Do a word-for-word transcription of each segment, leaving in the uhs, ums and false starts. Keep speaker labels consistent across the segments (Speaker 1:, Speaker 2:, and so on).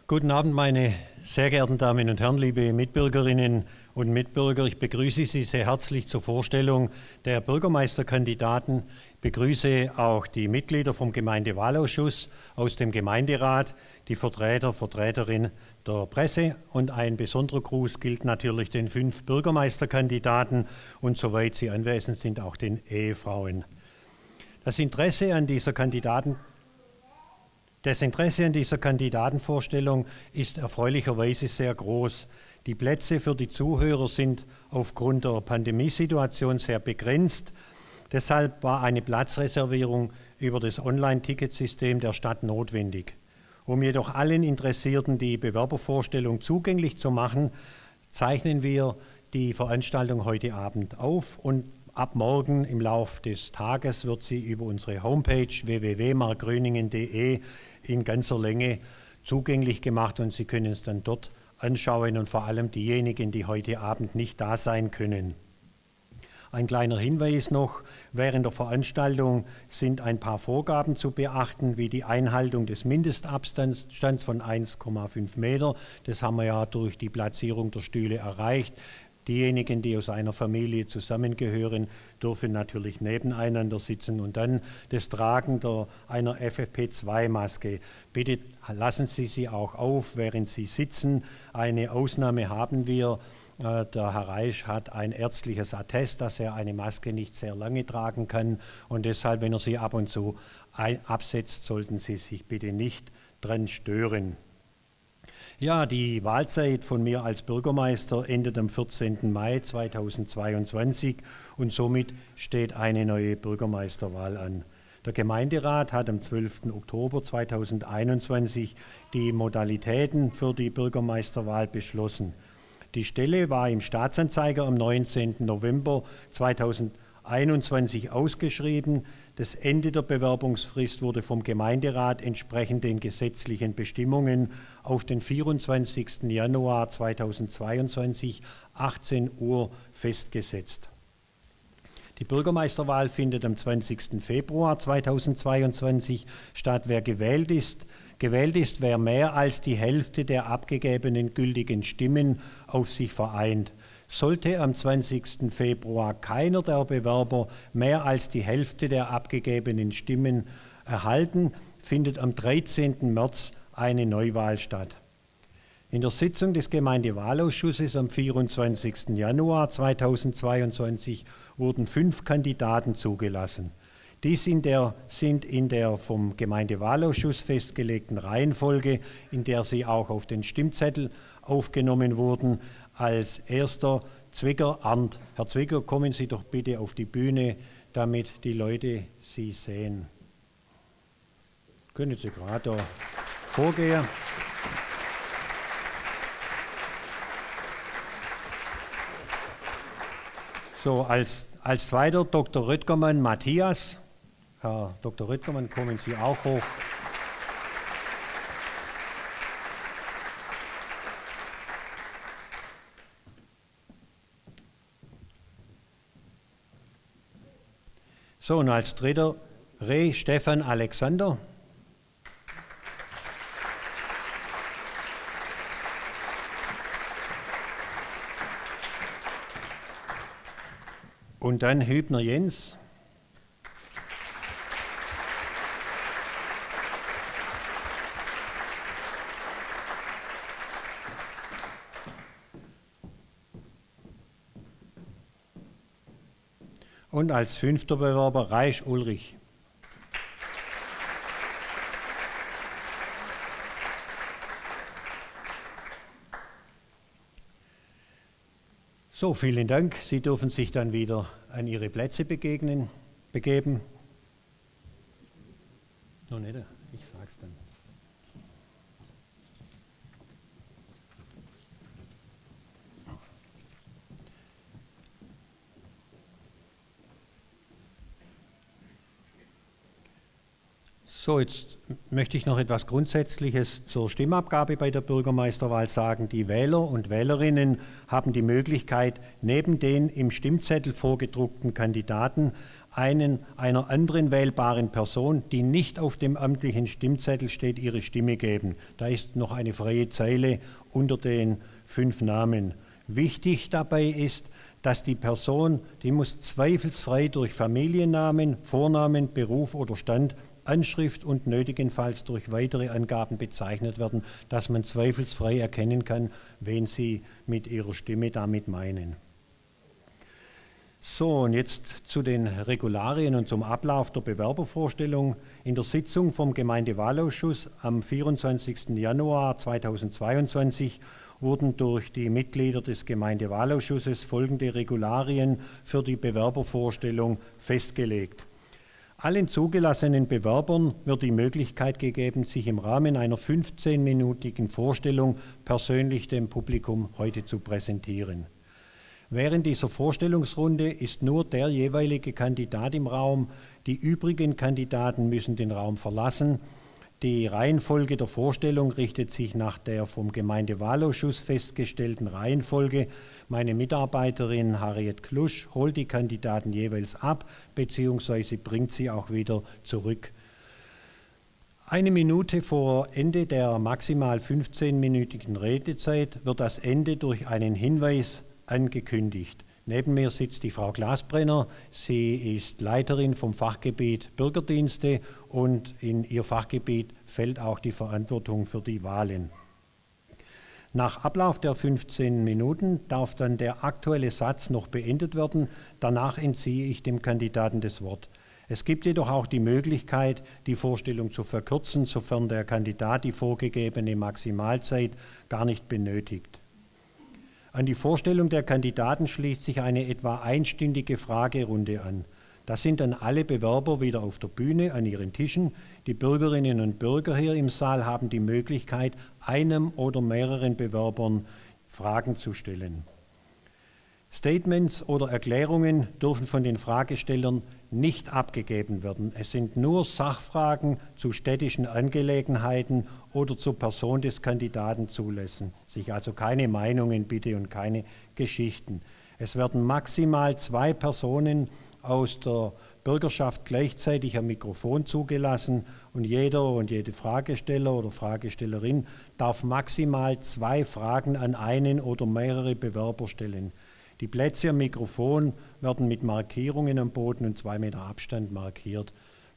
Speaker 1: Guten Abend, meine sehr geehrten Damen und Herren, liebe Mitbürgerinnen und Mitbürger. Ich begrüße Sie sehr herzlich zur Vorstellung der Bürgermeisterkandidaten. Ich begrüße auch die Mitglieder vom Gemeindewahlausschuss aus dem Gemeinderat, die Vertreter, Vertreterin der Presse, und ein besonderer Gruß gilt natürlich den fünf Bürgermeisterkandidaten und soweit sie anwesend sind, auch den Ehefrauen. Das Interesse an dieser Kandidaten Das Interesse an dieser Kandidatenvorstellung ist erfreulicherweise sehr groß. Die Plätze für die Zuhörer sind aufgrund der Pandemiesituation sehr begrenzt. Deshalb war eine Platzreservierung über das Online-Ticketsystem der Stadt notwendig. Um jedoch allen Interessierten die Bewerbervorstellung zugänglich zu machen, zeichnen wir die Veranstaltung heute Abend auf und ab morgen im Lauf des Tages wird sie über unsere Homepage w w w punkt mark gröningen punkt de in ganzer Länge zugänglich gemacht und Sie können es dann dort anschauen und vor allem diejenigen, die heute Abend nicht da sein können. Ein kleiner Hinweis noch: Während der Veranstaltung sind ein paar Vorgaben zu beachten, wie die Einhaltung des Mindestabstands von eins Komma fünf Meter. Das haben wir ja durch die Platzierung der Stühle erreicht. Diejenigen, die aus einer Familie zusammengehören, dürfen natürlich nebeneinander sitzen. Und dann das Tragen der, einer F F P zwei Maske. Bitte lassen Sie sie auch auf, während Sie sitzen. Eine Ausnahme haben wir. Der Herr Reisch hat ein ärztliches Attest, dass er eine Maske nicht sehr lange tragen kann. Und deshalb, wenn er sie ab und zu ein, absetzt, sollten Sie sich bitte nicht dran stören. Ja, die Wahlzeit von mir als Bürgermeister endet am vierzehnten Mai zweitausendzweiundzwanzig und somit steht eine neue Bürgermeisterwahl an. Der Gemeinderat hat am zwölften Oktober zweitausendeinundzwanzig die Modalitäten für die Bürgermeisterwahl beschlossen. Die Stelle war im Staatsanzeiger am neunzehnten November zweitausendeinundzwanzig ausgeschrieben. Das Ende der Bewerbungsfrist wurde vom Gemeinderat entsprechend den gesetzlichen Bestimmungen auf den vierundzwanzigsten Januar zweitausendzweiundzwanzig, achtzehn Uhr festgesetzt. Die Bürgermeisterwahl findet am zwanzigsten Februar zweitausendzweiundzwanzig statt. Wer gewählt ist, gewählt ist, wer mehr als die Hälfte der abgegebenen gültigen Stimmen auf sich vereint. Sollte am zwanzigsten Februar keiner der Bewerber mehr als die Hälfte der abgegebenen Stimmen erhalten, findet am dreizehnten März eine Neuwahl statt. In der Sitzung des Gemeindewahlausschusses am vierundzwanzigsten Januar zweitausendzweiundzwanzig wurden fünf Kandidaten zugelassen. Dies in der, sind in der vom Gemeindewahlausschuss festgelegten Reihenfolge, in der sie auch auf den Stimmzettel aufgenommen wurden. Als erster Zwigger Arndt. Herr Zwigger, kommen Sie doch bitte auf die Bühne, damit die Leute Sie sehen. Können Sie gerade da vorgehen? So, als, als zweiter Doktor Röttgermann Matthias. Herr Doktor Röttgermann, kommen Sie auch hoch. So, und als dritter Reh Stefan Alexander. Und dann Hübner Jens. Und als fünfter Bewerber Reisch Ulrich. So, vielen Dank. Sie dürfen sich dann wieder an Ihre Plätze begegnen, begeben. Noch nicht, ich sag's dann. So, jetzt möchte ich noch etwas Grundsätzliches zur Stimmabgabe bei der Bürgermeisterwahl sagen. Die Wähler und Wählerinnen haben die Möglichkeit, neben den im Stimmzettel vorgedruckten Kandidaten einen, einer anderen wählbaren Person, die nicht auf dem amtlichen Stimmzettel steht, ihre Stimme geben. Da ist noch eine freie Zeile unter den fünf Namen. Wichtig dabei ist, dass die Person, die muss zweifelsfrei durch Familiennamen, Vornamen, Beruf oder Stand, Anschrift und nötigenfalls durch weitere Angaben bezeichnet werden, dass man zweifelsfrei erkennen kann, wen Sie mit Ihrer Stimme damit meinen. So, und jetzt zu den Regularien und zum Ablauf der Bewerbervorstellung. In der Sitzung vom Gemeindewahlausschuss am vierundzwanzigsten Januar zweitausendzweiundzwanzig wurden durch die Mitglieder des Gemeindewahlausschusses folgende Regularien für die Bewerbervorstellung festgelegt. Allen zugelassenen Bewerbern wird die Möglichkeit gegeben, sich im Rahmen einer fünfzehnminütigen Vorstellung persönlich dem Publikum heute zu präsentieren. Während dieser Vorstellungsrunde ist nur der jeweilige Kandidat im Raum. Die übrigen Kandidaten müssen den Raum verlassen. Die Reihenfolge der Vorstellung richtet sich nach der vom Gemeindewahlausschuss festgestellten Reihenfolge. Meine Mitarbeiterin Harriet Klusch holt die Kandidaten jeweils ab bzw. bringt sie auch wieder zurück. Eine Minute vor Ende der maximal fünfzehnminütigen Redezeit wird das Ende durch einen Hinweis angekündigt. Neben mir sitzt die Frau Glasbrenner. Sie ist Leiterin vom Fachgebiet Bürgerdienste und in ihr Fachgebiet fällt auch die Verantwortung für die Wahlen. Nach Ablauf der fünfzehn Minuten darf dann der aktuelle Satz noch beendet werden. Danach entziehe ich dem Kandidaten das Wort. Es gibt jedoch auch die Möglichkeit, die Vorstellung zu verkürzen, sofern der Kandidat die vorgegebene Maximalzeit gar nicht benötigt. An die Vorstellung der Kandidaten schließt sich eine etwa einstündige Fragerunde an. Da sind dann alle Bewerber wieder auf der Bühne an ihren Tischen. Die Bürgerinnen und Bürger hier im Saal haben die Möglichkeit, einem oder mehreren Bewerbern Fragen zu stellen. Statements oder Erklärungen dürfen von den Fragestellern nicht abgegeben werden. Es sind nur Sachfragen zu städtischen Angelegenheiten oder zur Person des Kandidaten zulässig. Also keine Meinungen bitte und keine Geschichten. Es werden maximal zwei Personen aus der Bürgerschaft gleichzeitig am Mikrofon zugelassen und jeder und jede Fragesteller oder Fragestellerin darf maximal zwei Fragen an einen oder mehrere Bewerber stellen. Die Plätze am Mikrofon werden mit Markierungen am Boden und zwei Meter Abstand markiert.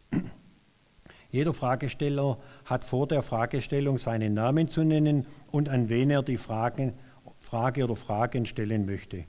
Speaker 1: Jeder Fragesteller hat vor der Fragestellung seinen Namen zu nennen und an wen er die Frage, Frage oder Fragen stellen möchte.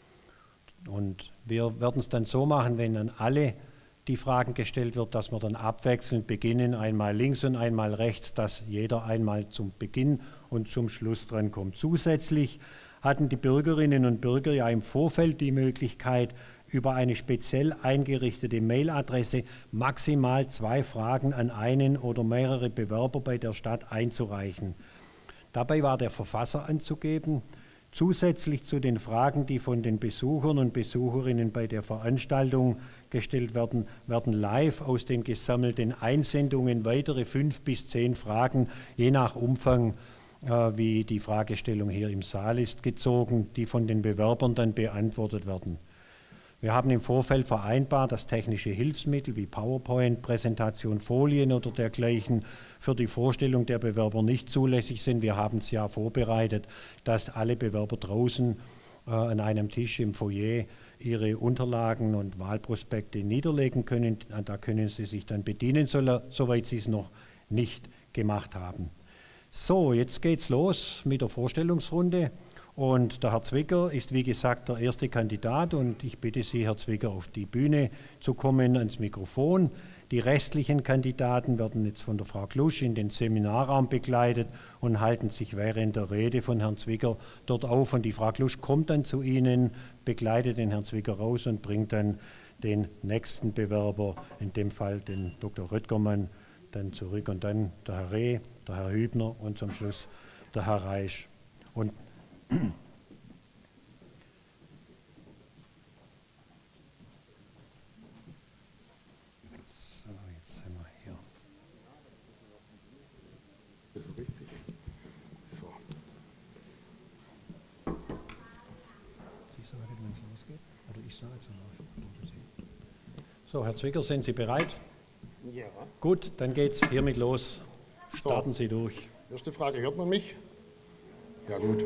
Speaker 1: Und wir werden es dann so machen, wenn an alle die Fragen gestellt wird, dass wir dann abwechselnd beginnen, einmal links und einmal rechts, dass jeder einmal zum Beginn und zum Schluss dran kommt. Zusätzlich hatten die Bürgerinnen und Bürger ja im Vorfeld die Möglichkeit, über eine speziell eingerichtete Mailadresse maximal zwei Fragen an einen oder mehrere Bewerber bei der Stadt einzureichen. Dabei war der Verfasser anzugeben. Zusätzlich zu den Fragen, die von den Besuchern und Besucherinnen bei der Veranstaltung gestellt werden, werden live aus den gesammelten Einsendungen weitere fünf bis zehn Fragen, je nach Umfang, äh, wie die Fragestellung hier im Saal ist, gezogen, die von den Bewerbern dann beantwortet werden. Wir haben im Vorfeld vereinbart, dass technische Hilfsmittel wie PowerPoint, Präsentation, Folien oder dergleichen für die Vorstellung der Bewerber nicht zulässig sind. Wir haben es ja vorbereitet, dass alle Bewerber draußen äh, an einem Tisch im Foyer ihre Unterlagen und Wahlprospekte niederlegen können. Da können sie sich dann bedienen, soweit sie es noch nicht gemacht haben. So, jetzt geht's los mit der Vorstellungsrunde. Und der Herr Zwicker ist, wie gesagt, der erste Kandidat und ich bitte Sie, Herr Zwicker, auf die Bühne zu kommen, ans Mikrofon. Die restlichen Kandidaten werden jetzt von der Frau Klusch in den Seminarraum begleitet und halten sich während der Rede von Herrn Zwicker dort auf. Und die Frau Klusch kommt dann zu Ihnen, begleitet den Herrn Zwicker raus und bringt dann den nächsten Bewerber, in dem Fall den Doktor Röttgermann, dann zurück. Und dann der Herr Reh, der Herr Hübner und zum Schluss der Herr Reisch. Und So, jetzt sind wir hier.
Speaker 2: Das ist richtig. So.
Speaker 1: Sie sagen, wenn es losgeht, oder ich sage es. So, Herr Zwicger, sind Sie bereit?
Speaker 2: Ja.
Speaker 1: Gut, dann geht's hiermit los. Starten
Speaker 2: So.
Speaker 1: Sie durch.
Speaker 2: Erste Frage, hört man mich? Ja, gut.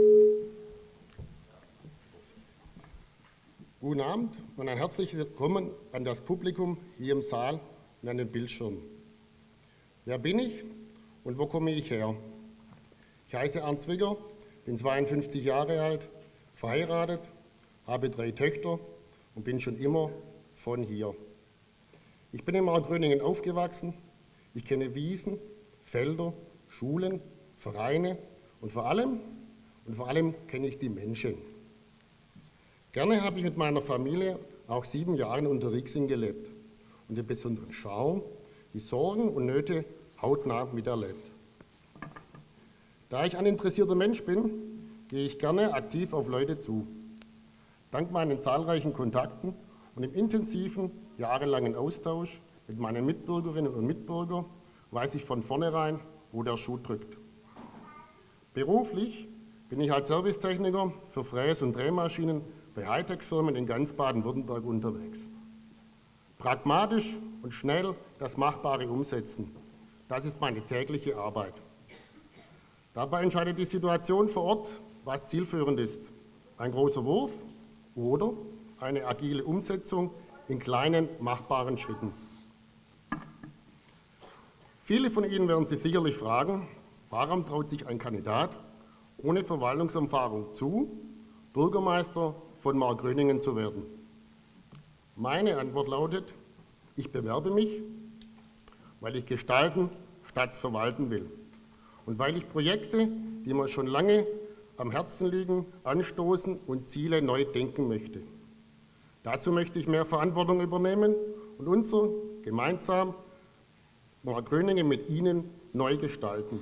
Speaker 2: Guten Abend und ein herzliches Willkommen an das Publikum hier im Saal und an den Bildschirmen. Wer bin ich und wo komme ich her? Ich heiße Ernst Zwicger, bin zweiundfünfzig Jahre alt, verheiratet, habe drei Töchter und bin schon immer von hier. Ich bin in Markgröningen aufgewachsen. Ich kenne Wiesen, Felder, Schulen, Vereine und vor allem, und vor allem kenne ich die Menschen. Gerne habe ich mit meiner Familie auch sieben Jahre in Unterriexing gelebt und den besonderen Charme, die Sorgen und Nöte hautnah miterlebt. Da ich ein interessierter Mensch bin, gehe ich gerne aktiv auf Leute zu. Dank meinen zahlreichen Kontakten und im intensiven, jahrelangen Austausch mit meinen Mitbürgerinnen und Mitbürgern weiß ich von vornherein, wo der Schuh drückt. Beruflich bin ich als Servicetechniker für Fräs- und Drehmaschinen bei Hightech-Firmen in ganz Baden-Württemberg unterwegs. Pragmatisch und schnell das Machbare umsetzen, das ist meine tägliche Arbeit. Dabei entscheidet die Situation vor Ort, was zielführend ist. Ein großer Wurf oder eine agile Umsetzung in kleinen, machbaren Schritten. Viele von Ihnen werden sich sicherlich fragen, warum traut sich ein Kandidat ohne Verwaltungserfahrung zu, Bürgermeister von Markgröningen zu werden? Meine Antwort lautet, ich bewerbe mich, weil ich gestalten statt verwalten will und weil ich Projekte, die mir schon lange am Herzen liegen, anstoßen und Ziele neu denken möchte. Dazu möchte ich mehr Verantwortung übernehmen und unser gemeinsam Markgröningen mit Ihnen neu gestalten.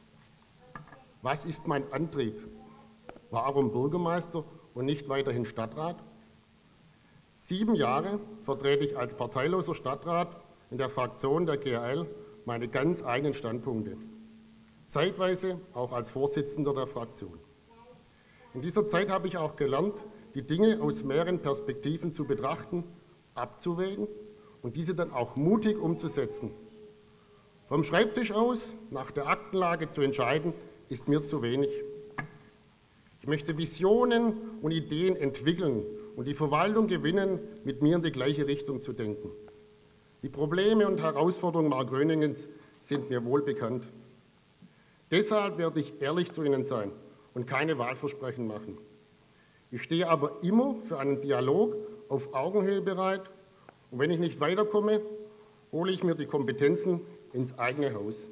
Speaker 2: Was ist mein Antrieb? Warum Bürgermeister und nicht weiterhin Stadtrat? Sieben Jahre vertrete ich als parteiloser Stadtrat in der Fraktion der G A L meine ganz eigenen Standpunkte, zeitweise auch als Vorsitzender der Fraktion. In dieser Zeit habe ich auch gelernt, die Dinge aus mehreren Perspektiven zu betrachten, abzuwägen und diese dann auch mutig umzusetzen. Vom Schreibtisch aus nach der Aktenlage zu entscheiden, ist mir zu wenig. Ich möchte Visionen und Ideen entwickeln und die Verwaltung gewinnen, mit mir in die gleiche Richtung zu denken. Die Probleme und Herausforderungen Markgröningens sind mir wohl bekannt. Deshalb werde ich ehrlich zu Ihnen sein und keine Wahlversprechen machen. Ich stehe aber immer für einen Dialog auf Augenhöhe bereit und wenn ich nicht weiterkomme, hole ich mir die Kompetenzen ins eigene Haus.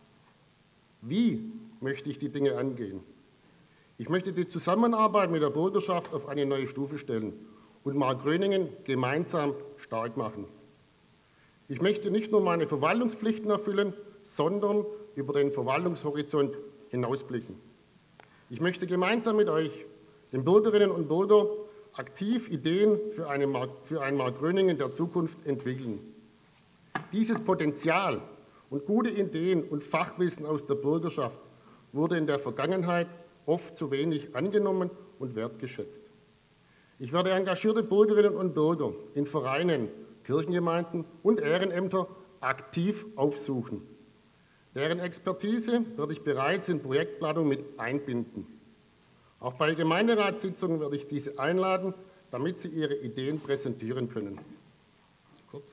Speaker 2: Wie möchte ich die Dinge angehen? Ich möchte die Zusammenarbeit mit der Bürgerschaft auf eine neue Stufe stellen und Markgröningen gemeinsam stark machen. Ich möchte nicht nur meine Verwaltungspflichten erfüllen, sondern über den Verwaltungshorizont hinausblicken. Ich möchte gemeinsam mit euch, den Bürgerinnen und Bürgern, aktiv Ideen für, eine Mark, für ein Markgröningen der Zukunft entwickeln. Dieses Potenzial und gute Ideen und Fachwissen aus der Bürgerschaft wurde in der Vergangenheit oft zu wenig angenommen und wertgeschätzt. Ich werde engagierte Bürgerinnen und Bürger in Vereinen, Kirchengemeinden und Ehrenämter aktiv aufsuchen. Deren Expertise werde ich bereits in Projektplanung mit einbinden. Auch bei Gemeinderatssitzungen werde ich diese einladen, damit sie ihre Ideen präsentieren können. Kurz.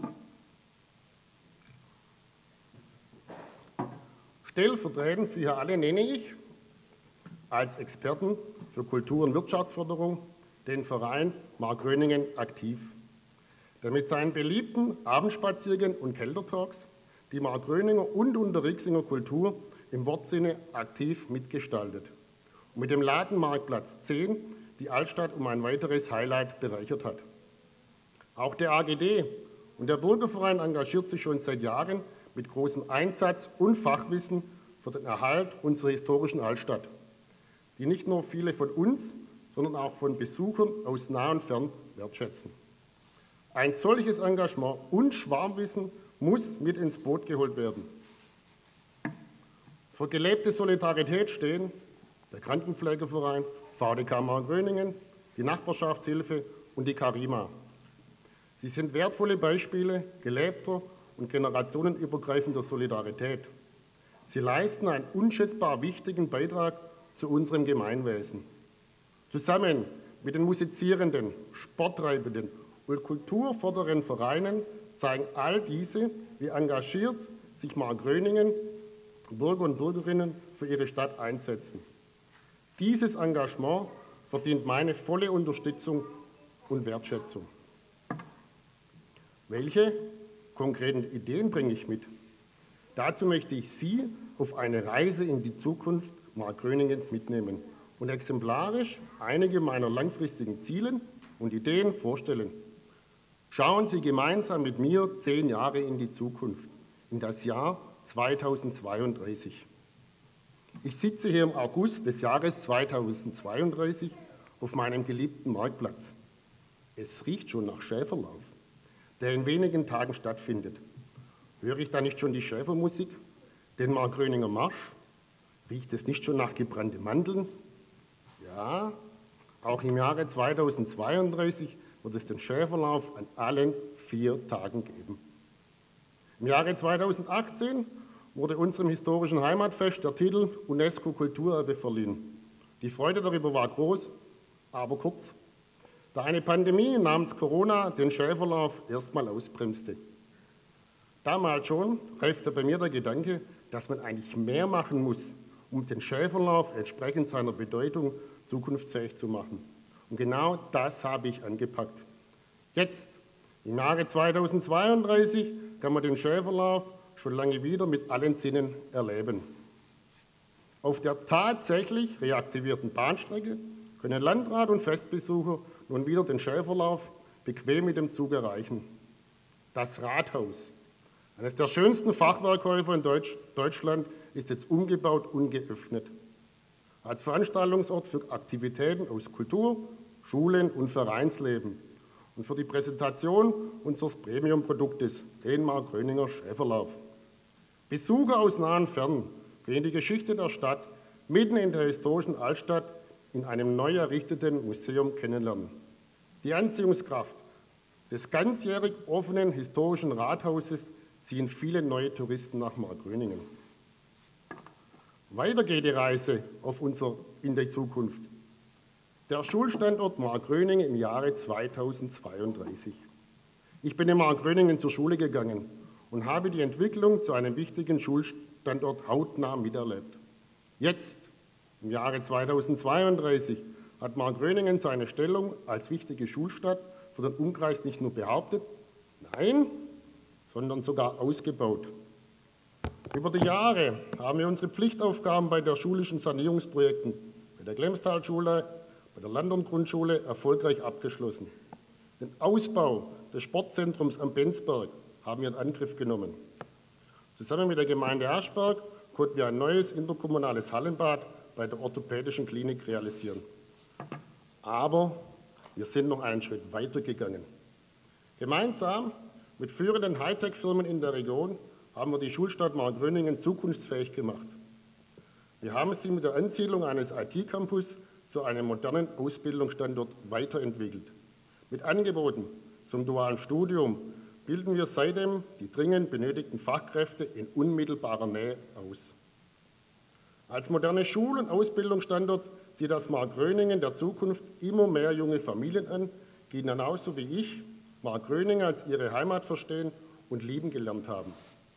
Speaker 2: Stellvertretend für hier alle nenne ich als Experten für Kultur- und Wirtschaftsförderung den Verein Markgröningen aktiv, der mit seinen beliebten Abendspaziergängen und Keltertalks die Markgröninger und Unterrixinger Kultur im Wortsinne aktiv mitgestaltet und mit dem Ladenmarktplatz zehn die Altstadt um ein weiteres Highlight bereichert hat. Auch der A G D und der Bürgerverein engagiert sich schon seit Jahren mit großem Einsatz und Fachwissen für den Erhalt unserer historischen Altstadt, die nicht nur viele von uns, sondern auch von Besuchern aus nah und fern wertschätzen. Ein solches Engagement und Schwarmwissen muss mit ins Boot geholt werden. Für gelebte Solidarität stehen der Krankenpflegeverein, V D K Markgröningen, die Nachbarschaftshilfe und die Karima. Sie sind wertvolle Beispiele gelebter und generationenübergreifender Solidarität. Sie leisten einen unschätzbar wichtigen Beitrag zu unserem Gemeinwesen. Zusammen mit den musizierenden, sporttreibenden und kulturfördernden Vereinen zeigen all diese, wie engagiert sich Markgröningen, Bürger und Bürgerinnen für ihre Stadt einsetzen. Dieses Engagement verdient meine volle Unterstützung und Wertschätzung. Welche konkreten Ideen bringe ich mit? Dazu möchte ich Sie auf eine Reise in die Zukunft Markgröningens mitnehmen und exemplarisch einige meiner langfristigen Ziele und Ideen vorstellen. Schauen Sie gemeinsam mit mir zehn Jahre in die Zukunft, in das Jahr zweitausendzweiunddreißig. Ich sitze hier im August des Jahres zweitausendzweiunddreißig auf meinem geliebten Marktplatz. Es riecht schon nach Schäferlauf, der in wenigen Tagen stattfindet. Höre ich da nicht schon die Schäfermusik, den Markgröninger Marsch? Riecht es nicht schon nach gebrannten Mandeln? Ja, auch im Jahre zweitausendzweiunddreißig wird es den Schäferlauf an allen vier Tagen geben. Im Jahre zweitausendachtzehn wurde unserem historischen Heimatfest der Titel UNESCO-Kulturerbe verliehen. Die Freude darüber war groß, aber kurz, da eine Pandemie namens Corona den Schäferlauf erstmal ausbremste. Damals schon reifte bei mir der Gedanke, dass man eigentlich mehr machen muss, um den Schäferlauf entsprechend seiner Bedeutung zukunftsfähig zu machen. Und genau das habe ich angepackt. Jetzt, im Jahre zweitausendzweiunddreißig, kann man den Schäferlauf schon lange wieder mit allen Sinnen erleben. Auf der tatsächlich reaktivierten Bahnstrecke können Landrat und Festbesucher nun wieder den Schäferlauf bequem mit dem Zug erreichen. Das Rathaus, eines der schönsten Fachwerkhäuser in Deutsch, Deutschland, ist jetzt umgebaut und geöffnet. Als Veranstaltungsort für Aktivitäten aus Kultur, Schulen und Vereinsleben und für die Präsentation unseres Premium-Produktes, den Markgröninger Schäferlauf. Besucher aus nah und fern können die Geschichte der Stadt mitten in der historischen Altstadt in einem neu errichteten Museum kennenlernen. Die Anziehungskraft des ganzjährig offenen historischen Rathauses ziehen viele neue Touristen nach Markgröningen. Weiter geht die Reise auf unser, in die Zukunft. Der Schulstandort Markgröningen im Jahre zweitausendzweiunddreißig. Ich bin in Markgröningen zur Schule gegangen und habe die Entwicklung zu einem wichtigen Schulstandort hautnah miterlebt. Jetzt, im Jahre zweitausendzweiunddreißig, hat Markgröningen seine Stellung als wichtige Schulstadt für den Umkreis nicht nur behauptet, nein, sondern sogar ausgebaut. Über die Jahre haben wir unsere Pflichtaufgaben bei der schulischen Sanierungsprojekten, bei der Glemstalschule, bei der Landerngrundschule erfolgreich abgeschlossen. Den Ausbau des Sportzentrums am Benzberg haben wir in Angriff genommen. Zusammen mit der Gemeinde Aschberg konnten wir ein neues interkommunales Hallenbad bei der orthopädischen Klinik realisieren. Aber wir sind noch einen Schritt weiter gegangen. Gemeinsam mit führenden Hightech-Firmen in der Region haben wir die Schulstadt Markgröningen zukunftsfähig gemacht. Wir haben sie mit der Ansiedlung eines I T-Campus zu einem modernen Ausbildungsstandort weiterentwickelt. Mit Angeboten zum dualen Studium bilden wir seitdem die dringend benötigten Fachkräfte in unmittelbarer Nähe aus. Als moderne Schul- und Ausbildungsstandort zieht das Markgröningen der Zukunft immer mehr junge Familien an, die genauso wie ich Markgröningen als ihre Heimat verstehen und lieben gelernt haben.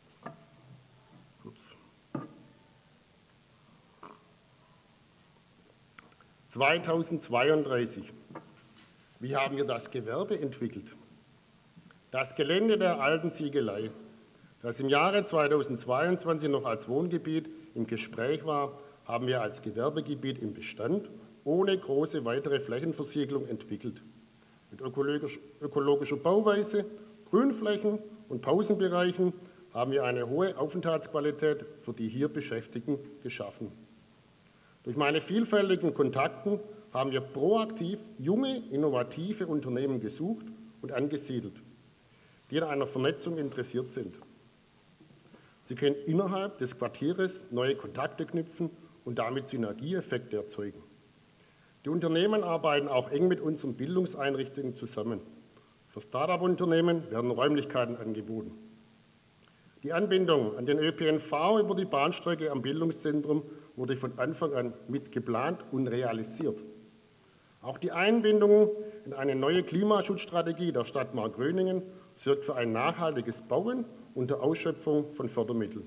Speaker 2: zweitausendzweiunddreißig. Wie haben wir das Gewerbe entwickelt? Das Gelände der alten Ziegelei, das im Jahre zweitausendzweiundzwanzig noch als Wohngebiet im Gespräch war, haben wir als Gewerbegebiet im Bestand ohne große weitere Flächenversiegelung entwickelt. Mit ökologisch, ökologischer Bauweise, Grünflächen und Pausenbereichen haben wir eine hohe Aufenthaltsqualität für die hier Beschäftigten geschaffen. Durch meine vielfältigen Kontakten haben wir proaktiv junge, innovative Unternehmen gesucht und angesiedelt, die an einer Vernetzung interessiert sind. Sie können innerhalb des Quartieres neue Kontakte knüpfen und damit Synergieeffekte erzeugen. Die Unternehmen arbeiten auch eng mit unseren Bildungseinrichtungen zusammen. Für Start-up-Unternehmen werden Räumlichkeiten angeboten. Die Anbindung an den Ö P N V über die Bahnstrecke am Bildungszentrum wurde von Anfang an mit geplant und realisiert. Auch die Einbindung in eine neue Klimaschutzstrategie der Stadt Markgröningen sorgt für ein nachhaltiges Bauen unter Ausschöpfung von Fördermitteln.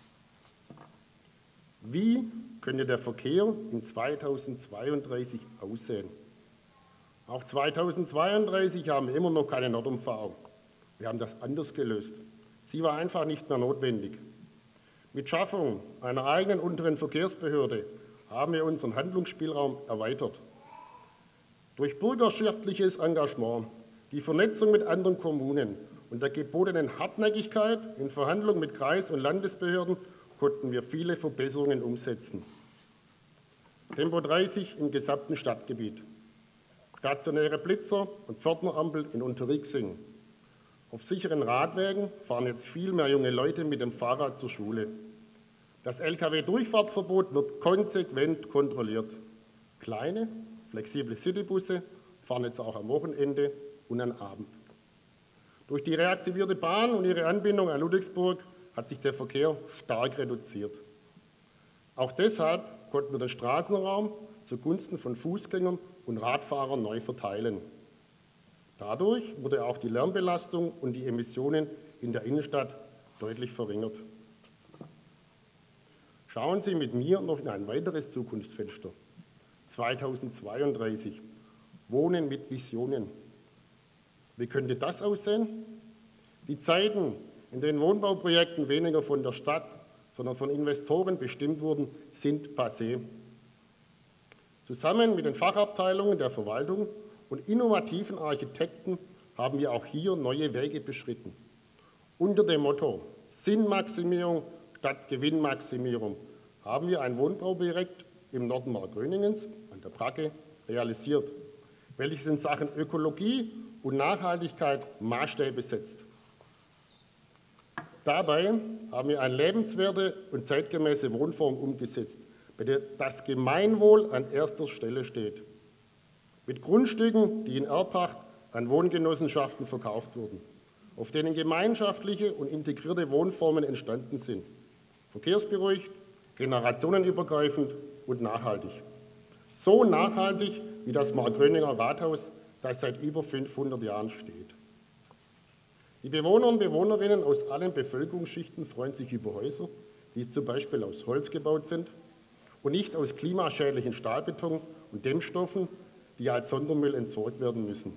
Speaker 2: Wie könnte der Verkehr in zweitausendzweiunddreißig aussehen? Auch zweitausendzweiunddreißig haben wir immer noch keine Nordumfahrung. Wir haben das anders gelöst. Sie war einfach nicht mehr notwendig. Mit Schaffung einer eigenen unteren Verkehrsbehörde haben wir unseren Handlungsspielraum erweitert. Durch bürgerschaftliches Engagement, die Vernetzung mit anderen Kommunen und der gebotenen Hartnäckigkeit in Verhandlungen mit Kreis- und Landesbehörden konnten wir viele Verbesserungen umsetzen. Tempo dreißig im gesamten Stadtgebiet, stationäre Blitzer und Pförtnerampel in Unterriexing. Auf sicheren Radwegen fahren jetzt viel mehr junge Leute mit dem Fahrrad zur Schule. Das L K W-Durchfahrtsverbot wird konsequent kontrolliert. Kleine, flexible Citybusse fahren jetzt auch am Wochenende und am Abend. Durch die reaktivierte Bahn und ihre Anbindung an Ludwigsburg hat sich der Verkehr stark reduziert. Auch deshalb konnten wir den Straßenraum zugunsten von Fußgängern und Radfahrern neu verteilen. Dadurch wurde auch die Lärmbelastung und die Emissionen in der Innenstadt deutlich verringert. Schauen Sie mit mir noch in ein weiteres Zukunftsfenster. zweitausendzweiunddreißig. Wohnen mit Visionen. Wie könnte das aussehen? Die Zeiten, in denen Wohnbauprojekten weniger von der Stadt, sondern von Investoren bestimmt wurden, sind passé. Zusammen mit den Fachabteilungen der Verwaltung und innovativen Architekten haben wir auch hier neue Wege beschritten. Unter dem Motto Sinnmaximierung statt Gewinnmaximierung haben wir ein Wohnbauprojekt im Norden Markgröningens an der Bracke realisiert, welches in Sachen Ökologie und Nachhaltigkeit Maßstäbe setzt. Dabei haben wir eine lebenswerte und zeitgemäße Wohnform umgesetzt, bei der das Gemeinwohl an erster Stelle steht. Mit Grundstücken, die in Erbpacht an Wohngenossenschaften verkauft wurden, auf denen gemeinschaftliche und integrierte Wohnformen entstanden sind. Verkehrsberuhigt, generationenübergreifend und nachhaltig. So nachhaltig wie das Markgröninger Rathaus, das seit über fünfhundert Jahren steht. Die Bewohner und Bewohnerinnen aus allen Bevölkerungsschichten freuen sich über Häuser, die zum Beispiel aus Holz gebaut sind und nicht aus klimaschädlichen Stahlbeton und Dämmstoffen, die als Sondermüll entsorgt werden müssen.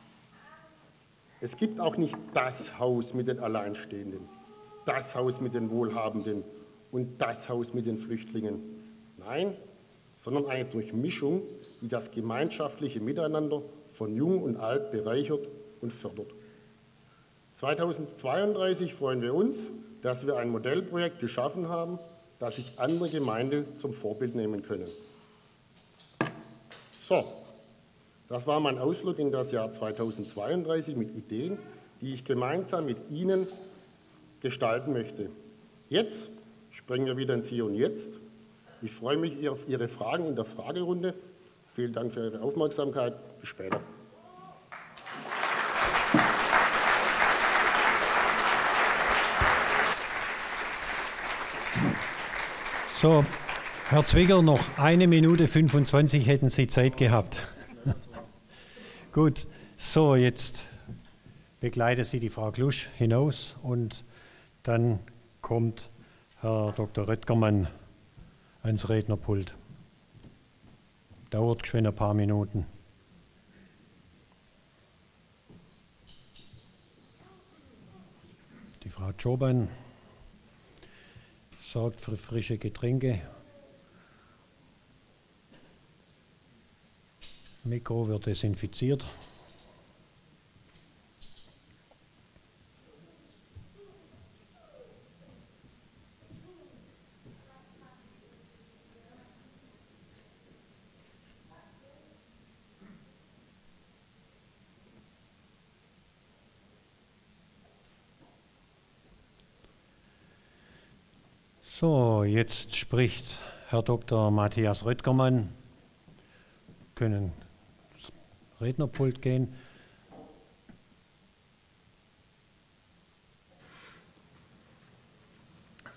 Speaker 2: Es gibt auch nicht das Haus mit den Alleinstehenden, das Haus mit den Wohlhabenden und das Haus mit den Flüchtlingen. Nein, sondern eine Durchmischung, die das gemeinschaftliche Miteinander von Jung und Alt bereichert und fördert. zweitausendzweiunddreißig freuen wir uns, dass wir ein Modellprojekt geschaffen haben, das sich andere Gemeinden zum Vorbild nehmen können. So, das war mein Ausflug in das Jahr zweitausendzweiunddreißig mit Ideen, die ich gemeinsam mit Ihnen gestalten möchte. Jetzt springen wir wieder ins Hier und Jetzt. Ich freue mich auf Ihre Fragen in der Fragerunde. Vielen Dank für Ihre Aufmerksamkeit. Bis später.
Speaker 1: So, Herr Zwigger, noch eine Minute fünfundzwanzig hätten Sie Zeit gehabt. Gut, so jetzt begleiten Sie die Frau Klusch hinaus und dann kommt Herr Doktor Röttgermann ans Rednerpult. Dauert schon ein paar Minuten. Die Frau Tschoban sorgt für frische Getränke. Mikro wird desinfiziert. So, jetzt spricht Herr Doktor Matthias Röttgermann. Können ins Rednerpult gehen.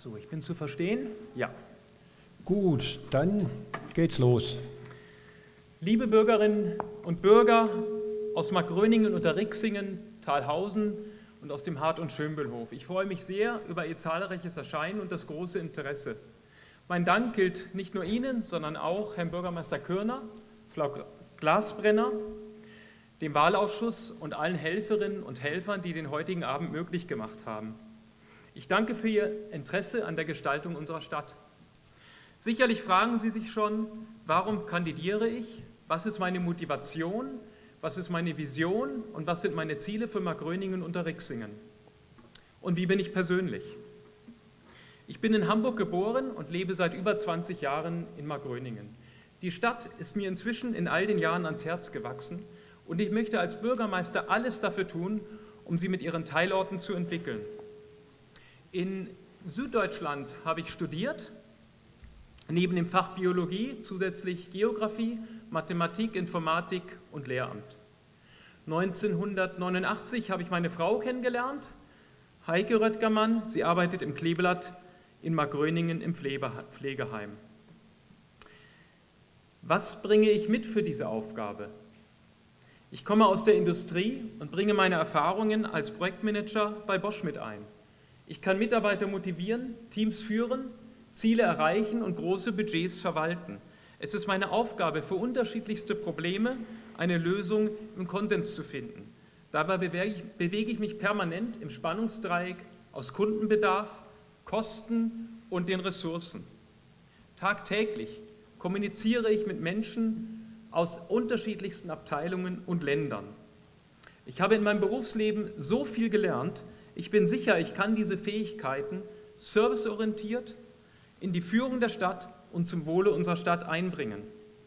Speaker 3: So, ich bin zu verstehen? Ja.
Speaker 1: Gut, dann geht's los.
Speaker 3: Liebe Bürgerinnen und Bürger aus Markgröningen, Unterrixingen, Thalhausen und aus dem Hart- und Schönbühlhof, ich freue mich sehr über Ihr zahlreiches Erscheinen und das große Interesse. Mein Dank gilt nicht nur Ihnen, sondern auch Herrn Bürgermeister Kürner, Frau Glasbrenner, dem Wahlausschuss und allen Helferinnen und Helfern, die den heutigen Abend möglich gemacht haben. Ich danke für Ihr Interesse an der Gestaltung unserer Stadt. Sicherlich fragen Sie sich schon, warum kandidiere ich? Was ist meine Motivation? Was ist meine Vision? Und was sind meine Ziele für Markgröningen und Unterrixingen? Und wie bin ich persönlich? Ich bin in Hamburg geboren und lebe seit über zwanzig Jahren in Markgröningen. Die Stadt ist mir inzwischen in all den Jahren ans Herz gewachsen und ich möchte als Bürgermeister alles dafür tun, um sie mit ihren Teilorten zu entwickeln. In Süddeutschland habe ich studiert, neben dem Fach Biologie zusätzlich Geografie, Mathematik, Informatik und Lehramt. neunzehnhundertneunundachtzig habe ich meine Frau kennengelernt, Heike Röttgermann. Sie arbeitet im Kleeblatt in Markgröningen im Pflegeheim. Was bringe ich mit für diese Aufgabe? Ich komme aus der Industrie und bringe meine Erfahrungen als Projektmanager bei Bosch mit ein. Ich kann Mitarbeiter motivieren, Teams führen, Ziele erreichen und große Budgets verwalten. Es ist meine Aufgabe, für unterschiedlichste Probleme eine Lösung im Konsens zu finden. Dabei bewege ich, bewege ich mich permanent im Spannungsdreieck aus Kundenbedarf, Kosten und den Ressourcen. Tagtäglich kommuniziere ich mit Menschen aus unterschiedlichsten Abteilungen und Ländern. Ich habe in meinem Berufsleben so viel gelernt, ich bin sicher, ich kann diese Fähigkeiten serviceorientiert in die Führung der Stadt und zum Wohle unserer Stadt einbringen.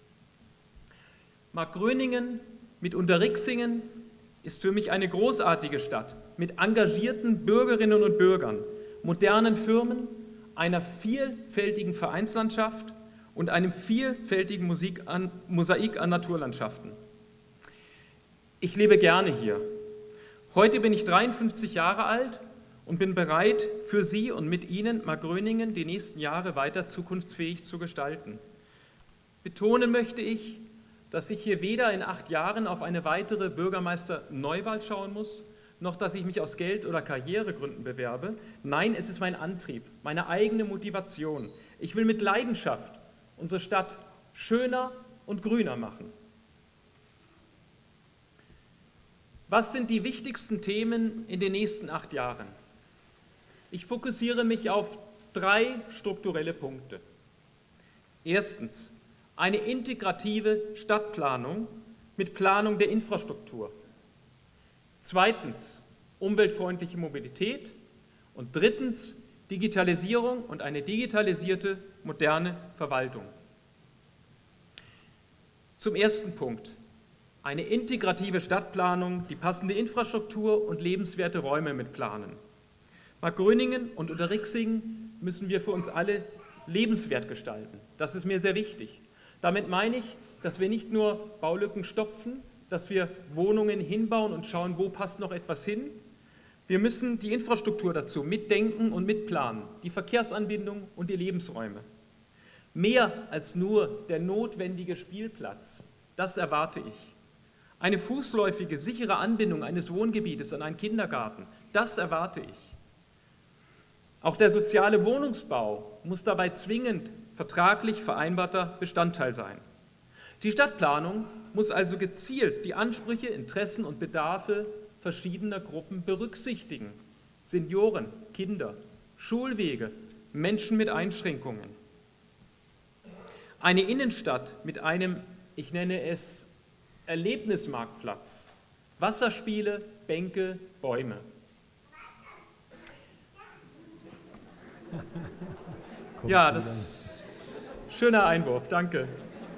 Speaker 3: Markgröningen mit Unterrixingen ist für mich eine großartige Stadt mit engagierten Bürgerinnen und Bürgern, modernen Firmen, einer vielfältigen Vereinslandschaft und einem vielfältigen Musik an, Mosaik an Naturlandschaften. Ich lebe gerne hier. Heute bin ich dreiundfünfzig Jahre alt und bin bereit, für Sie und mit Ihnen Markgröningen die nächsten Jahre weiter zukunftsfähig zu gestalten. Betonen möchte ich, dass ich hier weder in acht Jahren auf eine weitere Bürgermeister-Neuwahl schauen muss, noch dass ich mich aus Geld- oder Karrieregründen bewerbe. Nein, es ist mein Antrieb, meine eigene Motivation. Ich will mit Leidenschaft unsere Stadt schöner und grüner machen. Was sind die wichtigsten Themen in den nächsten acht Jahren? Ich fokussiere mich auf drei strukturelle Punkte. Erstens, eine integrative Stadtplanung mit Planung der Infrastruktur. Zweitens, umweltfreundliche Mobilität. Und drittens, Digitalisierung und eine digitalisierte, moderne Verwaltung. Zum ersten Punkt. Eine integrative Stadtplanung, die passende Infrastruktur und lebenswerte Räume mitplanen. Markgröningen und Unterrixingen müssen wir für uns alle lebenswert gestalten. Das ist mir sehr wichtig. Damit meine ich, dass wir nicht nur Baulücken stopfen, dass wir Wohnungen hinbauen und schauen, wo passt noch etwas hin. Wir müssen die Infrastruktur dazu mitdenken und mitplanen, die Verkehrsanbindung und die Lebensräume. Mehr als nur der notwendige Spielplatz, das erwarte ich. Eine fußläufige, sichere Anbindung eines Wohngebietes an einen Kindergarten, das erwarte ich. Auch der soziale Wohnungsbau muss dabei zwingend vertraglich vereinbarter Bestandteil sein. Die Stadtplanung muss also gezielt die Ansprüche, Interessen und Bedarfe verschiedener Gruppen berücksichtigen. Senioren, Kinder, Schulwege, Menschen mit Einschränkungen. Eine Innenstadt mit einem, ich nenne es Erlebnismarktplatz, Wasserspiele, Bänke, Bäume. Ja, das ist ein schöner Einwurf, danke.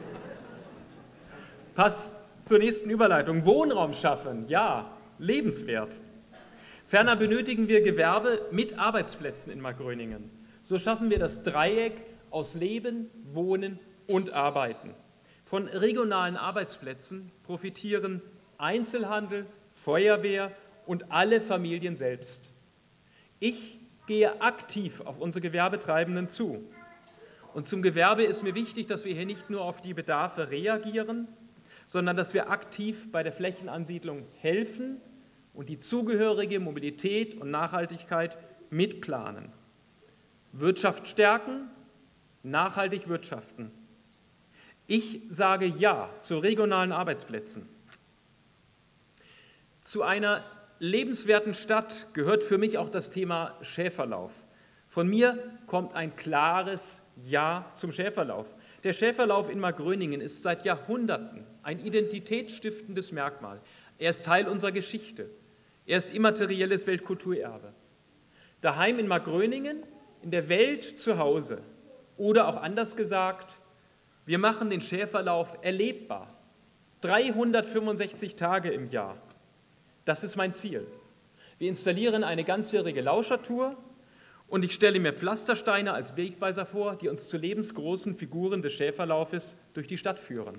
Speaker 3: Passt zur nächsten Überleitung. Wohnraum schaffen, ja, lebenswert. Ferner benötigen wir Gewerbe mit Arbeitsplätzen in Markgröningen. So schaffen wir das Dreieck aus Leben, Wohnen und Arbeiten. Von regionalen Arbeitsplätzen profitieren Einzelhandel, Feuerwehr und alle Familien selbst. Ich gehe aktiv auf unsere Gewerbetreibenden zu. Und zum Gewerbe ist mir wichtig, dass wir hier nicht nur auf die Bedarfe reagieren, sondern dass wir aktiv bei der Flächenansiedlung helfen und die zugehörige Mobilität und Nachhaltigkeit mitplanen. Wirtschaft stärken, nachhaltig wirtschaften. Ich sage Ja zu regionalen Arbeitsplätzen. Zu einer lebenswerten Stadt gehört für mich auch das Thema Schäferlauf. Von mir kommt ein klares Ja zum Schäferlauf. Der Schäferlauf in Markgröningen ist seit Jahrhunderten ein identitätsstiftendes Merkmal. Er ist Teil unserer Geschichte. Er ist immaterielles Weltkulturerbe. Daheim in Markgröningen, in der Welt zu Hause. Oder auch anders gesagt, wir machen den Schäferlauf erlebbar. dreihundertfünfundsechzig Tage im Jahr. Das ist mein Ziel. Wir installieren eine ganzjährige Lauschertour und ich stelle mir Pflastersteine als Wegweiser vor, die uns zu lebensgroßen Figuren des Schäferlaufes durch die Stadt führen.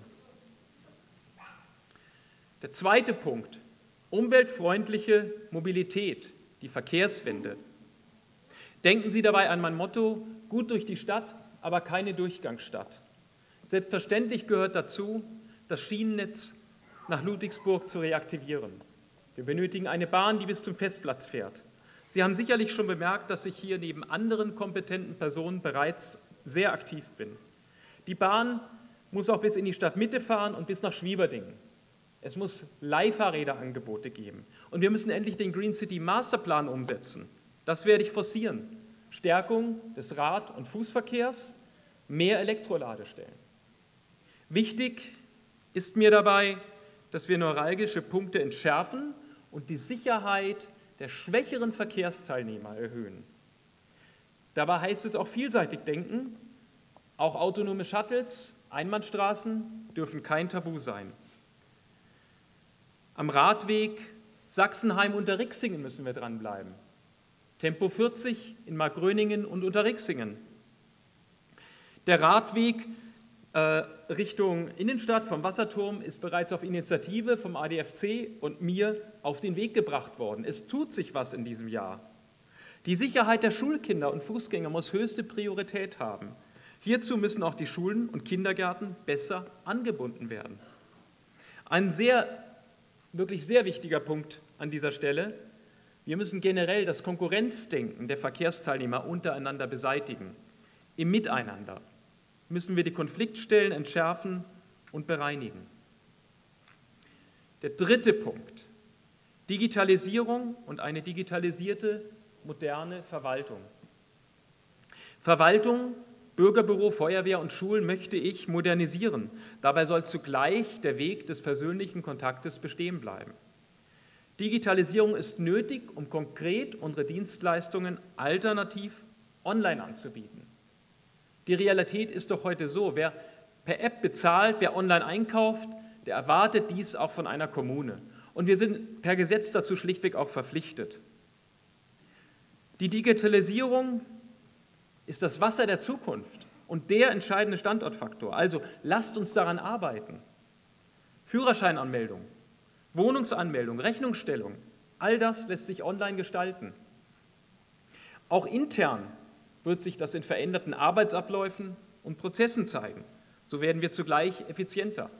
Speaker 3: Der zweite Punkt, umweltfreundliche Mobilität, die Verkehrswende. Denken Sie dabei an mein Motto, gut durch die Stadt, aber keine Durchgangsstadt. Selbstverständlich gehört dazu, das Schienennetz nach Ludwigsburg zu reaktivieren. Wir benötigen eine Bahn, die bis zum Festplatz fährt. Sie haben sicherlich schon bemerkt, dass ich hier neben anderen kompetenten Personen bereits sehr aktiv bin. Die Bahn muss auch bis in die Stadtmitte fahren und bis nach Schwieberdingen. Es muss Leihfahrräderangebote geben. Und wir müssen endlich den Green City Masterplan umsetzen. Das werde ich forcieren. Stärkung des Rad- und Fußverkehrs, mehr Elektroladestellen. Wichtig ist mir dabei, dass wir neuralgische Punkte entschärfen und die Sicherheit der schwächeren Verkehrsteilnehmer erhöhen. Dabei heißt es auch vielseitig denken. Auch autonome Shuttles, Einbahnstraßen dürfen kein Tabu sein. Am Radweg Sachsenheim Unterrixingen müssen wir dranbleiben. Tempo vierzig in Markgröningen und Unterrixingen. Der Radweg äh, Richtung Innenstadt vom Wasserturm ist bereits auf Initiative vom A D F C und mir auf den Weg gebracht worden. Es tut sich was in diesem Jahr. Die Sicherheit der Schulkinder und Fußgänger muss höchste Priorität haben. Hierzu müssen auch die Schulen und Kindergärten besser angebunden werden. Ein sehr, wirklich sehr wichtiger Punkt an dieser Stelle: Wir müssen generell das Konkurrenzdenken der Verkehrsteilnehmer untereinander beseitigen. Im Miteinander müssen wir die Konfliktstellen entschärfen und bereinigen. Der dritte Punkt: Digitalisierung und eine digitalisierte, moderne Verwaltung. Verwaltung, Bürgerbüro, Feuerwehr und Schulen möchte ich modernisieren. Dabei soll zugleich der Weg des persönlichen Kontaktes bestehen bleiben. Digitalisierung ist nötig, um konkret unsere Dienstleistungen alternativ online anzubieten. Die Realität ist doch heute so, wer per App bezahlt, wer online einkauft, der erwartet dies auch von einer Kommune. Und wir sind per Gesetz dazu schlichtweg auch verpflichtet. Die Digitalisierung ist das Wasser der Zukunft und der entscheidende Standortfaktor. Also lasst uns daran arbeiten. Führerscheinanmeldung, Wohnungsanmeldung, Rechnungsstellung, all das lässt sich online gestalten. Auch intern wird sich das in veränderten Arbeitsabläufen und Prozessen zeigen. So werden wir zugleich effizienter.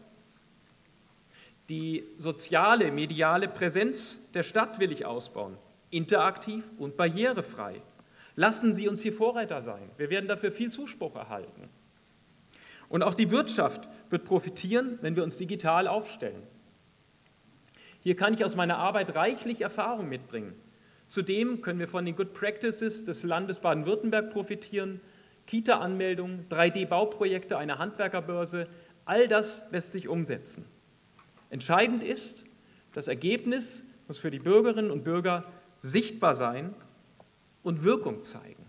Speaker 3: Die soziale, mediale Präsenz der Stadt will ich ausbauen, interaktiv und barrierefrei. Lassen Sie uns hier Vorreiter sein. Wir werden dafür viel Zuspruch erhalten. Und auch die Wirtschaft wird profitieren, wenn wir uns digital aufstellen. Hier kann ich aus meiner Arbeit reichlich Erfahrung mitbringen. Zudem können wir von den Good Practices des Landes Baden-Württemberg profitieren. Kita-Anmeldungen, drei D Bauprojekte, eine Handwerkerbörse, all das lässt sich umsetzen. Entscheidend ist, das Ergebnis muss für die Bürgerinnen und Bürger sichtbar sein und Wirkung zeigen.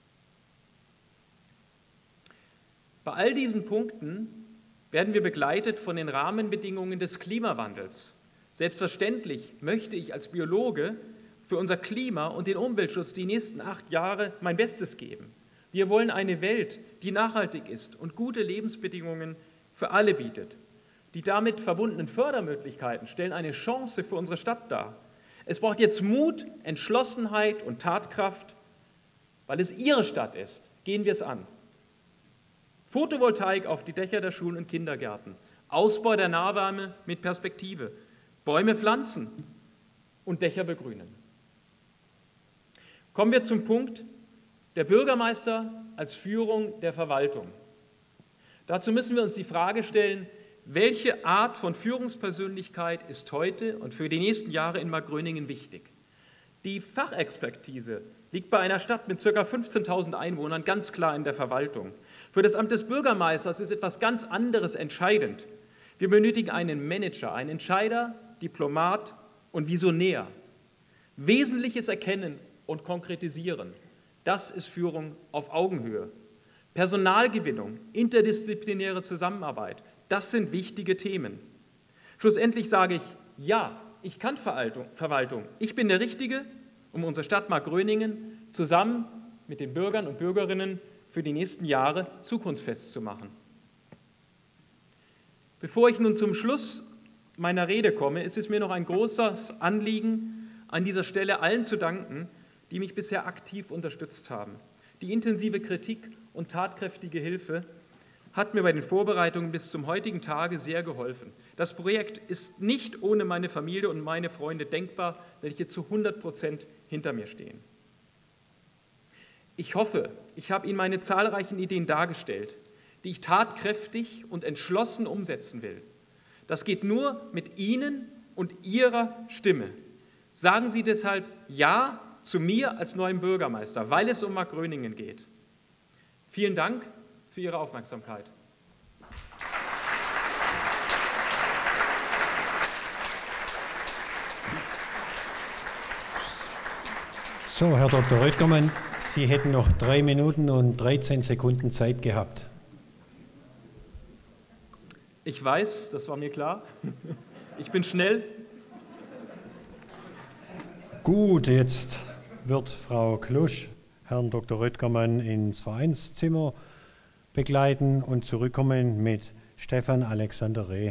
Speaker 3: Bei all diesen Punkten werden wir begleitet von den Rahmenbedingungen des Klimawandels. Selbstverständlich möchte ich als Biologe für unser Klima und den Umweltschutz die nächsten acht Jahre mein Bestes geben. Wir wollen eine Welt, die nachhaltig ist und gute Lebensbedingungen für alle bietet. Die damit verbundenen Fördermöglichkeiten stellen eine Chance für unsere Stadt dar. Es braucht jetzt Mut, Entschlossenheit und Tatkraft, weil es Ihre Stadt ist, gehen wir es an. Photovoltaik auf die Dächer der Schulen und Kindergärten, Ausbau der Nahwärme mit Perspektive, Bäume pflanzen und Dächer begrünen. Kommen wir zum Punkt, der Bürgermeister als Führung der Verwaltung. Dazu müssen wir uns die Frage stellen, welche Art von Führungspersönlichkeit ist heute und für die nächsten Jahre in Markgröningen wichtig? Die Fachexpertise liegt bei einer Stadt mit ca. fünfzehntausend Einwohnern ganz klar in der Verwaltung. Für das Amt des Bürgermeisters ist etwas ganz anderes entscheidend. Wir benötigen einen Manager, einen Entscheider, Diplomat und Visionär. Wesentliches erkennen und konkretisieren, das ist Führung auf Augenhöhe. Personalgewinnung, interdisziplinäre Zusammenarbeit, das sind wichtige Themen. Schlussendlich sage ich, ja, ich kann Verwaltung. Ich bin der Richtige, um unsere Stadt Markgröningen zusammen mit den Bürgern und Bürgerinnen für die nächsten Jahre zukunftsfest zu machen. Bevor ich nun zum Schluss meiner Rede komme, ist es mir noch ein großes Anliegen, an dieser Stelle allen zu danken, die mich bisher aktiv unterstützt haben. Die intensive Kritik und tatkräftige Hilfe hat mir bei den Vorbereitungen bis zum heutigen Tage sehr geholfen. Das Projekt ist nicht ohne meine Familie und meine Freunde denkbar, welche zu hundert Prozent hinter mir stehen. Ich hoffe, ich habe Ihnen meine zahlreichen Ideen dargestellt, die ich tatkräftig und entschlossen umsetzen will. Das geht nur mit Ihnen und Ihrer Stimme. Sagen Sie deshalb Ja zu mir als neuem Bürgermeister, weil es um Markgröningen geht. Vielen Dank für Ihre Aufmerksamkeit.
Speaker 1: So, Herr Doktor Röttgermann, Sie hätten noch drei Minuten und dreizehn Sekunden Zeit gehabt.
Speaker 3: Ich weiß, das war mir klar. Ich bin schnell.
Speaker 1: Gut, jetzt wird Frau Klusch Herrn Doktor Röttgermann ins Vereinszimmer begleiten und zurückkommen mit Stefan Alexander Reh.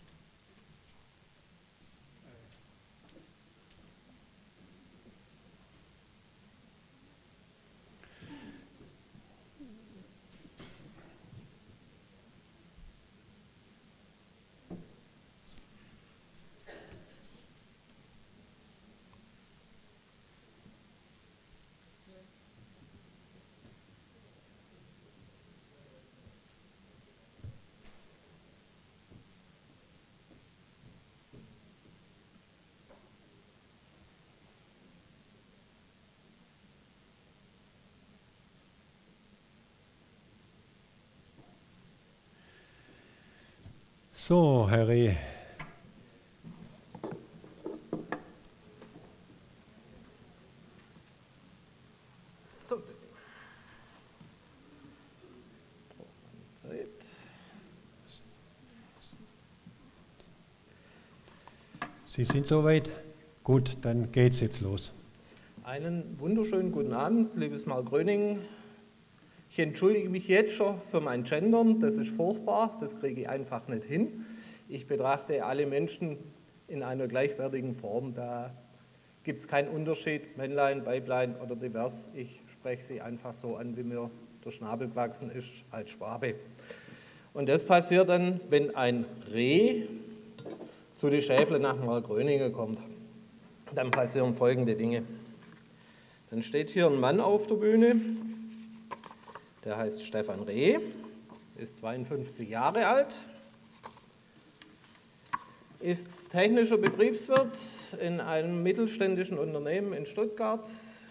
Speaker 1: So, Herr Reh.
Speaker 4: So. Zeit.
Speaker 1: Sie sind soweit? Gut, dann geht's jetzt los.
Speaker 4: Einen wunderschönen guten Abend, liebes Markgröningen. Ich entschuldige mich jetzt schon für mein Gendern, das ist furchtbar, das kriege ich einfach nicht hin. Ich betrachte alle Menschen in einer gleichwertigen Form, da gibt es keinen Unterschied, Männlein, Weiblein oder divers. Ich spreche sie einfach so an, wie mir der Schnabel gewachsen ist, als Schwabe. Und das passiert dann, wenn ein Reh zu den Schäfle nach Markgröningen kommt. Dann passieren folgende Dinge. Dann steht hier ein Mann auf der Bühne. Der heißt Stefan Reh, ist zweiundfünfzig Jahre alt, ist technischer Betriebswirt in einem mittelständischen Unternehmen in Stuttgart.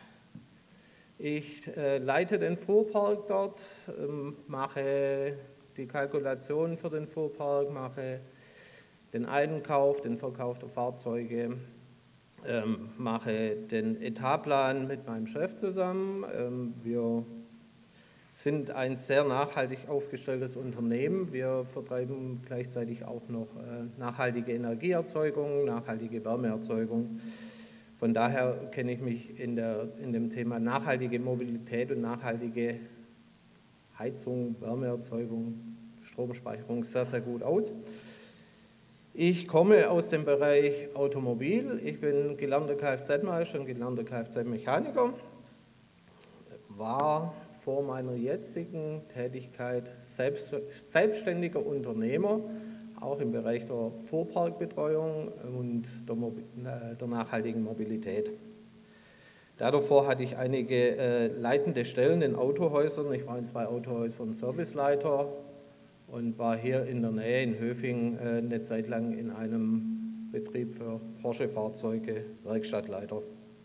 Speaker 4: Ich äh, leite den Fuhrpark dort, ähm, mache die Kalkulation für den Fuhrpark, mache den Einkauf, den Verkauf der Fahrzeuge, ähm, mache den Etatplan mit meinem Chef zusammen. Ähm, wir sind ein sehr nachhaltig aufgestelltes Unternehmen. Wir vertreiben gleichzeitig auch noch äh, nachhaltige Energieerzeugung, nachhaltige Wärmeerzeugung. Von daher kenne ich mich in, der, in dem Thema nachhaltige Mobilität und nachhaltige Heizung, Wärmeerzeugung, Stromspeicherung sehr, sehr gut aus. Ich komme aus dem Bereich Automobil. Ich bin gelernter Kfz-Meister und gelernter Kfz-Mechaniker. war vor meiner jetzigen Tätigkeit selbst, selbstständiger Unternehmer, auch im Bereich der Fuhrparkbetreuung und der, der nachhaltigen Mobilität. Davor hatte ich einige äh, leitende Stellen in Autohäusern. Ich war in zwei Autohäusern Serviceleiter und war hier in der Nähe in Höfing äh, eine Zeit lang in einem Betrieb für Porsche-Fahrzeuge Werkstattleiter.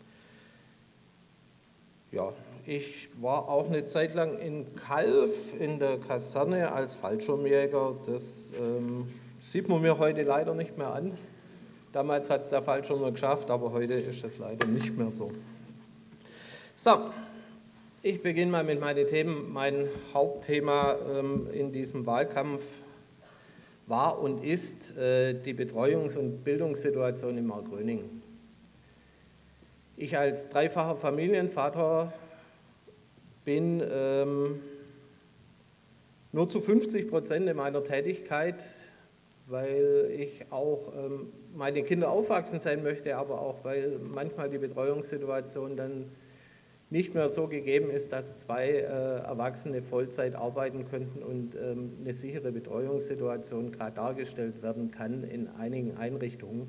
Speaker 4: Ja, ich war auch eine Zeit lang in Calw in der Kaserne als Fallschirmjäger. Das ähm, sieht man mir heute leider nicht mehr an. Damals hat es der Fallschirmer geschafft, aber heute ist es leider nicht mehr so. So, ich beginne mal mit meinen Themen. Mein Hauptthema ähm, in diesem Wahlkampf war und ist äh, die Betreuungs- und Bildungssituation in Markgröningen. Ich als dreifacher Familienvater bin ähm, nur zu fünfzig Prozent in meiner Tätigkeit, weil ich auch ähm, meine Kinder aufwachsen sein möchte, aber auch weil manchmal die Betreuungssituation dann nicht mehr so gegeben ist, dass zwei äh, Erwachsene Vollzeit arbeiten könnten und ähm, eine sichere Betreuungssituation gerade dargestellt werden kann in einigen Einrichtungen.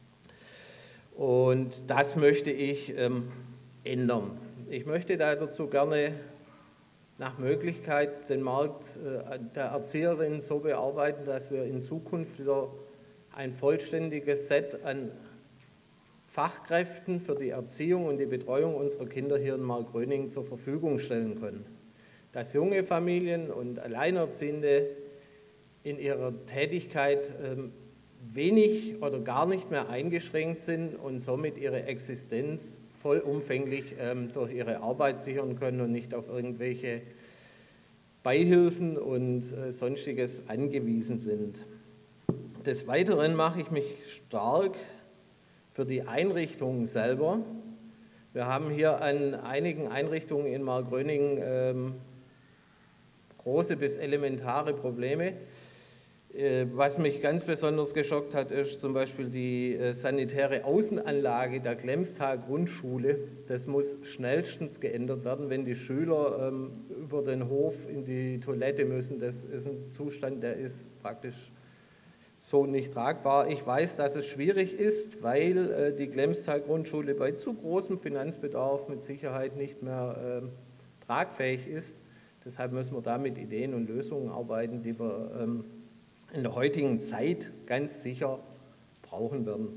Speaker 4: Und das möchte ich ähm, ändern. Ich möchte da dazu gerne nach Möglichkeit den Markt äh, der Erzieherinnen so bearbeiten, dass wir in Zukunft wieder ein vollständiges Set an Fachkräften für die Erziehung und die Betreuung unserer Kinder hier in Markgröningen zur Verfügung stellen können. Dass junge Familien und Alleinerziehende in ihrer Tätigkeit ähm, wenig oder gar nicht mehr eingeschränkt sind und somit ihre Existenz vollumfänglich ähm, durch ihre Arbeit sichern können und nicht auf irgendwelche Beihilfen und äh, Sonstiges angewiesen sind. Des Weiteren mache ich mich stark für die Einrichtungen selber. Wir haben hier an einigen Einrichtungen in Markgröningen ähm, große bis elementare Probleme. Äh, was mich ganz besonders geschockt hat, ist zum Beispiel die äh, sanitäre Außenanlage der Glemstal Grundschule. Das muss schnellstens geändert werden, wenn die Schüler ähm, über den Hof in die Toilette müssen. Das ist ein Zustand, der ist praktisch so nicht tragbar. Ich weiß, dass es schwierig ist, weil äh, die Glemstal Grundschule bei zu großem Finanzbedarf mit Sicherheit nicht mehr äh, tragfähig ist. Deshalb müssen wir da mit Ideen und Lösungen arbeiten, die wir ähm, in der heutigen Zeit ganz sicher brauchen werden.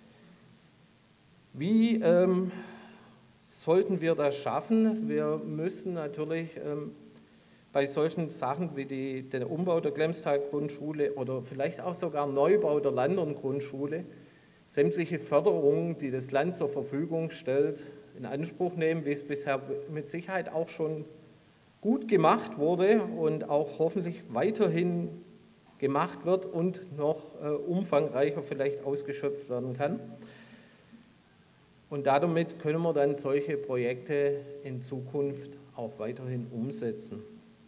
Speaker 4: Wie ähm, sollten wir das schaffen? Wir müssen natürlich ähm, bei solchen Sachen wie die, der Umbau der Glemstal Grundschule oder vielleicht auch sogar Neubau der Landern Grundschule sämtliche Förderungen, die das Land zur Verfügung stellt, in Anspruch nehmen, wie es bisher mit Sicherheit auch schon gut gemacht wurde und auch hoffentlich weiterhin gemacht wird und noch äh, umfangreicher vielleicht ausgeschöpft werden kann. Und damit können wir dann solche Projekte in Zukunft auch weiterhin umsetzen.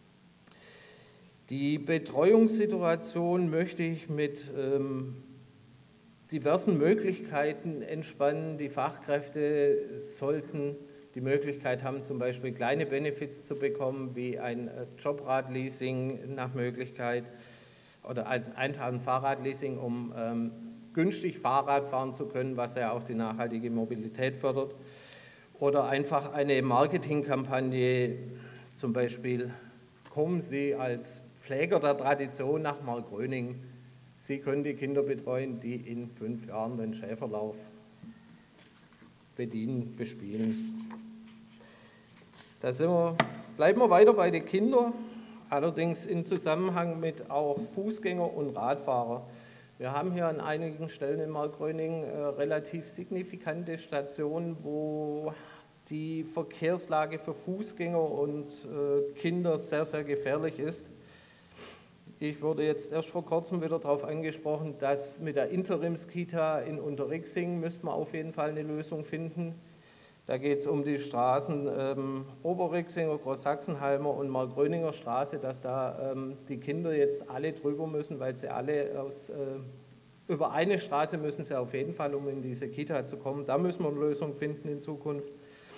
Speaker 4: Die Betreuungssituation möchte ich mit ähm, diversen Möglichkeiten entspannen. Die Fachkräfte sollten die Möglichkeit haben, zum Beispiel kleine Benefits zu bekommen, wie ein Jobradleasing nach Möglichkeit oder einfach ein Fahrradleasing, um ähm, günstig Fahrrad fahren zu können, was ja auch die nachhaltige Mobilität fördert. Oder einfach eine Marketingkampagne, zum Beispiel, kommen Sie als Pfleger der Tradition nach Markgröningen. Sie können die Kinder betreuen, die in fünf Jahren den Schäferlauf bedienen, bespielen. Da sind wir, bleiben wir weiter bei den Kindern, allerdings in Zusammenhang mit auch Fußgänger und Radfahrer. Wir haben hier an einigen Stellen in Markgröningen äh, relativ signifikante Stationen, wo die Verkehrslage für Fußgänger und äh, Kinder sehr, sehr gefährlich ist. Ich wurde jetzt erst vor kurzem wieder darauf angesprochen, dass mit der Interimskita in Unterrixing müsste man auf jeden Fall eine Lösung finden. Da geht es um die Straßen ähm, Oberrixinger, Großsachsenhalmer und Markgröninger Straße, dass da ähm, die Kinder jetzt alle drüber müssen, weil sie alle aus, äh, über eine Straße müssen sie auf jeden Fall, um in diese Kita zu kommen. Da müssen wir eine Lösung finden in Zukunft.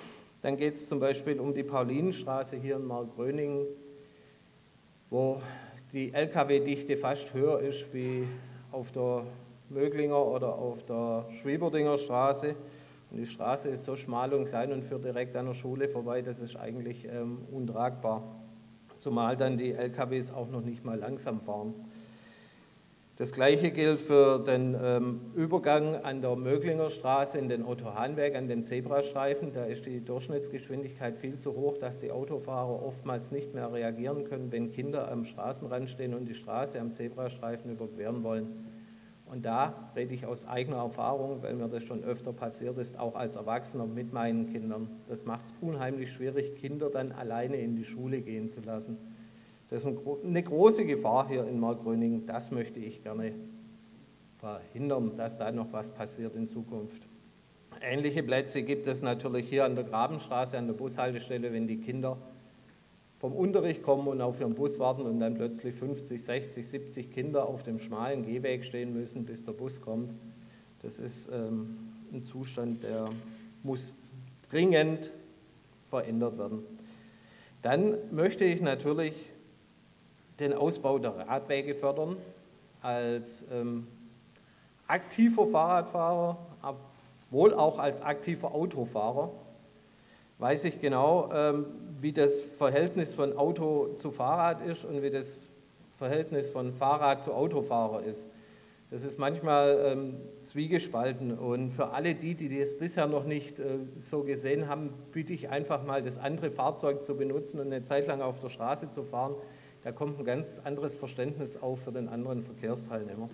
Speaker 4: Dann geht es zum Beispiel um die Paulinenstraße hier in Markgröningen, wo die L K W-Dichte fast höher ist wie auf der Möglinger oder auf der Schwieberdinger Straße. Und die Straße ist so schmal und klein und führt direkt an der Schule vorbei, das ist eigentlich ähm, untragbar. Zumal dann die L K Ws auch noch nicht mal langsam fahren. Das Gleiche gilt für den ähm, Übergang an der Möglinger Straße in den Otto-Hahn-Weg, an den Zebrastreifen. Da ist die Durchschnittsgeschwindigkeit viel zu hoch, dass die Autofahrer oftmals nicht mehr reagieren können, wenn Kinder am Straßenrand stehen und die Straße am Zebrastreifen überqueren wollen. Und da rede ich aus eigener Erfahrung, weil mir das schon öfter passiert ist, auch als Erwachsener mit meinen Kindern. Das macht es unheimlich schwierig, Kinder dann alleine in die Schule gehen zu lassen. Das ist eine große Gefahr hier in Markgröningen. Das möchte ich gerne verhindern, dass da noch was passiert in Zukunft. Ähnliche Plätze gibt es natürlich hier an der Grabenstraße, an der Bushaltestelle, wenn die Kinder vom Unterricht kommen und auf ihren Bus warten und dann plötzlich fünfzig, sechzig, siebzig Kinder auf dem schmalen Gehweg stehen müssen, bis der Bus kommt. Das ist ähm, ein Zustand, der muss dringend verändert werden. Dann möchte ich natürlich den Ausbau der Radwege fördern. Als ähm, aktiver Fahrradfahrer, wohl auch als aktiver Autofahrer, weiß ich genau, ähm, wie das Verhältnis von Auto zu Fahrrad ist und wie das Verhältnis von Fahrrad zu Autofahrer ist. Das ist manchmal ähm, zwiegespalten und für alle die, die das bisher noch nicht äh, so gesehen haben, bitte ich einfach mal, das andere Fahrzeug zu benutzen und eine Zeit lang auf der Straße zu fahren. Da kommt ein ganz anderes Verständnis auf für den anderen Verkehrsteilnehmer.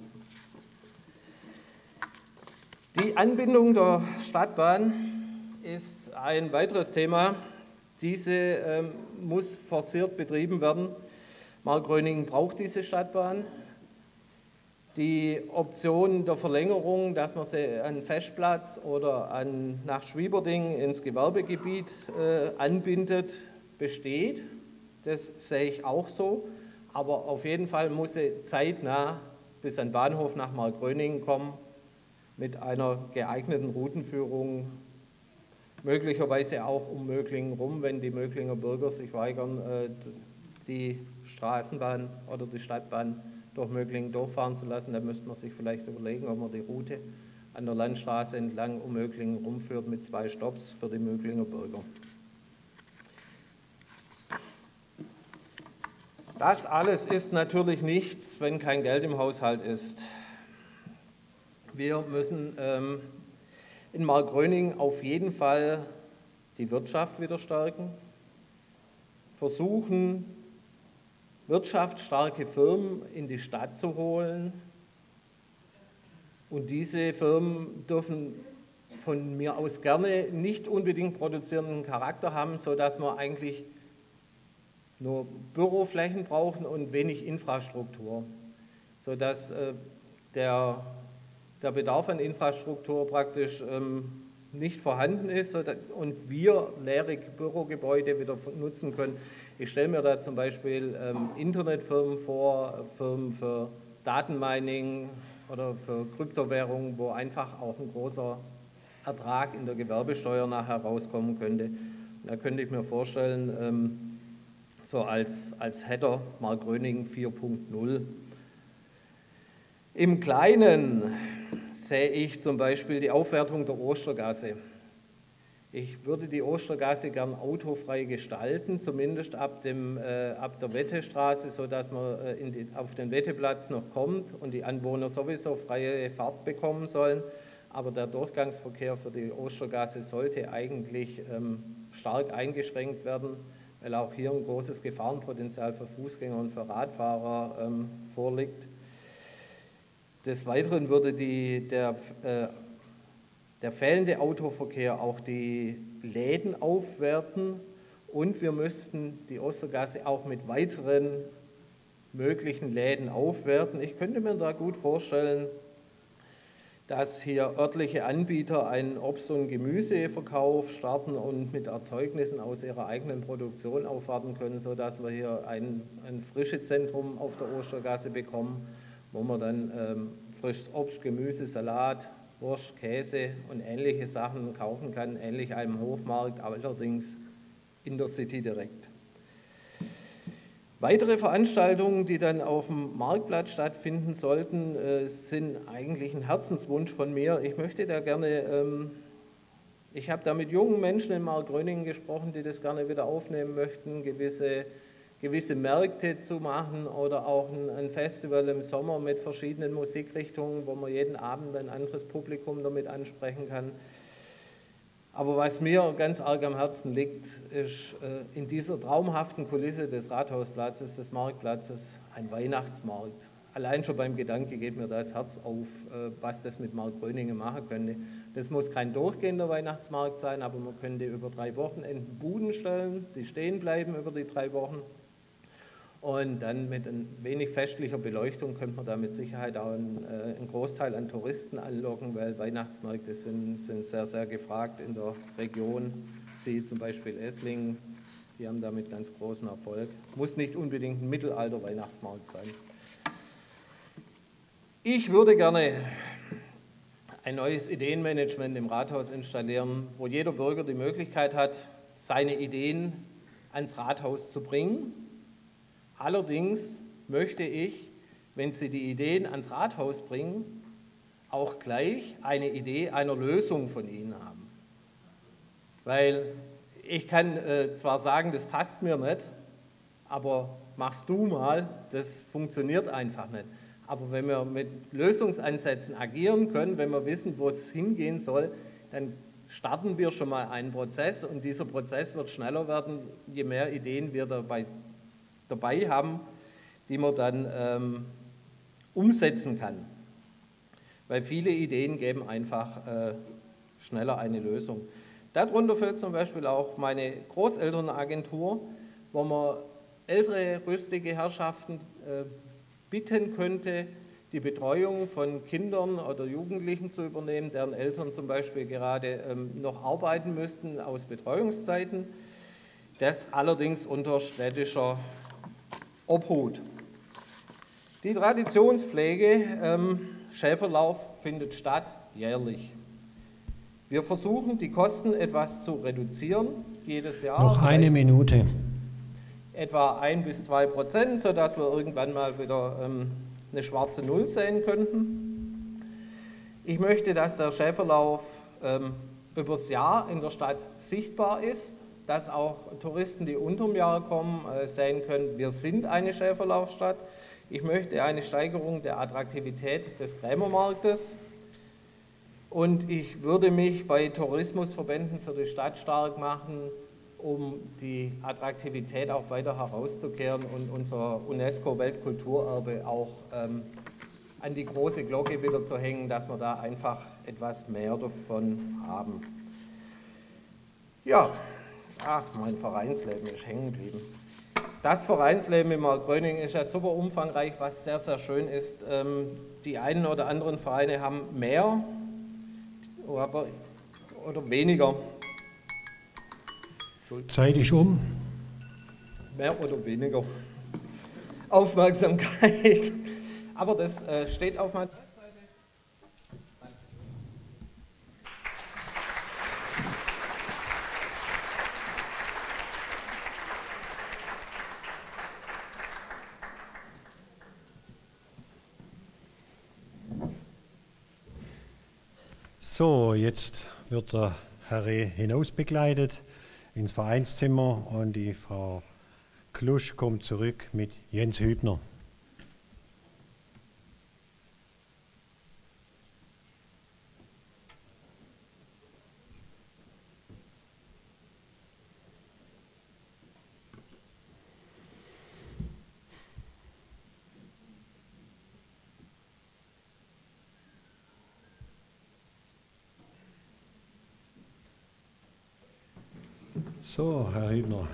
Speaker 4: Die Anbindung der Stadtbahn ist ein weiteres Thema. Diese ähm, muss forciert betrieben werden. Markgröningen braucht diese Stadtbahn. Die Option der Verlängerung, dass man sie an Festplatz oder an, nach Schwieberding ins Gewerbegebiet äh, anbindet, besteht. Das sehe ich auch so, aber auf jeden Fall muss sie zeitnah bis an den Bahnhof nach Markgröningen kommen, mit einer geeigneten Routenführung, möglicherweise auch um Möglingen rum, wenn die Möglinger Bürger sich weigern, die Straßenbahn oder die Stadtbahn durch Möglingen durchfahren zu lassen. Dann müsste man sich vielleicht überlegen, ob man die Route an der Landstraße entlang um Möglingen rumführt mit zwei Stopps für die Möglinger Bürger. Das alles ist natürlich nichts, wenn kein Geld im Haushalt ist. Wir müssen ähm, in Markgröningen auf jeden Fall die Wirtschaft wieder stärken, versuchen, wirtschaftsstarke Firmen in die Stadt zu holen. Und diese Firmen dürfen von mir aus gerne nicht unbedingt produzierenden Charakter haben, sodass man eigentlich nur Büroflächen brauchen und wenig Infrastruktur, sodass äh, der, der Bedarf an Infrastruktur praktisch ähm, nicht vorhanden ist und wir leere Bürogebäude wieder nutzen können. Ich stelle mir da zum Beispiel ähm, Internetfirmen vor, Firmen für Datenmining oder für Kryptowährungen, wo einfach auch ein großer Ertrag in der Gewerbesteuer nachher rauskommen könnte. Und da könnte ich mir vorstellen, ähm, so als, als Header Markgröningen vier Punkt null. Im Kleinen sehe ich zum Beispiel die Aufwertung der Ostergasse. Ich würde die Ostergasse gern autofrei gestalten, zumindest ab, dem, äh, ab der Wettestraße, sodass man äh, in die, auf den Wetteplatz noch kommt und die Anwohner sowieso freie Fahrt bekommen sollen. Aber der Durchgangsverkehr für die Ostergasse sollte eigentlich ähm, stark eingeschränkt werden, weil auch hier ein großes Gefahrenpotenzial für Fußgänger und für Radfahrer ähm, vorliegt. Des Weiteren würde die, der, äh, der fehlende Autoverkehr auch die Läden aufwerten und wir müssten die Ostergasse auch mit weiteren möglichen Läden aufwerten. Ich könnte mir da gut vorstellen, dass hier örtliche Anbieter einen Obst- und Gemüseverkauf starten und mit Erzeugnissen aus ihrer eigenen Produktion aufwarten können, sodass wir hier ein, ein frisches Zentrum auf der Ostergasse bekommen, wo man dann ähm, frisches Obst, Gemüse, Salat, Wurst, Käse und ähnliche Sachen kaufen kann, ähnlich einem Hofmarkt, allerdings in der City direkt. Weitere Veranstaltungen, die dann auf dem Marktplatz stattfinden sollten, äh, sind eigentlich ein Herzenswunsch von mir. Ich möchte da gerne, ähm, ich habe da mit jungen Menschen in Markgröningen gesprochen, die das gerne wieder aufnehmen möchten, gewisse, gewisse Märkte zu machen oder auch ein, ein Festival im Sommer mit verschiedenen Musikrichtungen, wo man jeden Abend ein anderes Publikum damit ansprechen kann. Aber was mir ganz arg am Herzen liegt, ist äh, in dieser traumhaften Kulisse des Rathausplatzes, des Marktplatzes, ein Weihnachtsmarkt. Allein schon beim Gedanke geht mir das Herz auf, äh, was das mit Markgröningen machen könnte. Das muss kein durchgehender Weihnachtsmarkt sein, aber man könnte über drei Wochenenden Buden stellen, die stehen bleiben über die drei Wochen. Und dann mit ein wenig festlicher Beleuchtung könnte man da mit Sicherheit auch einen, äh, einen Großteil an Touristen anlocken, weil Weihnachtsmärkte sind, sind sehr, sehr gefragt in der Region, wie zum Beispiel Esslingen, die haben damit ganz großen Erfolg. Muss nicht unbedingt ein Mittelalter-Weihnachtsmarkt sein. Ich würde gerne ein neues Ideenmanagement im Rathaus installieren, wo jeder Bürger die Möglichkeit hat, seine Ideen ans Rathaus zu bringen. Allerdings möchte ich, wenn Sie die Ideen ans Rathaus bringen, auch gleich eine Idee einer Lösung von Ihnen haben. Weil ich kann äh, zwar sagen, das passt mir nicht, aber machst du mal, das funktioniert einfach nicht. Aber wenn wir mit Lösungsansätzen agieren können, wenn wir wissen, wo es hingehen soll, dann starten wir schon mal einen Prozess und dieser Prozess wird schneller werden, je mehr Ideen wir dabei dabei haben, die man dann ähm, umsetzen kann. Weil viele Ideen geben einfach äh, schneller eine Lösung. Darunter fällt zum Beispiel auch meine Großelternagentur, wo man ältere, rüstige Herrschaften äh, bitten könnte, die Betreuung von Kindern oder Jugendlichen zu übernehmen, deren Eltern zum Beispiel gerade ähm, noch arbeiten müssten aus Betreuungszeiten. Das allerdings unter städtischer Obhut. Die Traditionspflege, ähm, Schäferlauf findet statt jährlich. Wir versuchen, die Kosten etwas zu reduzieren, jedes Jahr.
Speaker 1: Noch eine Minute.
Speaker 4: Etwa ein bis zwei Prozent, sodass wir irgendwann mal wieder ähm, eine schwarze Null sehen könnten. Ich möchte, dass der Schäferlauf ähm, übers Jahr in der Stadt sichtbar ist, dass auch Touristen, die unterm Jahr kommen, äh, sehen können, wir sind eine Schäferlaufstadt. Ich möchte eine Steigerung der Attraktivität des Krämermarktes und ich würde mich bei Tourismusverbänden für die Stadt stark machen, um die Attraktivität auch weiter herauszukehren und unser UNESCO-Weltkulturerbe auch ähm, an die große Glocke wieder zu hängen, dass wir da einfach etwas mehr davon haben. Ja, ach, mein Vereinsleben ist hängen geblieben. Das Vereinsleben in Markgröningen ist ja super umfangreich, was sehr, sehr schön ist. Ähm, die einen oder anderen Vereine haben mehr aber, oder weniger.
Speaker 1: Zeit ist um.
Speaker 4: Mehr oder weniger Aufmerksamkeit. Aber das äh, steht auf meiner Webseite.
Speaker 1: So, jetzt wird der Herr hinaus begleitet ins Vereinszimmer und die Frau Klusch kommt zurück mit Jens Hübner. So, Herr Hübner.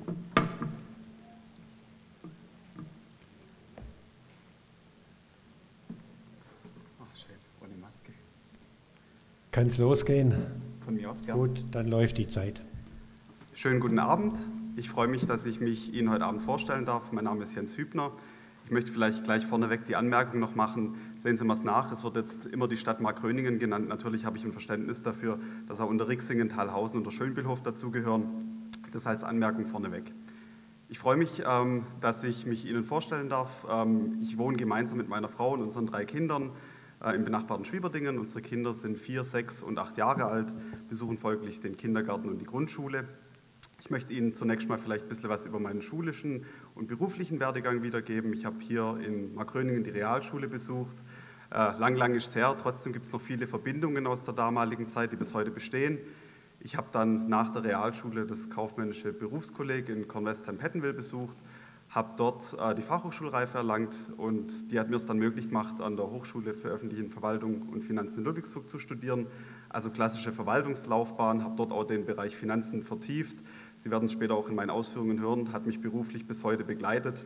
Speaker 5: Ach, schön, ohne Maske.
Speaker 1: Kann es losgehen?
Speaker 5: Von mir aus, gerne.
Speaker 1: Gut, dann läuft die Zeit.
Speaker 5: Schönen guten Abend. Ich freue mich, dass ich mich Ihnen heute Abend vorstellen darf. Mein Name ist Jens Hübner. Ich möchte vielleicht gleich vorneweg die Anmerkung noch machen, sehen Sie mal es nach, es wird jetzt immer die Stadt Markgröningen genannt. Natürlich habe ich ein Verständnis dafür, dass auch Unterrixingen, Thalhausen und der Schönbühlhof dazugehören. Das als Anmerkung vorneweg. Ich freue mich, ähm, dass ich mich Ihnen vorstellen darf. Ähm, ich wohne gemeinsam mit meiner Frau und unseren drei Kindern äh, im benachbarten Schwieberdingen. Unsere Kinder sind vier, sechs und acht Jahre alt, besuchen folglich den Kindergarten und die Grundschule. Ich möchte Ihnen zunächst mal vielleicht ein bisschen was über meinen schulischen und beruflichen Werdegang wiedergeben. Ich habe hier in Markgröningen die Realschule besucht. Äh, lang, lang ist es her, trotzdem gibt es noch viele Verbindungen aus der damaligen Zeit, die bis heute bestehen. Ich habe dann nach der Realschule das kaufmännische Berufskolleg in Kornwestheim-Pettenwil besucht, habe dort äh, die Fachhochschulreife erlangt und die hat mir es dann möglich gemacht, an der Hochschule für öffentliche Verwaltung und Finanzen in Ludwigsburg zu studieren, also klassische Verwaltungslaufbahn, habe dort auch den Bereich Finanzen vertieft. Sie werden es später auch in meinen Ausführungen hören, hat mich beruflich bis heute begleitet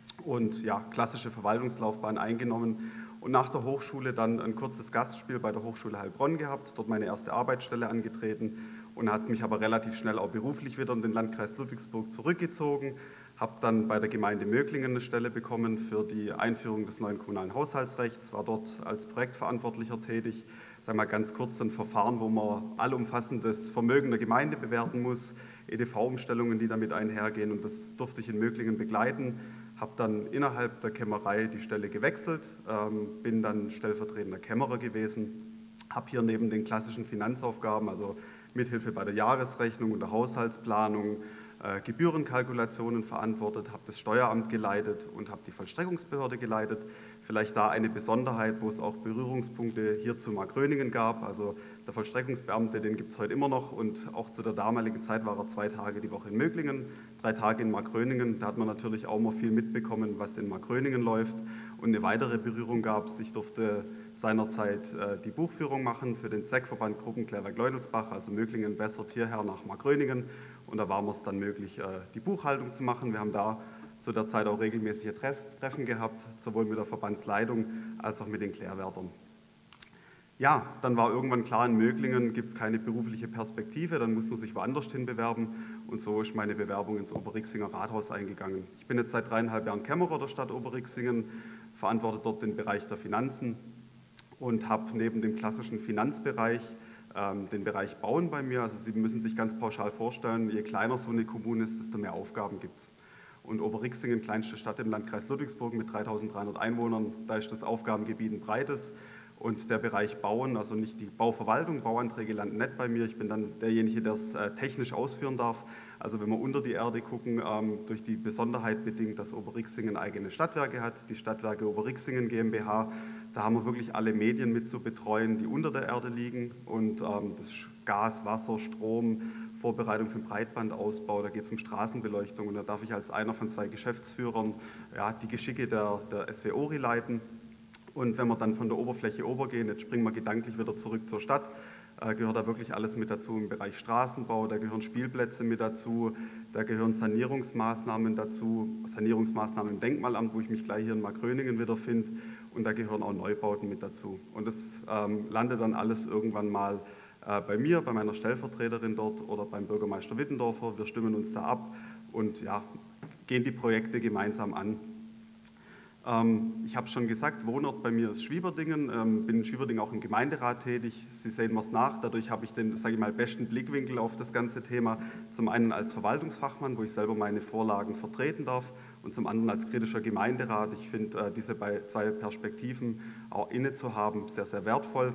Speaker 5: und ja, klassische Verwaltungslaufbahn eingenommen und nach der Hochschule dann ein kurzes Gastspiel bei der Hochschule Heilbronn gehabt, dort meine erste Arbeitsstelle angetreten und hat es mich aber relativ schnell auch beruflich wieder in den Landkreis Ludwigsburg zurückgezogen, habe dann bei der Gemeinde Möglingen eine Stelle bekommen für die Einführung des neuen kommunalen Haushaltsrechts, war dort als Projektverantwortlicher tätig, sagen wir mal ganz kurz ein Verfahren, wo man allumfassendes Vermögen der Gemeinde bewerten muss, E D V-Umstellungen, die damit einhergehen und das durfte ich in Möglingen begleiten, habe dann innerhalb der Kämmerei die Stelle gewechselt, ähm, bin dann stellvertretender Kämmerer gewesen, habe hier neben den klassischen Finanzaufgaben, also Mithilfe bei der Jahresrechnung und der Haushaltsplanung, äh, Gebührenkalkulationen verantwortet, habe das Steueramt geleitet und habe die Vollstreckungsbehörde geleitet. Vielleicht da eine Besonderheit, wo es auch Berührungspunkte hier zu Markgröningen gab. Also der Vollstreckungsbeamte, den gibt es heute immer noch und auch zu der damaligen Zeit war er zwei Tage die Woche in Möglingen, drei Tage in Markgröningen. Da hat man natürlich auch mal viel mitbekommen, was in Markgröningen läuft. Und eine weitere Berührung gab es, ich durfte seinerzeit äh, die Buchführung machen für den Z E C-Verband Gruppenklärwerk-Leudelsbach, also Möglingen bessert hierher nach Markgröningen. Und da war es dann möglich, äh, die Buchhaltung zu machen. Wir haben da zu der Zeit auch regelmäßige Treffen gehabt, sowohl mit der Verbandsleitung als auch mit den Klärwärtern. Ja, dann war irgendwann klar, in Möglingen gibt es keine berufliche Perspektive, dann muss man sich woanders hin bewerben und so ist meine Bewerbung ins Oberrixinger Rathaus eingegangen. Ich bin jetzt seit dreieinhalb Jahren Kämmerer der Stadt Oberrixingen, verantworte dort den Bereich der Finanzen und habe neben dem klassischen Finanzbereich ähm, den Bereich Bauen bei mir. Also Sie müssen sich ganz pauschal vorstellen, je kleiner so eine Kommune ist, desto mehr Aufgaben gibt es. Und Oberrixingen, kleinste Stadt im Landkreis Ludwigsburg mit dreitausenddreihundert Einwohnern, da ist das Aufgabengebiet ein breites. Und der Bereich Bauen, also nicht die Bauverwaltung, Bauanträge landen nicht bei mir. Ich bin dann derjenige, der es äh, technisch ausführen darf. Also wenn wir unter die Erde gucken, ähm, durch die Besonderheit bedingt, dass Oberrixingen eigene Stadtwerke hat, die Stadtwerke Oberrixingen GmbH, da haben wir wirklich alle Medien mit zu betreuen, die unter der Erde liegen. Und ähm, das ist Gas, Wasser, Strom, Vorbereitung für den Breitbandausbau, da geht es um Straßenbeleuchtung und da darf ich als einer von zwei Geschäftsführern ja, die Geschicke der, der S W O R I leiten. Und wenn wir dann von der Oberfläche obergehen, jetzt springen wir gedanklich wieder zurück zur Stadt, äh, gehört da wirklich alles mit dazu im Bereich Straßenbau, da gehören Spielplätze mit dazu, da gehören Sanierungsmaßnahmen dazu, Sanierungsmaßnahmen im Denkmalamt, wo ich mich gleich hier in Markgröningen wiederfinde, und da gehören auch Neubauten mit dazu. Und das ähm, landet dann alles irgendwann mal äh, bei mir, bei meiner Stellvertreterin dort oder beim Bürgermeister Wittendorfer. Wir stimmen uns da ab und ja, gehen die Projekte gemeinsam an. Ich habe schon gesagt, Wohnort bei mir ist Schwieberdingen, bin in Schwieberdingen auch im Gemeinderat tätig. Sie sehen was nach, dadurch habe ich den, sage ich mal, besten Blickwinkel auf das ganze Thema. Zum einen als Verwaltungsfachmann, wo ich selber meine Vorlagen vertreten darf, und zum anderen als kritischer Gemeinderat. Ich finde diese zwei Perspektiven auch inne zu haben sehr, sehr wertvoll.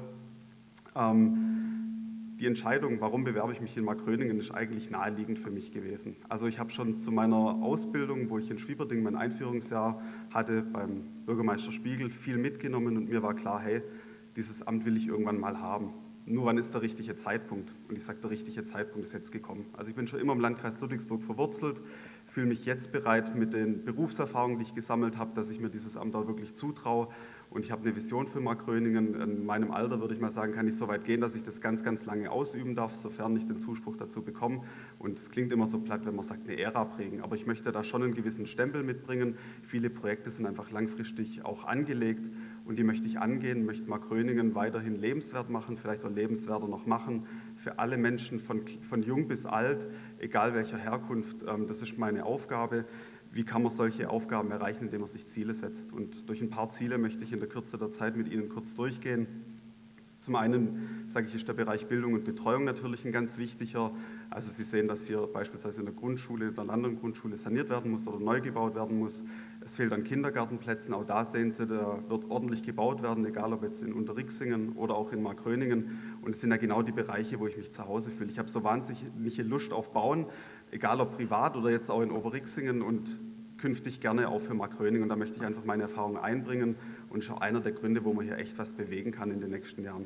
Speaker 5: Die Entscheidung, warum bewerbe ich mich in Markgröningen, ist eigentlich naheliegend für mich gewesen. Also ich habe schon zu meiner Ausbildung, wo ich in Schwieberdingen mein Einführungsjahr hatte, beim Bürgermeister Spiegel, viel mitgenommen und mir war klar, hey, dieses Amt will ich irgendwann mal haben. Nur wann ist der richtige Zeitpunkt? Und ich sage, der richtige Zeitpunkt ist jetzt gekommen. Also ich bin schon immer im Landkreis Ludwigsburg verwurzelt, fühle mich jetzt bereit mit den Berufserfahrungen, die ich gesammelt habe, dass ich mir dieses Amt auch wirklich zutraue. Und ich habe eine Vision für Markgröningen. In meinem Alter, würde ich mal sagen, kann ich so weit gehen, dass ich das ganz, ganz lange ausüben darf, sofern ich den Zuspruch dazu bekomme. Und es klingt immer so platt, wenn man sagt, eine Ära prägen. Aber ich möchte da schon einen gewissen Stempel mitbringen. Viele Projekte sind einfach langfristig auch angelegt und die möchte ich angehen, möchte Markgröningen weiterhin lebenswert machen, vielleicht auch lebenswerter noch machen. Für alle Menschen von, von jung bis alt, egal welcher Herkunft, das ist meine Aufgabe. wie kann man solche Aufgaben erreichen, indem man sich Ziele setzt. Und durch ein paar Ziele möchte ich in der Kürze der Zeit mit Ihnen kurz durchgehen. Zum einen, sage ich, ist der Bereich Bildung und Betreuung natürlich ein ganz wichtiger. Also Sie sehen, dass hier beispielsweise in der Grundschule, in der anderen Grundschule saniert werden muss oder neu gebaut werden muss. Es fehlt an Kindergartenplätzen. Auch da sehen Sie, da wird ordentlich gebaut werden, egal ob jetzt in Unterrixingen oder auch in Markgröningen. Und es sind ja genau die Bereiche, wo ich mich zu Hause fühle. Ich habe so wahnsinnige Lust auf Bauen, egal ob privat oder jetzt auch in Oberrixingen und künftig gerne auch für Markgröningen. Und da möchte ich einfach meine Erfahrungen einbringen und ist auch einer der Gründe, wo man hier echt was bewegen kann in den nächsten Jahren.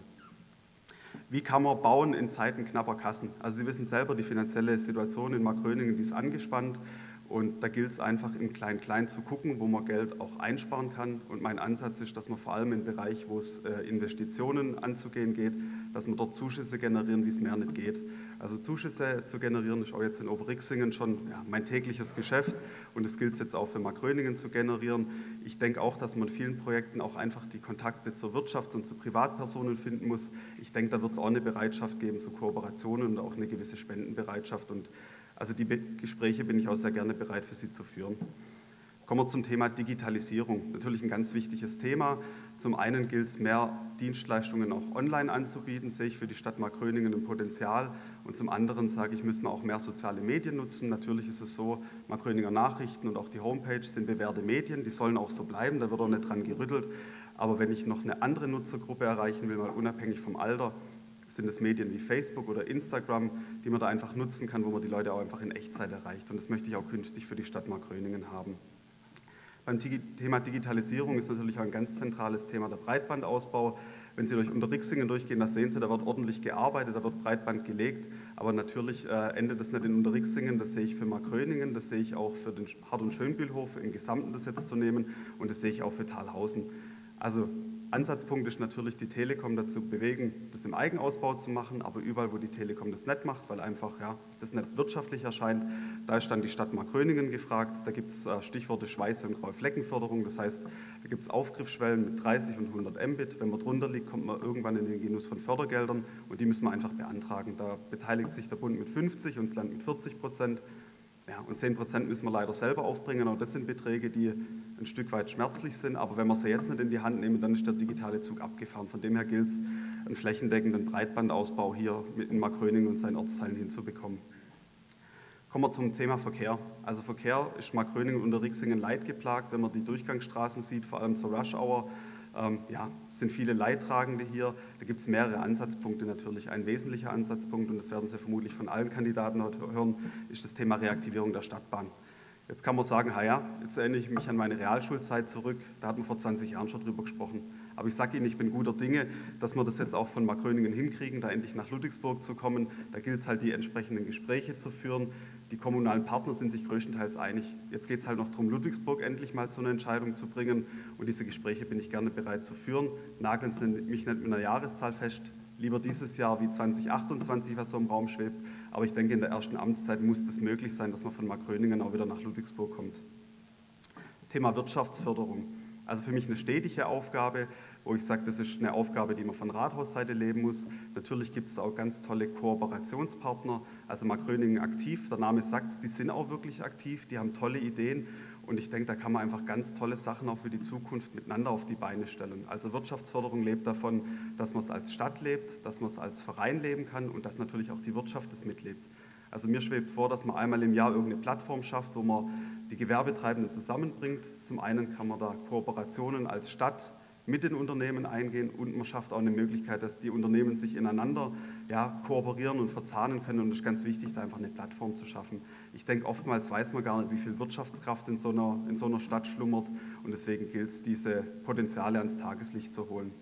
Speaker 5: Wie kann man bauen in Zeiten knapper Kassen? Also Sie wissen selber, die finanzielle Situation in Markgröningen, die ist angespannt. Und da gilt es einfach im Klein-Klein zu gucken, wo man Geld auch einsparen kann. Und mein Ansatz ist, dass man vor allem im Bereich, wo es äh, Investitionen anzugehen geht, dass man dort Zuschüsse generieren, wie es mehr nicht geht. Also Zuschüsse zu generieren ist auch jetzt in Oberrixingen schon ja, mein tägliches Geschäft. Und es gilt jetzt auch für Markgröningen zu generieren. Ich denke auch, dass man in vielen Projekten auch einfach die Kontakte zur Wirtschaft und zu Privatpersonen finden muss. Ich denke, da wird es auch eine Bereitschaft geben zu Kooperationen und auch eine gewisse Spendenbereitschaft. Und also die Gespräche bin ich auch sehr gerne bereit für Sie zu führen. Kommen wir zum Thema Digitalisierung. Natürlich ein ganz wichtiges Thema. Zum einen gilt es, mehr Dienstleistungen auch online anzubieten, sehe ich für die Stadt Markgröningen ein Potenzial. Und zum anderen sage ich, müssen wir auch mehr soziale Medien nutzen. Natürlich ist es so, Markgröninger Nachrichten und auch die Homepage sind bewährte Medien, die sollen auch so bleiben, da wird auch nicht dran gerüttelt. Aber wenn ich noch eine andere Nutzergruppe erreichen will, mal unabhängig vom Alter, sind es Medien wie Facebook oder Instagram, die man da einfach nutzen kann, wo man die Leute auch einfach in Echtzeit erreicht. Und das möchte ich auch künftig für die Stadt Markgröningen haben. Beim Thema Digitalisierung ist natürlich auch ein ganz zentrales Thema der Breitbandausbau. Wenn Sie durch Unterrixingen durchgehen, da sehen Sie, da wird ordentlich gearbeitet, da wird Breitband gelegt. Aber natürlich äh, endet das nicht in Unterrixingen, das sehe ich für Markgröningen, das sehe ich auch für den Hart- und Schönbühlhof im Gesamten das jetzt zu nehmen und das sehe ich auch für Thalhausen. Also Ansatzpunkt ist natürlich, die Telekom dazu bewegen, das im Eigenausbau zu machen, aber überall, wo die Telekom das nicht macht, weil einfach ja, das nicht wirtschaftlich erscheint, da ist dann die Stadt Markgröningen gefragt. Da gibt es äh, Stichworte Schweiß- und graue Fleckenförderung, das heißt, da gibt es Aufgriffsschwellen mit dreißig und hundert Mbit. Wenn man drunter liegt, kommt man irgendwann in den Genuss von Fördergeldern und die müssen wir einfach beantragen. Da beteiligt sich der Bund mit fünfzig und das Land mit vierzig Prozent. Ja, und zehn Prozent müssen wir leider selber aufbringen. Auch das sind Beträge, die ein Stück weit schmerzlich sind. Aber wenn wir sie jetzt nicht in die Hand nehmen, dann ist der digitale Zug abgefahren. Von dem her gilt es, einen flächendeckenden Breitbandausbau hier in Markgröningen und seinen Ortsteilen hinzubekommen. Kommen wir zum Thema Verkehr. Also Verkehr ist Markgröningen und Unterrixingen leidgeplagt, wenn man die Durchgangsstraßen sieht, vor allem zur Rush Hour. Ähm, ja, es sind viele Leidtragende hier. Da gibt es mehrere Ansatzpunkte natürlich. Ein wesentlicher Ansatzpunkt, und das werden Sie vermutlich von allen Kandidaten heute hören, ist das Thema Reaktivierung der Stadtbahn. Jetzt kann man sagen, ha ja, jetzt erinnere ich mich an meine Realschulzeit zurück, da hatten wir vor zwanzig Jahren schon drüber gesprochen. Aber ich sage Ihnen, ich bin guter Dinge, dass wir das jetzt auch von Markgröningen hinkriegen, da endlich nach Ludwigsburg zu kommen. Da gilt es halt, die entsprechenden Gespräche zu führen. Die kommunalen Partner sind sich größtenteils einig. Jetzt geht es halt noch darum, Ludwigsburg endlich mal zu einer Entscheidung zu bringen. Und diese Gespräche bin ich gerne bereit zu führen. Nageln Sie mich nicht mit einer Jahreszahl fest. Lieber dieses Jahr wie zwanzig achtundzwanzig, was so im Raum schwebt. Aber ich denke, in der ersten Amtszeit muss es möglich sein, dass man von Markgröningen auch wieder nach Ludwigsburg kommt. Thema Wirtschaftsförderung. Also für mich eine stetige Aufgabe, wo ich sage, das ist eine Aufgabe, die man von Rathausseite leben muss. Natürlich gibt es auch ganz tolle Kooperationspartner, also Markgröningen aktiv. Der Name sagt es, die sind auch wirklich aktiv, die haben tolle Ideen. Und ich denke, da kann man einfach ganz tolle Sachen auch für die Zukunft miteinander auf die Beine stellen. Also Wirtschaftsförderung lebt davon, dass man es als Stadt lebt, dass man es als Verein leben kann und dass natürlich auch die Wirtschaft es mitlebt. Also mir schwebt vor, dass man einmal im Jahr irgendeine Plattform schafft, wo man die Gewerbetreibenden zusammenbringt. Zum einen kann man da Kooperationen als Stadt mit den Unternehmen eingehen und man schafft auch eine Möglichkeit, dass die Unternehmen sich ineinander ja, kooperieren und verzahnen können und es ist ganz wichtig, da einfach eine Plattform zu schaffen. Ich denke, oftmals weiß man gar nicht, wie viel Wirtschaftskraft in so einer, in so einer Stadt schlummert und deswegen gilt es, diese Potenziale ans Tageslicht zu holen.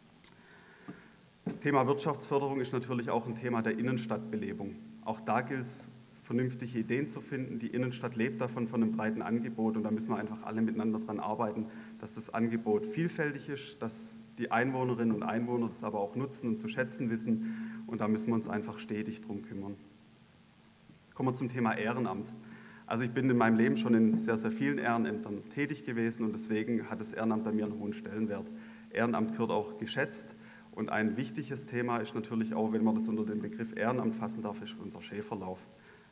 Speaker 5: Thema Wirtschaftsförderung ist natürlich auch ein Thema der Innenstadtbelebung. Auch da gilt es, vernünftige Ideen zu finden. Die Innenstadt lebt davon, von einem breiten Angebot und da müssen wir einfach alle miteinander daran arbeiten, dass das Angebot vielfältig ist, dass die Einwohnerinnen und Einwohner das aber auch nutzen und zu schätzen wissen und da müssen wir uns einfach stetig drum kümmern. Kommen wir zum Thema Ehrenamt. Also ich bin in meinem Leben schon in sehr, sehr vielen Ehrenämtern tätig gewesen und deswegen hat das Ehrenamt bei mir einen hohen Stellenwert. Ehrenamt gehört auch geschätzt. Und ein wichtiges Thema ist natürlich auch, wenn man das unter den Begriff Ehrenamt fassen darf, ist unser Schäferlauf.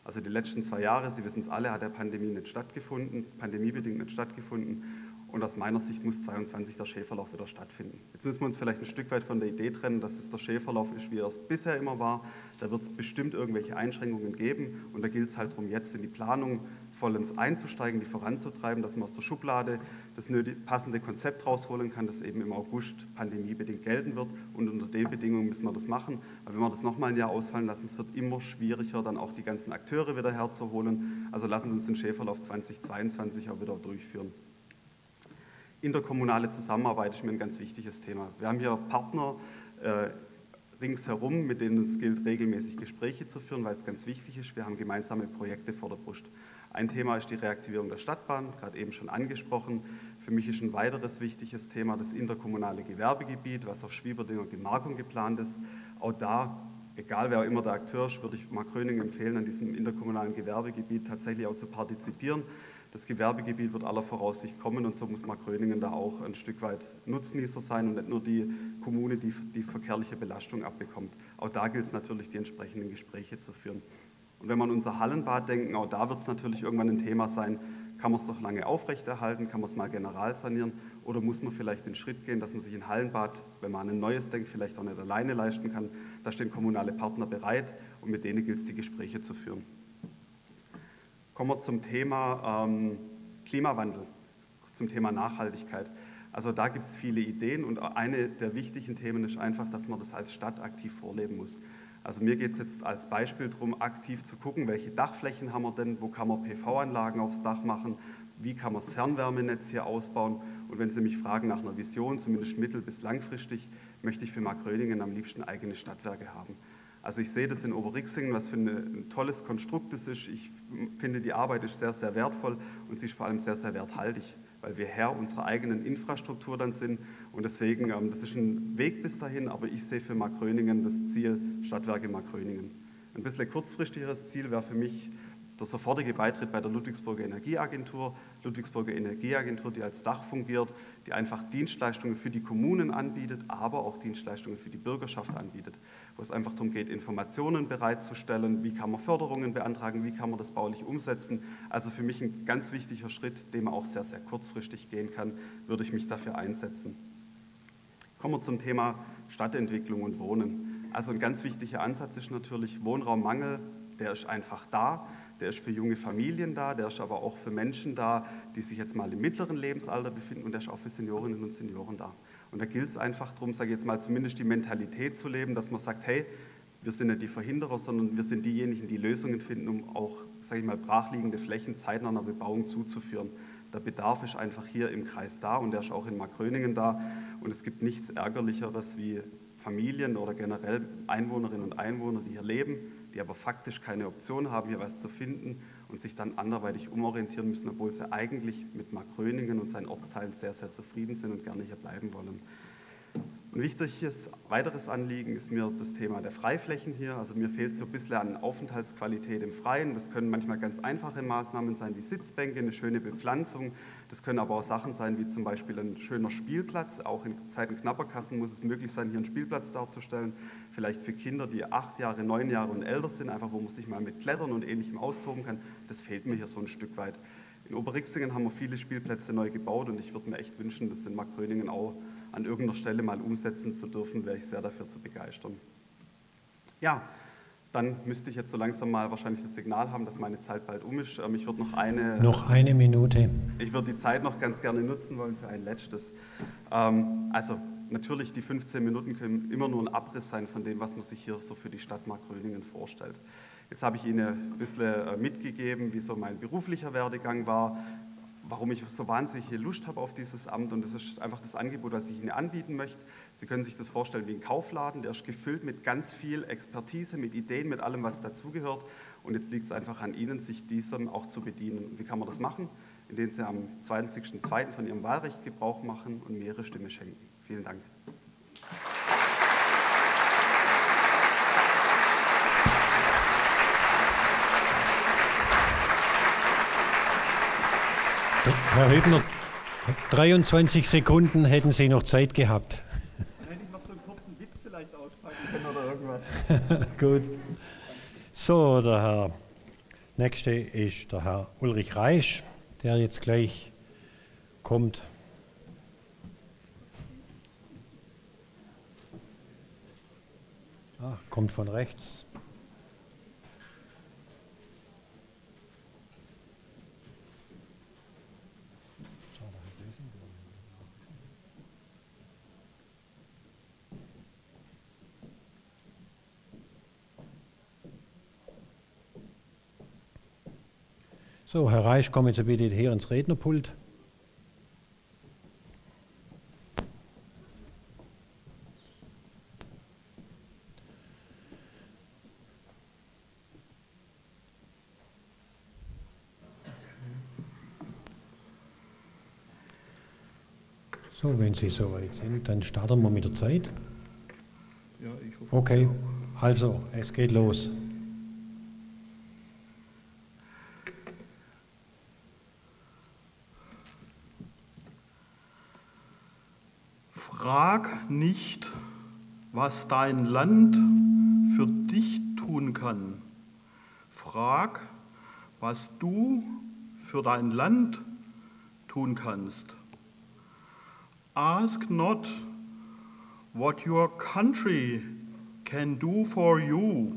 Speaker 5: Also die letzten zwei Jahre, Sie wissen es alle, hat der Pandemie nicht stattgefunden, pandemiebedingt nicht stattgefunden. Und aus meiner Sicht muss zweiundzwanzig der Schäferlauf wieder stattfinden. Jetzt müssen wir uns vielleicht ein Stück weit von der Idee trennen, dass es der Schäferlauf ist, wie er es bisher immer war. Da wird es bestimmt irgendwelche Einschränkungen geben. Und da gilt es halt darum, jetzt in die Planung vollends einzusteigen, die voranzutreiben, dass man aus der Schublade das nötige, passende Konzept rausholen kann, das eben im August pandemiebedingt gelten wird. Und unter den Bedingungen müssen wir das machen. Aber wenn wir das nochmal ein Jahr ausfallen lassen, es wird immer schwieriger, dann auch die ganzen Akteure wieder herzuholen. Also lassen Sie uns den Schäferlauf zweitausendzweiundzwanzig auch wieder durchführen. Interkommunale Zusammenarbeit ist mir ein ganz wichtiges Thema. Wir haben hier Partner äh, ringsherum, mit denen es gilt, regelmäßig Gespräche zu führen, weil es ganz wichtig ist. Wir haben gemeinsame Projekte vor der Brust. Ein Thema ist die Reaktivierung der Stadtbahn, gerade eben schon angesprochen. Für mich ist ein weiteres wichtiges Thema das interkommunale Gewerbegebiet, was auf Schwieberdinger Gemarkung geplant ist. Auch da, egal wer auch immer der Akteur ist, würde ich Markgröningen empfehlen, an diesem interkommunalen Gewerbegebiet tatsächlich auch zu partizipieren. Das Gewerbegebiet wird aller Voraussicht kommen und so muss Markgröningen da auch ein Stück weit Nutznießer sein und nicht nur die Kommune, die die verkehrliche Belastung abbekommt. Auch da gilt es natürlich, die entsprechenden Gespräche zu führen. Und wenn wir an unser Hallenbad denken, auch da wird es natürlich irgendwann ein Thema sein, kann man es doch lange aufrechterhalten, kann man es mal general sanieren oder muss man vielleicht den Schritt gehen, dass man sich ein Hallenbad, wenn man an ein neues denkt, vielleicht auch nicht alleine leisten kann. Da stehen kommunale Partner bereit und mit denen gilt es, die Gespräche zu führen. Kommen wir zum Thema ähm, Klimawandel, zum Thema Nachhaltigkeit. Also da gibt es viele Ideen und eine der wichtigen Themen ist einfach, dass man das als Stadt aktiv vorleben muss. Also mir geht es jetzt als Beispiel darum, aktiv zu gucken, welche Dachflächen haben wir denn, wo kann man P V-Anlagen aufs Dach machen, wie kann man das Fernwärmenetz hier ausbauen. Und wenn Sie mich fragen nach einer Vision, zumindest mittel- bis langfristig, möchte ich für Markgröningen am liebsten eigene Stadtwerke haben. Also ich sehe das in Oberriexingen, was für eine, ein tolles Konstrukt das ist. Ich finde, die Arbeit ist sehr, sehr wertvoll und sie ist vor allem sehr, sehr werthaltig, weil wir Herr unserer eigenen Infrastruktur dann sind. Und deswegen, ähm, das ist ein Weg bis dahin, aber ich sehe für Markgröningen das Ziel Stadtwerke Markgröningen. Ein bisschen kurzfristigeres Ziel wäre für mich der sofortige Beitritt bei der Ludwigsburger Energieagentur. Ludwigsburger Energieagentur, die als Dach fungiert, die einfach Dienstleistungen für die Kommunen anbietet, aber auch Dienstleistungen für die Bürgerschaft anbietet, wo es einfach darum geht, Informationen bereitzustellen, wie kann man Förderungen beantragen, wie kann man das baulich umsetzen. Also für mich ein ganz wichtiger Schritt, den man auch sehr, sehr kurzfristig gehen kann, würde ich mich dafür einsetzen. Kommen wir zum Thema Stadtentwicklung und Wohnen. Also ein ganz wichtiger Ansatz ist natürlich Wohnraummangel, der ist einfach da. Der ist für junge Familien da, der ist aber auch für Menschen da, die sich jetzt mal im mittleren Lebensalter befinden und der ist auch für Seniorinnen und Senioren da. Und da gilt es einfach darum, sage ich jetzt mal, zumindest die Mentalität zu leben, dass man sagt, hey, wir sind nicht die Verhinderer, sondern wir sind diejenigen, die Lösungen finden, um auch, sage ich mal, brachliegende Flächen zeitnah einer Bebauung zuzuführen. Der Bedarf ist einfach hier im Kreis da und der ist auch in Markgröningen da. Und es gibt nichts Ärgerlicheres wie Familien oder generell Einwohnerinnen und Einwohner, die hier leben, die aber faktisch keine Option haben, hier was zu finden und sich dann anderweitig umorientieren müssen, obwohl sie eigentlich mit Markgröningen und seinen Ortsteilen sehr, sehr zufrieden sind und gerne hier bleiben wollen. Ein wichtiges weiteres Anliegen ist mir das Thema der Freiflächen hier. Also mir fehlt so ein bisschen an Aufenthaltsqualität im Freien. Das können manchmal ganz einfache Maßnahmen sein wie Sitzbänke, eine schöne Bepflanzung. Das können aber auch Sachen sein wie zum Beispiel ein schöner Spielplatz. Auch in Zeiten knapper Kassen muss es möglich sein, hier einen Spielplatz darzustellen. Vielleicht für Kinder, die acht Jahre, neun Jahre und älter sind, einfach wo man sich mal mit Klettern und Ähnlichem austoben kann. Das fehlt mir hier so ein Stück weit. In Oberriexingen haben wir viele Spielplätze neu gebaut und ich würde mir echt wünschen, das in Markgröningen auch an irgendeiner Stelle mal umsetzen zu dürfen, wäre ich sehr dafür zu begeistern. Ja, dann müsste ich jetzt so langsam mal wahrscheinlich das Signal haben, dass meine Zeit bald um ist. Ich würde noch eine...
Speaker 1: Noch eine Minute.
Speaker 5: Ich würde die Zeit noch ganz gerne nutzen wollen für ein letztes. Also natürlich, die fünfzehn Minuten können immer nur ein Abriss sein von dem, was man sich hier so für die Stadt Markgröningen vorstellt. Jetzt habe ich Ihnen ein bisschen mitgegeben, wie so mein beruflicher Werdegang war, warum ich so wahnsinnig Lust habe auf dieses Amt und das ist einfach das Angebot, was ich Ihnen anbieten möchte. Sie können sich das vorstellen wie ein Kaufladen, der ist gefüllt mit ganz viel Expertise, mit Ideen, mit allem, was dazugehört und jetzt liegt es einfach an Ihnen, sich diesem auch zu bedienen. Und wie kann man das machen? Indem Sie am zweiundzwanzigsten zweiten von Ihrem Wahlrecht Gebrauch machen und mir Ihre Stimme schenken. Vielen Dank.
Speaker 1: Herr Hübner, dreiundzwanzig Sekunden hätten Sie noch Zeit gehabt.
Speaker 5: Dann hätte ich noch so einen kurzen Witz vielleicht auspacken können oder irgendwas.
Speaker 1: Gut. So, der Herr Nächste ist der Herr Ulrich Reisch, der jetzt gleich kommt. Ah, kommt von rechts. So, Herr Reisch, kommen Sie bitte hier ins Rednerpult. So, wenn Sie soweit sind, dann starten wir mit der Zeit.
Speaker 6: Ja, ich hoffe,
Speaker 1: okay, also, es geht los.
Speaker 6: Frag nicht, was dein Land für dich tun kann. Frag, was du für dein Land tun kannst. Ask not what your country can do for you.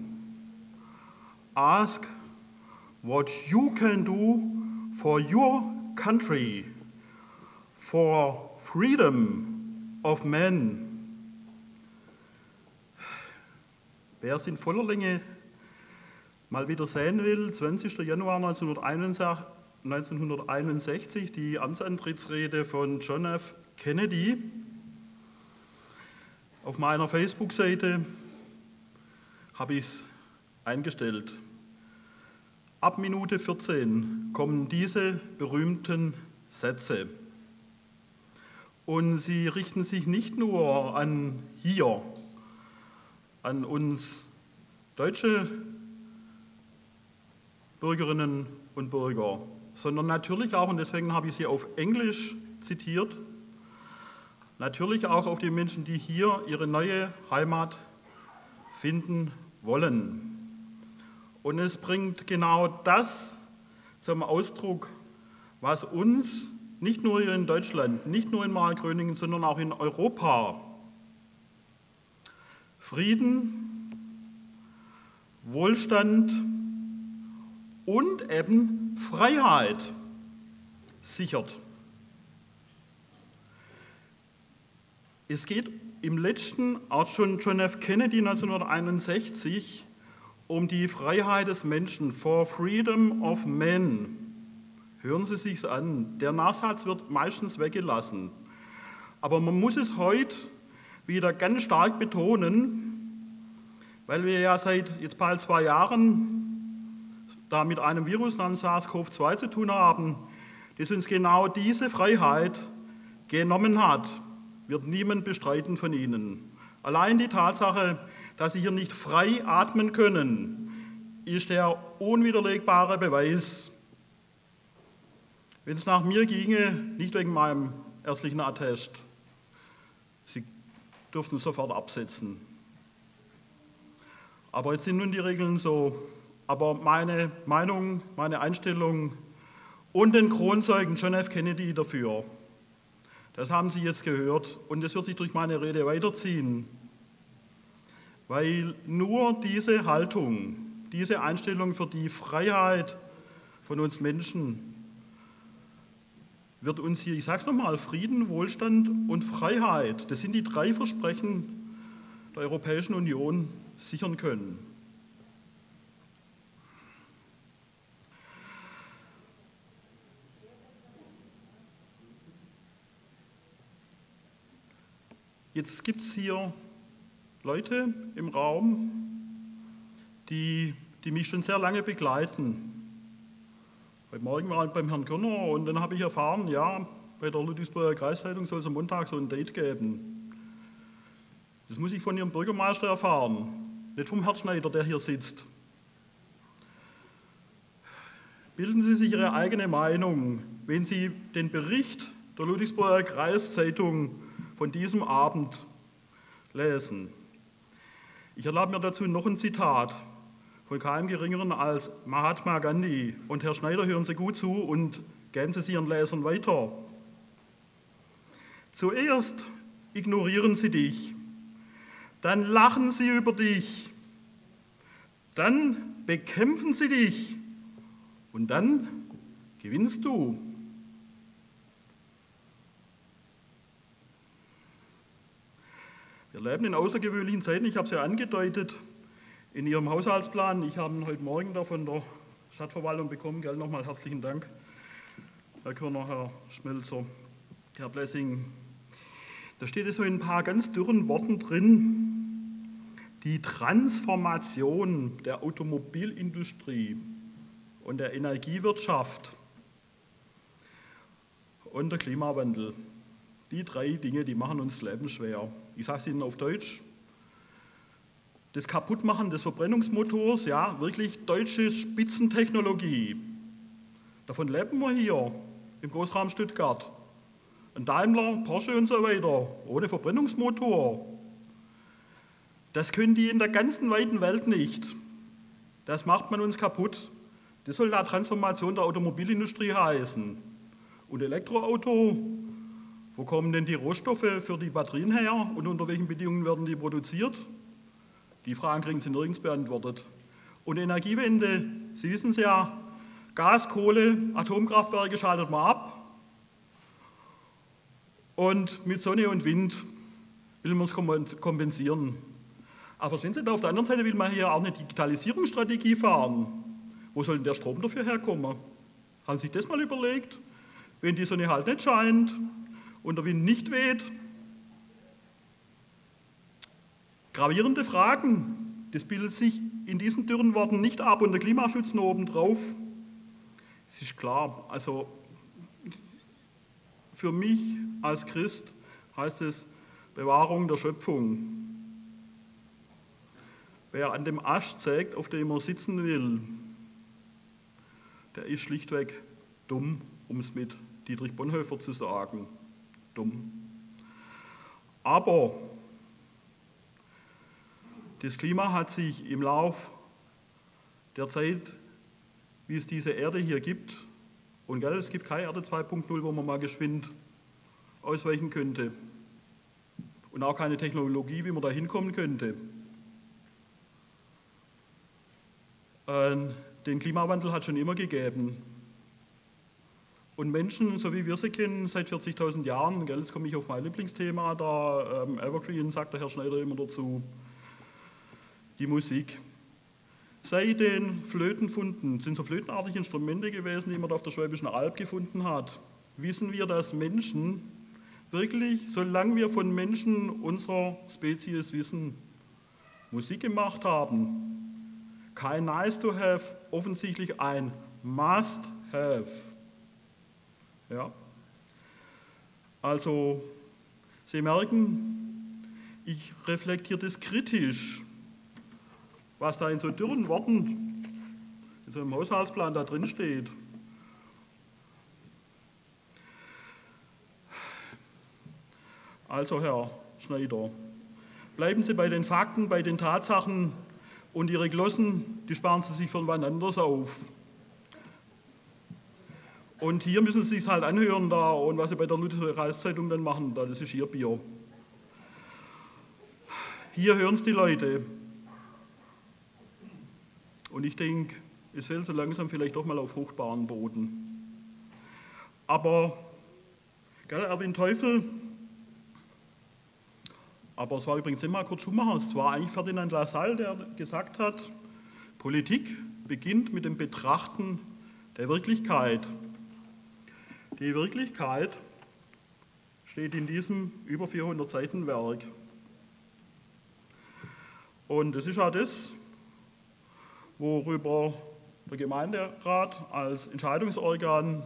Speaker 6: Ask what you can do for your country, for freedom of men. Wer es in voller Länge mal wieder sehen will, zwanzigster Januar neunzehnhunderteinundsechzig, die Amtsantrittsrede von John F. Kennedy. Auf meiner Facebook-Seite habe ich es eingestellt. Ab Minute vierzehn kommen diese berühmten Sätze. Und sie richten sich nicht nur an hier, an uns deutsche Bürgerinnen und Bürger, sondern natürlich auch, und deswegen habe ich sie auf Englisch zitiert, natürlich auch auf die Menschen, die hier ihre neue Heimat finden wollen. Und es bringt genau das zum Ausdruck, was uns nicht nur hier in Deutschland, nicht nur in Markgröningen, sondern auch in Europa Frieden, Wohlstand und eben Freiheit sichert. Es geht im letzten, auch schon John F. Kennedy neunzehnhunderteinundsechzig, um die Freiheit des Menschen, for freedom of men. Hören Sie sich's an. Der Nachsatz wird meistens weggelassen. Aber man muss es heute wieder ganz stark betonen, weil wir ja seit jetzt bald zwei Jahren da mit einem Virus namens SARS CoV zwei zu tun haben, das uns genau diese Freiheit genommen hat, wird niemand bestreiten von Ihnen. Allein die Tatsache, dass Sie hier nicht frei atmen können, ist der unwiderlegbare Beweis. Wenn es nach mir ginge, nicht wegen meinem ärztlichen Attest, Sie dürften sofort absetzen. Aber jetzt sind nun die Regeln so. Aber meine Meinung, meine Einstellung und den Kronzeugen John F. Kennedy dafür, das haben Sie jetzt gehört und das wird sich durch meine Rede weiterziehen. Weil nur diese Haltung, diese Einstellung für die Freiheit von uns Menschen wird uns hier, ich sage es nochmal, Frieden, Wohlstand und Freiheit, das sind die drei Versprechen der Europäischen Union, sichern können. Jetzt gibt es hier Leute im Raum, die, die mich schon sehr lange begleiten. Heute Morgen war ich beim Herrn Körner und dann habe ich erfahren, ja, bei der Ludwigsburger Kreiszeitung soll es am Montag so ein Date geben. Das muss ich von Ihrem Bürgermeister erfahren, nicht vom Herrn Schneider, der hier sitzt. Bilden Sie sich Ihre eigene Meinung, wenn Sie den Bericht der Ludwigsburger Kreiszeitung von diesem Abend lesen. Ich erlaube mir dazu noch ein Zitat von keinem Geringeren als Mahatma Gandhi. Und Herr Schneider, hören Sie gut zu und geben Sie es Ihren Lesern weiter. Zuerst ignorieren sie dich, dann lachen sie über dich, dann bekämpfen sie dich und dann gewinnst du. Wir leben in außergewöhnlichen Zeiten, ich habe es ja angedeutet, in Ihrem Haushaltsplan. Ich habe ihn heute Morgen da von der Stadtverwaltung bekommen. Gell, nochmal herzlichen Dank, Herr Körner, Herr Schmelzer, Herr Blessing. Da steht es so in ein paar ganz dürren Worten drin, die Transformation der Automobilindustrie und der Energiewirtschaft und der Klimawandel. Die drei Dinge, die machen uns das Leben schwer. Ich sage es Ihnen auf Deutsch. Das Kaputtmachen des Verbrennungsmotors, ja, wirklich deutsche Spitzentechnologie. Davon leben wir hier im Großraum Stuttgart. Ein Daimler, Porsche und so weiter, ohne Verbrennungsmotor. Das können die in der ganzen weiten Welt nicht. Das macht man uns kaputt. Das soll da Transformation der Automobilindustrie heißen. Und Elektroauto, wo kommen denn die Rohstoffe für die Batterien her und unter welchen Bedingungen werden die produziert? Die Fragen kriegen Sie nirgends beantwortet. Und Energiewende, Sie wissen es ja, Gas, Kohle, Atomkraftwerke schaltet man ab. Und mit Sonne und Wind will man es kompensieren. Aber verstehen Sie, auf der anderen Seite will man hier auch eine Digitalisierungsstrategie fahren. Wo soll denn der Strom dafür herkommen? Haben Sie sich das mal überlegt? Wenn die Sonne halt nicht scheint und der Wind nicht weht? Gravierende Fragen, das bildet sich in diesen dürren Worten nicht ab und der Klimaschutz nur obendrauf. Es ist klar, also für mich als Christ heißt es Bewahrung der Schöpfung. Wer an dem Ast sägt, auf dem er sitzen will, der ist schlichtweg dumm, um es mit Dietrich Bonhoeffer zu sagen. Dumm. Aber das Klima hat sich im Lauf der Zeit, wie es diese Erde hier gibt, und gell, es gibt keine Erde zwei Punkt null, wo man mal geschwind ausweichen könnte. Und auch keine Technologie, wie man da hinkommen könnte. Den Klimawandel hat es schon immer gegeben. Und Menschen, so wie wir sie kennen, seit vierzigtausend Jahren, gell, jetzt komme ich auf mein Lieblingsthema, da ähm, Evergreen, sagt der Herr Schneider immer dazu, die Musik. Seit den Flötenfunden, sind so flötenartige Instrumente gewesen, die man da auf der Schwäbischen Alb gefunden hat, wissen wir, dass Menschen wirklich, solange wir von Menschen unserer Spezies wissen, Musik gemacht haben. Kein nice to have, offensichtlich ein must have. Ja. Also, Sie merken, ich reflektiere das kritisch, was da in so dürren Worten, in so einem Haushaltsplan da drin steht. Also, Herr Schneider, bleiben Sie bei den Fakten, bei den Tatsachen und Ihre Glossen, die sparen Sie sich für wann anders auf. Und hier müssen Sie es halt anhören da und was Sie bei der Luther Reichszeitung dann machen, da, das ist Ihr Bier. Hier hören es die Leute. Und ich denke, es fällt so langsam vielleicht doch mal auf fruchtbaren Boden. Aber, gell, Erwin Teufel, aber es war übrigens immer Kurt Schumacher, es war eigentlich Ferdinand Lassalle, der gesagt hat, Politik beginnt mit dem Betrachten der Wirklichkeit. Die Wirklichkeit steht in diesem über vierhundert Seiten Werk. Und es ist auch das, worüber der Gemeinderat als Entscheidungsorgan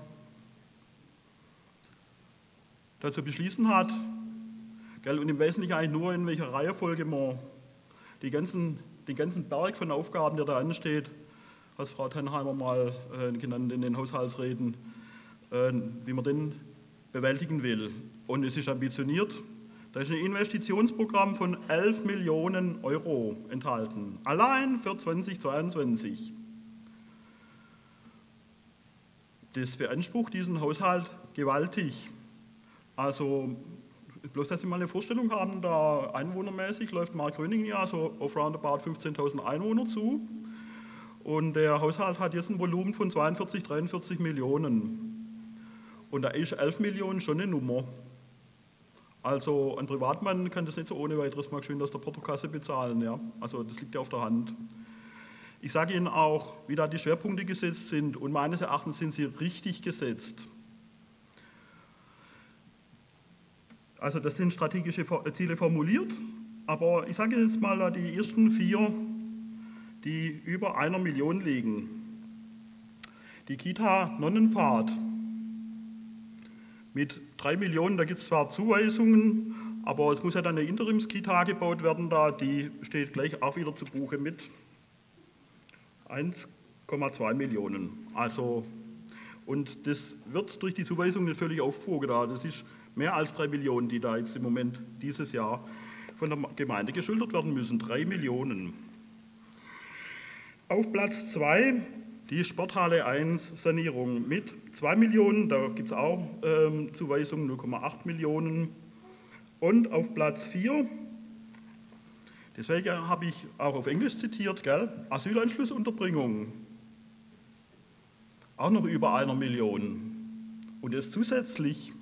Speaker 6: dazu beschließen hat, gell, und im Wesentlichen eigentlich nur, in welcher Reihenfolge man die ganzen, den ganzen Berg von Aufgaben, der da ansteht, hat Frau Tannheimer mal äh, genannt in den Haushaltsreden, äh, wie man den bewältigen will. Und es ist ambitioniert, Da ist ein Investitionsprogramm von elf Millionen Euro enthalten, allein für zweitausendzweiundzwanzig. Das beansprucht diesen Haushalt gewaltig. Also, bloß, dass Sie mal eine Vorstellung haben, da einwohnermäßig läuft Markgröningen ja so auf roundabout fünfzehntausend Einwohner zu. Und der Haushalt hat jetzt ein Volumen von zweiundvierzig, dreiundvierzig Millionen. Und da ist elf Millionen schon eine Nummer. Also ein Privatmann kann das nicht so ohne weiteres mal schön aus der Portokasse bezahlen. Ja? Also das liegt ja auf der Hand. Ich sage Ihnen auch, wie da die Schwerpunkte gesetzt sind, und meines Erachtens sind sie richtig gesetzt. Also das sind strategische Ziele formuliert, aber ich sage jetzt mal die ersten vier, die über einer Million liegen. Die Kita Nonnenpfad mit drei Millionen, da gibt es zwar Zuweisungen, aber es muss ja dann eine Interimskita gebaut werden, da die steht gleich auch wieder zu Buche mit eins Komma zwei Millionen. Also, und das wird durch die Zuweisung nicht völlig aufgewogen. Da. Das ist mehr als drei Millionen, die da jetzt im Moment dieses Jahr von der Gemeinde geschultert werden müssen. Drei Millionen. Auf Platz zwei die Sporthalle eins Sanierung mit zwei Millionen, da gibt es auch ähm, Zuweisungen, null Komma acht Millionen. Und auf Platz vier, deswegen habe ich auch auf Englisch zitiert, gell? Asylanschlussunterbringung, auch noch über einer Million. Und jetzt zusätzlich,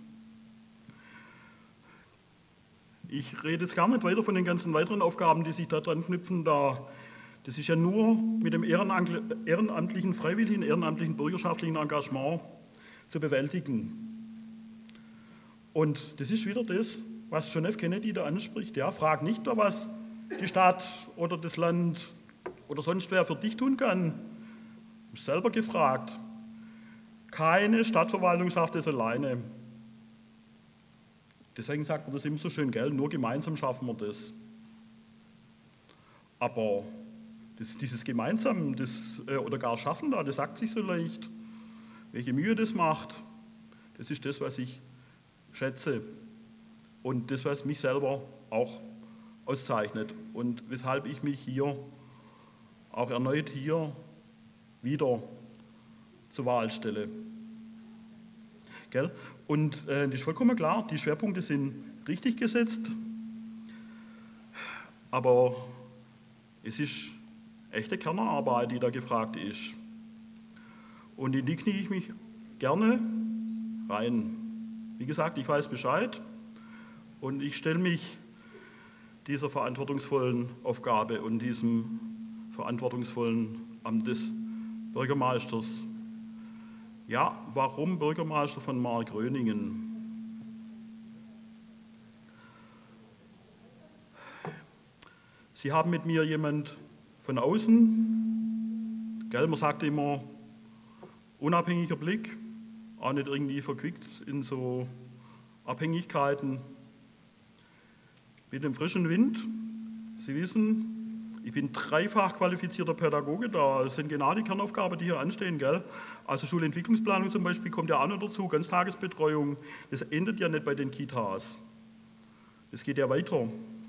Speaker 6: ich rede jetzt gar nicht weiter von den ganzen weiteren Aufgaben, die sich da dran knüpfen, da das ist ja nur mit dem ehrenamtlichen, freiwilligen, ehrenamtlichen, bürgerschaftlichen Engagement zu bewältigen. Und das ist wieder das, was John F. Kennedy da anspricht. Ja, frag nicht, was die Stadt oder das Land oder sonst wer für dich tun kann. Du bist selber gefragt. Keine Stadtverwaltung schafft es alleine. Deswegen sagt man das immer so schön, gell? Nur gemeinsam schaffen wir das. Aber das, dieses Gemeinsam das, äh, oder gar Schaffen da, das sagt sich so leicht. Welche Mühe das macht, das ist das, was ich schätze und das, was mich selber auch auszeichnet und weshalb ich mich hier auch erneut hier wieder zur Wahl stelle. Gell? Und äh, das ist vollkommen klar, die Schwerpunkte sind richtig gesetzt, aber es ist echte Kernarbeit, die da gefragt ist. Und in die knie ich mich gerne rein. Wie gesagt, ich weiß Bescheid und ich stelle mich dieser verantwortungsvollen Aufgabe und diesem verantwortungsvollen Amt des Bürgermeisters. Ja, warum Bürgermeister von Markgröningen? Sie haben mit mir jemand von außen, gell, man sagt immer, unabhängiger Blick, auch nicht irgendwie verquickt in so Abhängigkeiten. Mit dem frischen Wind, Sie wissen, ich bin dreifach qualifizierter Pädagoge, da sind genau die Kernaufgaben, die hier anstehen, gell. Also Schulentwicklungsplanung zum Beispiel kommt ja auch noch dazu, Ganztagesbetreuung, das endet ja nicht bei den Kitas, das geht ja weiter.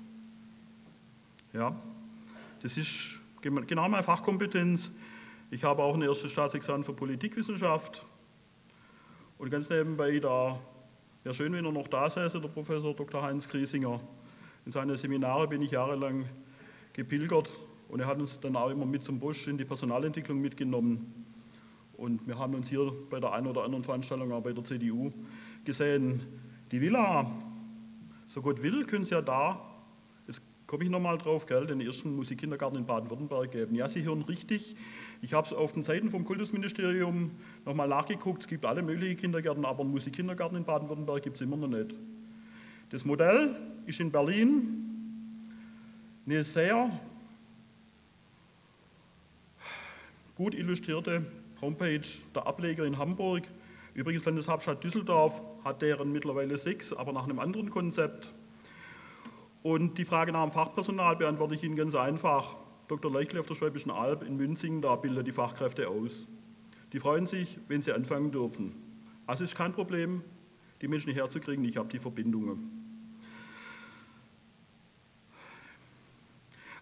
Speaker 6: Ja, das ist genau meine Fachkompetenz. Ich habe auch ein erstes Staatsexamen für Politikwissenschaft. Und ganz nebenbei, da wäre schön, wenn er noch da säße, der Professor Doktor Heinz Griesinger. In seine Seminare bin ich jahrelang gepilgert und er hat uns dann auch immer mit zum Busch in die Personalentwicklung mitgenommen. Und wir haben uns hier bei der einen oder anderen Veranstaltung auch bei der C D U gesehen. Die Villa, so Gott will, können Sie ja da, komme ich nochmal drauf, gell, den ersten Musikkindergarten in Baden-Württemberg geben. Ja, Sie hören richtig. Ich habe es auf den Seiten vom Kultusministerium nochmal nachgeguckt. Es gibt alle möglichen Kindergärten, aber einen Musikkindergarten in Baden-Württemberg gibt es immer noch nicht. Das Modell ist in Berlin eine sehr gut illustrierte Homepage der Ableger in Hamburg. Übrigens, Landeshauptstadt Düsseldorf hat deren mittlerweile sechs, aber nach einem anderen Konzept. Und die Frage nach dem Fachpersonal beantworte ich Ihnen ganz einfach. Doktor Leichtli auf der Schwäbischen Alb in Münzingen, da bildet die Fachkräfte aus. Die freuen sich, wenn sie anfangen dürfen. Also es ist kein Problem, die Menschen herzukriegen, ich habe die Verbindungen.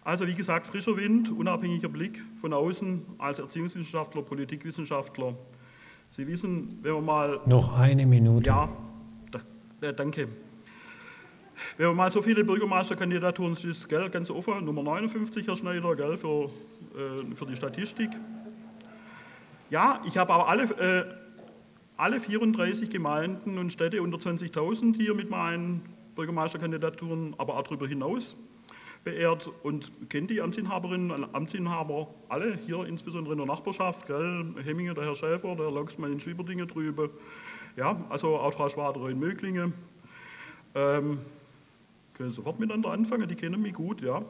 Speaker 6: Also wie gesagt, frischer Wind, unabhängiger Blick von außen als Erziehungswissenschaftler, Politikwissenschaftler. Sie wissen, wenn wir mal...
Speaker 1: Noch eine Minute.
Speaker 6: Ja, da, äh, danke. Wenn wir mal so viele Bürgermeisterkandidaturen, ist das, gell, ganz offen, Nummer neunundfünfzig, Herr Schneider, gell, für, äh, für die Statistik. Ja, ich habe aber alle, äh, alle vierunddreißig Gemeinden und Städte unter zwanzigtausend hier mit meinen Bürgermeisterkandidaturen, aber auch darüber hinaus beehrt und kenne die Amtsinhaberinnen und Amtsinhaber alle hier, insbesondere in der Nachbarschaft, gell? Hemminge, der Herr Schäfer, der Herr Loxmann in Schwieberdinge drüben, ja, also auch Frau Schwaderer in Möglingen. Ähm, können sofort miteinander anfangen, die kennen mich gut, ja.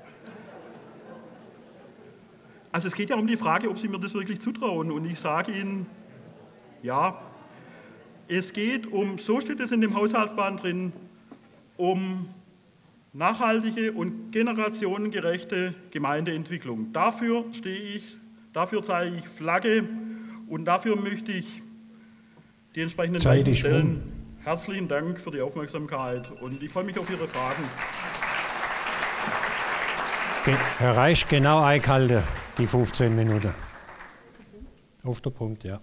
Speaker 6: Also es geht ja um die Frage, ob Sie mir das wirklich zutrauen, und ich sage Ihnen, ja, es geht um, so steht es in dem Haushaltsplan drin, um nachhaltige und generationengerechte Gemeindeentwicklung. Dafür stehe ich, dafür zeige ich Flagge und dafür möchte ich die entsprechenden Weichen stellen. Herzlichen Dank für die Aufmerksamkeit und ich freue mich auf Ihre Fragen.
Speaker 1: Herr Reisch, genau einhalten, die fünfzehn Minuten. Auf der Punkt, ja.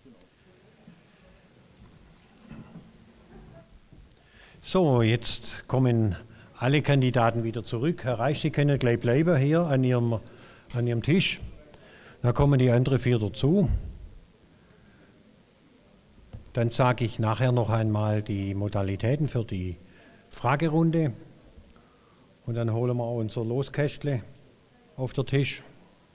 Speaker 1: So, jetzt kommen alle Kandidaten wieder zurück. Herr Reisch, Sie können gleich bleiben hier an Ihrem, an Ihrem Tisch. Dann kommen die anderen vier dazu. Dann sage ich nachher noch einmal die Modalitäten für die Fragerunde. Und dann holen wir auch unser Loskästle auf den Tisch.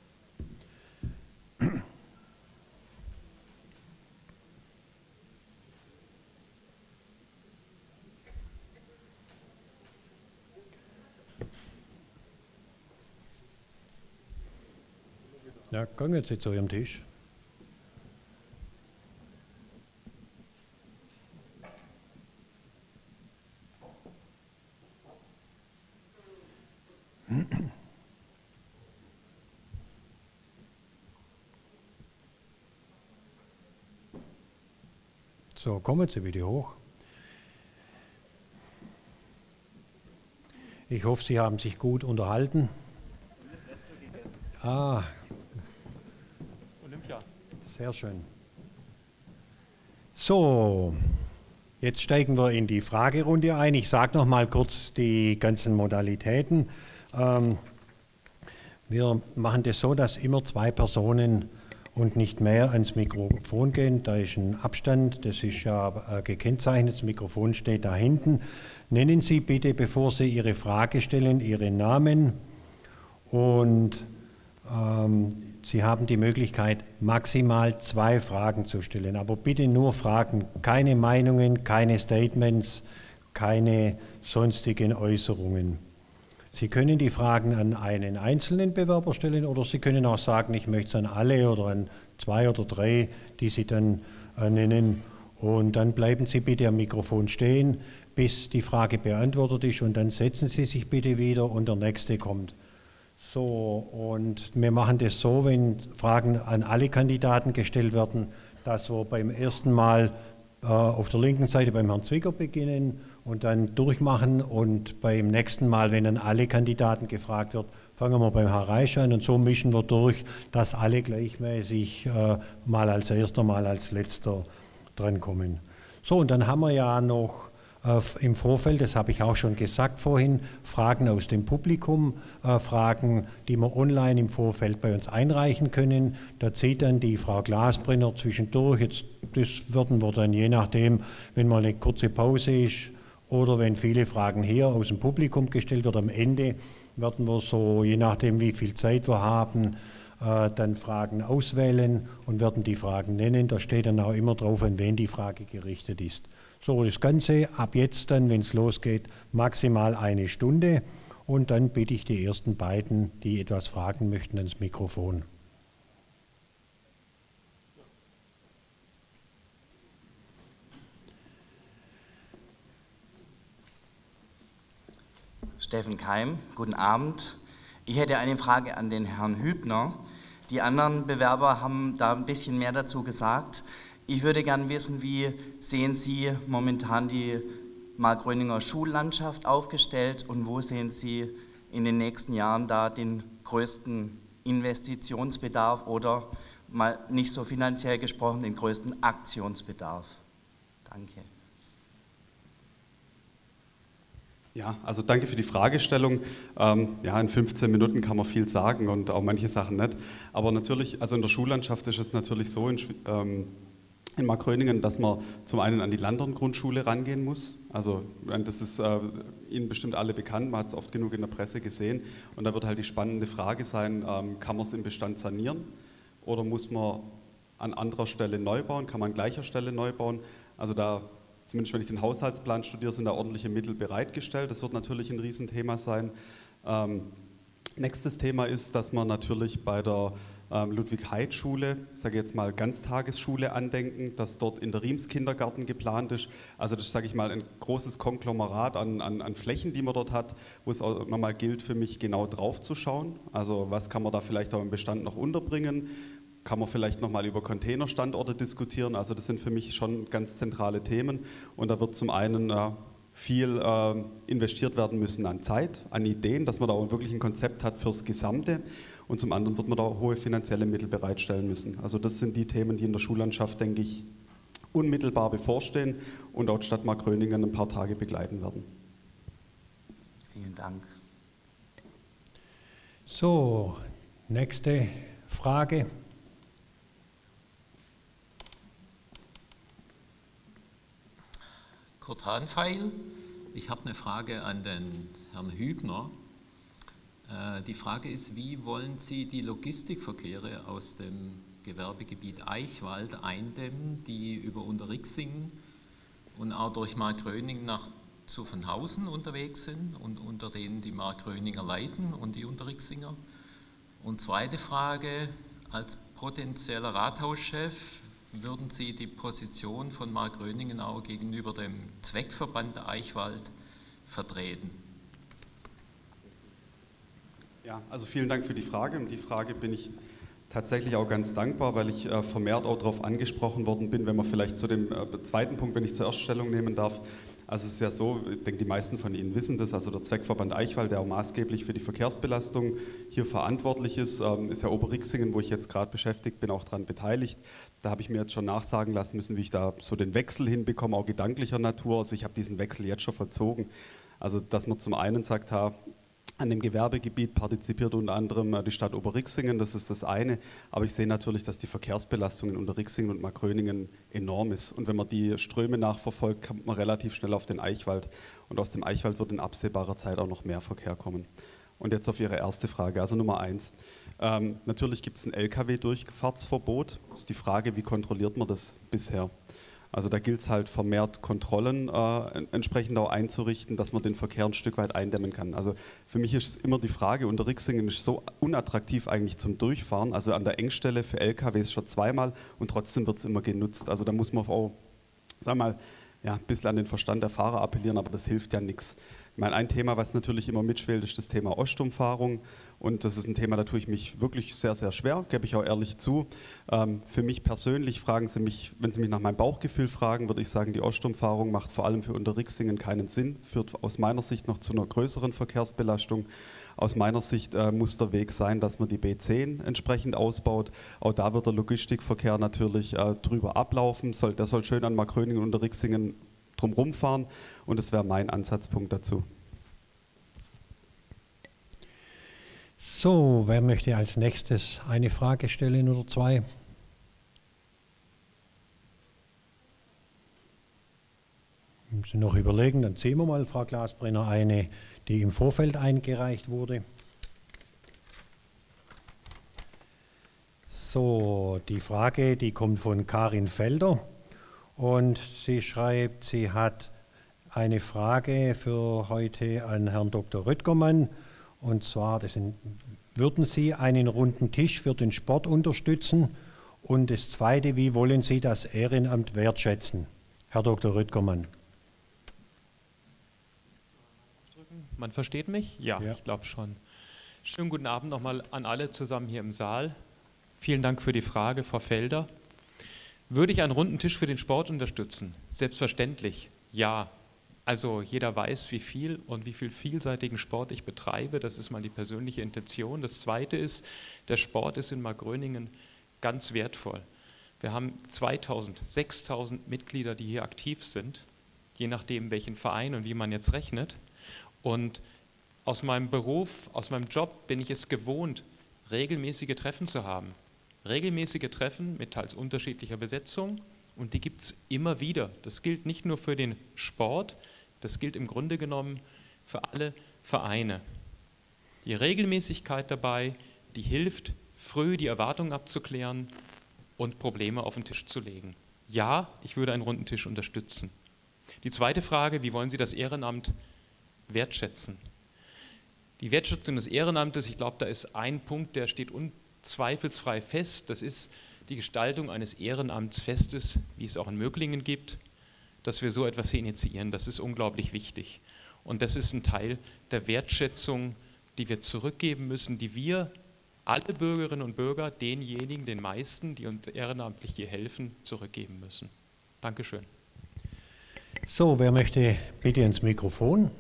Speaker 1: Ja, gehen Sie zu Ihrem Tisch. So, kommen Sie bitte hoch. Ich hoffe, Sie haben sich gut unterhalten. Ah,
Speaker 3: Olympia.
Speaker 1: Sehr schön. So, jetzt steigen wir in die Fragerunde ein. Ich sage noch mal kurz die ganzen Modalitäten. Ähm, wir machen das so, dass immer zwei Personen und nicht mehr ans Mikrofon gehen. Da ist ein Abstand, das ist ja äh, gekennzeichnet, das Mikrofon steht da hinten. Nennen Sie bitte, bevor Sie Ihre Frage stellen, Ihren Namen und ähm, Sie haben die Möglichkeit, maximal zwei Fragen zu stellen, aber bitte nur Fragen, keine Meinungen, keine Statements, keine sonstigen Äußerungen. Sie können die Fragen an einen einzelnen Bewerber stellen oder Sie können auch sagen, ich möchte es an alle oder an zwei oder drei, die Sie dann äh, nennen. Und dann bleiben Sie bitte am Mikrofon stehen, bis die Frage beantwortet ist und dann setzen Sie sich bitte wieder und der Nächste kommt. So, und wir machen das so, wenn Fragen an alle Kandidaten gestellt werden, dass wir beim ersten Mal äh, auf der linken Seite beim Herrn Zwicker beginnen und dann durchmachen und beim nächsten Mal, wenn dann alle Kandidaten gefragt wird, fangen wir beim Herrn Reisch an und so mischen wir durch, dass alle gleichmäßig äh, mal als erster, mal als letzter drankommen. So, und dann haben wir ja noch äh, im Vorfeld, das habe ich auch schon gesagt vorhin, Fragen aus dem Publikum, äh, Fragen, die wir online im Vorfeld bei uns einreichen können. Da zieht dann die Frau Glasbrenner zwischendurch, jetzt, das würden wir dann je nachdem, wenn mal eine kurze Pause ist, oder wenn viele Fragen hier aus dem Publikum gestellt werden, am Ende werden wir so, je nachdem wie viel Zeit wir haben, äh, dann Fragen auswählen und werden die Fragen nennen. Da steht dann auch immer drauf, an wen die Frage gerichtet ist. So, das Ganze ab jetzt dann, wenn es losgeht, maximal eine Stunde. Und dann bitte ich die ersten beiden, die etwas fragen möchten, ans Mikrofon.
Speaker 7: Steffen Keim, guten Abend. Ich hätte eine Frage an den Herrn Hübner. Die anderen Bewerber haben da ein bisschen mehr dazu gesagt. Ich würde gerne wissen, wie sehen Sie momentan die Markgröninger Schullandschaft aufgestellt und wo sehen Sie in den nächsten Jahren da den größten Investitionsbedarf oder mal nicht so finanziell gesprochen den größten Aktionsbedarf? Danke.
Speaker 5: Ja, also danke für die Fragestellung. Ähm, ja, in fünfzehn Minuten kann man viel sagen und auch manche Sachen nicht. Aber natürlich, also in der Schullandschaft ist es natürlich so, in, ähm, in Markgröningen, dass man zum einen an die Landern-Grundschule rangehen muss. Also das ist äh, Ihnen bestimmt alle bekannt, man hat es oft genug in der Presse gesehen. Und da wird halt die spannende Frage sein, ähm, kann man es im Bestand sanieren oder muss man an anderer Stelle neu bauen, kann man an gleicher Stelle neu bauen? Also da, zumindest wenn ich den Haushaltsplan studiere, sind da ordentliche Mittel bereitgestellt. Das wird natürlich ein Riesenthema sein. Ähm, nächstes Thema ist, dass man natürlich bei der ähm, Ludwig-Heid-Schule, ich sage jetzt mal Ganztagesschule andenken, dass dort Interimskindergarten geplant ist. Also das ist, sage ich mal, ein großes Konglomerat an, an, an Flächen, die man dort hat, wo es auch nochmal gilt für mich, genau drauf zu schauen. Also was kann man da vielleicht auch im Bestand noch unterbringen? Kann man vielleicht nochmal über Containerstandorte diskutieren? Also das sind für mich schon ganz zentrale Themen. Und da wird zum einen äh, viel äh, investiert werden müssen an Zeit, an Ideen, dass man da auch wirklich ein Konzept hat fürs Gesamte. Und zum anderen wird man da auch hohe finanzielle Mittel bereitstellen müssen. Also das sind die Themen, die in der Schullandschaft, denke ich, unmittelbar bevorstehen und auch die Stadt Markgröningen ein paar Tage begleiten werden.
Speaker 7: Vielen Dank.
Speaker 1: So, nächste Frage.
Speaker 8: Kurt Hahnfeil, ich habe eine Frage an den Herrn Hübner. Äh, die Frage ist, wie wollen Sie die Logistikverkehre aus dem Gewerbegebiet Eichwald eindämmen, die über Unterrixingen und auch durch Markgröningen nach Zuffenhausen unterwegs sind und unter denen die Markgröninger leiden und die Unterrixinger? Und zweite Frage, als potenzieller Rathauschef, würden Sie die Position von Markgröningen auch gegenüber dem Zweckverband Eichwald vertreten?
Speaker 5: Ja, also vielen Dank für die Frage. Um die Frage bin ich tatsächlich auch ganz dankbar, weil ich äh, vermehrt auch darauf angesprochen worden bin, wenn man vielleicht zu dem äh, zweiten Punkt, wenn ich zuerst Stellung nehmen darf. Also es ist ja so, ich denke, die meisten von Ihnen wissen das, also der Zweckverband Eichwald, der auch maßgeblich für die Verkehrsbelastung hier verantwortlich ist, ähm, ist ja Oberrixingen, wo ich jetzt gerade beschäftigt bin, auch daran beteiligt. Da habe ich mir jetzt schon nachsagen lassen müssen, wie ich da so den Wechsel hinbekomme, auch gedanklicher Natur. Also ich habe diesen Wechsel jetzt schon vollzogen. Also dass man zum einen sagt, ha, an dem Gewerbegebiet partizipiert unter anderem die Stadt Oberrixingen, das ist das eine. Aber ich sehe natürlich, dass die Verkehrsbelastung in Unterrixingen und Markgröningen enorm ist. Und wenn man die Ströme nachverfolgt, kommt man relativ schnell auf den Eichwald. Und aus dem Eichwald wird in absehbarer Zeit auch noch mehr Verkehr kommen. Und jetzt auf Ihre erste Frage, also Nummer eins. Ähm, natürlich gibt es ein L K W-Durchfahrtsverbot. Das ist die Frage, wie kontrolliert man das bisher? Also da gilt es halt vermehrt Kontrollen äh, entsprechend auch einzurichten, dass man den Verkehr ein Stück weit eindämmen kann. Also für mich ist immer die Frage, Unterrixingen ist so unattraktiv eigentlich zum Durchfahren, also an der Engstelle für L K Ws schon zweimal und trotzdem wird es immer genutzt. Also da muss man auch, sag mal, ja, ein bisschen an den Verstand der Fahrer appellieren, aber das hilft ja nichts. Ich meine, ein Thema, was natürlich immer mitschwelt, ist das Thema Ostumfahrung. Und das ist ein Thema, da tue ich mich wirklich sehr, sehr schwer, gebe ich auch ehrlich zu. Ähm, für mich persönlich fragen Sie mich, wenn Sie mich nach meinem Bauchgefühl fragen, würde ich sagen, die Ostumfahrung macht vor allem für Unterrixingen keinen Sinn, führt aus meiner Sicht noch zu einer größeren Verkehrsbelastung. Aus meiner Sicht äh, muss der Weg sein, dass man die B zehn entsprechend ausbaut. Auch da wird der Logistikverkehr natürlich äh, drüber ablaufen. Soll, der soll schön an Markgröningen und Unterrixingen drumherum fahren und das wäre mein Ansatzpunkt dazu.
Speaker 1: So, wer möchte als nächstes eine Frage stellen oder zwei? Wenn Sie noch überlegen, dann ziehen wir mal, Frau Glasbrenner, eine, die im Vorfeld eingereicht wurde. So, die Frage, die kommt von Karin Felder und sie schreibt, sie hat eine Frage für heute an Herrn Doktor Röttgermann. Und zwar, das sind, würden Sie einen runden Tisch für den Sport unterstützen? Und das Zweite, wie wollen Sie das Ehrenamt wertschätzen? Herr Doktor Röttgermann.
Speaker 3: Man versteht mich? Ja, ja. Ich glaube schon. Schönen guten Abend nochmal an alle zusammen hier im Saal. Vielen Dank für die Frage, Frau Felder. Würde ich einen runden Tisch für den Sport unterstützen? Selbstverständlich, ja. Also jeder weiß, wie viel und wie viel vielseitigen Sport ich betreibe. Das ist mal die persönliche Intention. Das Zweite ist, der Sport ist in Markgröningen ganz wertvoll. Wir haben zweitausend, sechstausend Mitglieder, die hier aktiv sind, je nachdem welchen Verein und wie man jetzt rechnet. Und aus meinem Beruf, aus meinem Job bin ich es gewohnt, regelmäßige Treffen zu haben. Regelmäßige Treffen mit teils unterschiedlicher Besetzung und die gibt es immer wieder. Das gilt nicht nur für den Sport, das gilt im Grunde genommen für alle Vereine. Die Regelmäßigkeit dabei, die hilft, früh die Erwartungen abzuklären und Probleme auf den Tisch zu legen. Ja, ich würde einen runden Tisch unterstützen. Die zweite Frage, wie wollen Sie das Ehrenamt wertschätzen? Die Wertschätzung des Ehrenamtes, ich glaube, da ist ein Punkt, der steht unzweifelsfrei fest. Das ist die Gestaltung eines Ehrenamtsfestes, wie es auch in Möglingen gibt, dass wir so etwas hier initiieren. Das ist unglaublich wichtig. Und das ist ein Teil der Wertschätzung, die wir zurückgeben müssen, die wir, alle Bürgerinnen und Bürger, denjenigen, den meisten, die uns ehrenamtlich hier helfen, zurückgeben müssen. Dankeschön.
Speaker 1: So, wer möchte bitte ins Mikrofon?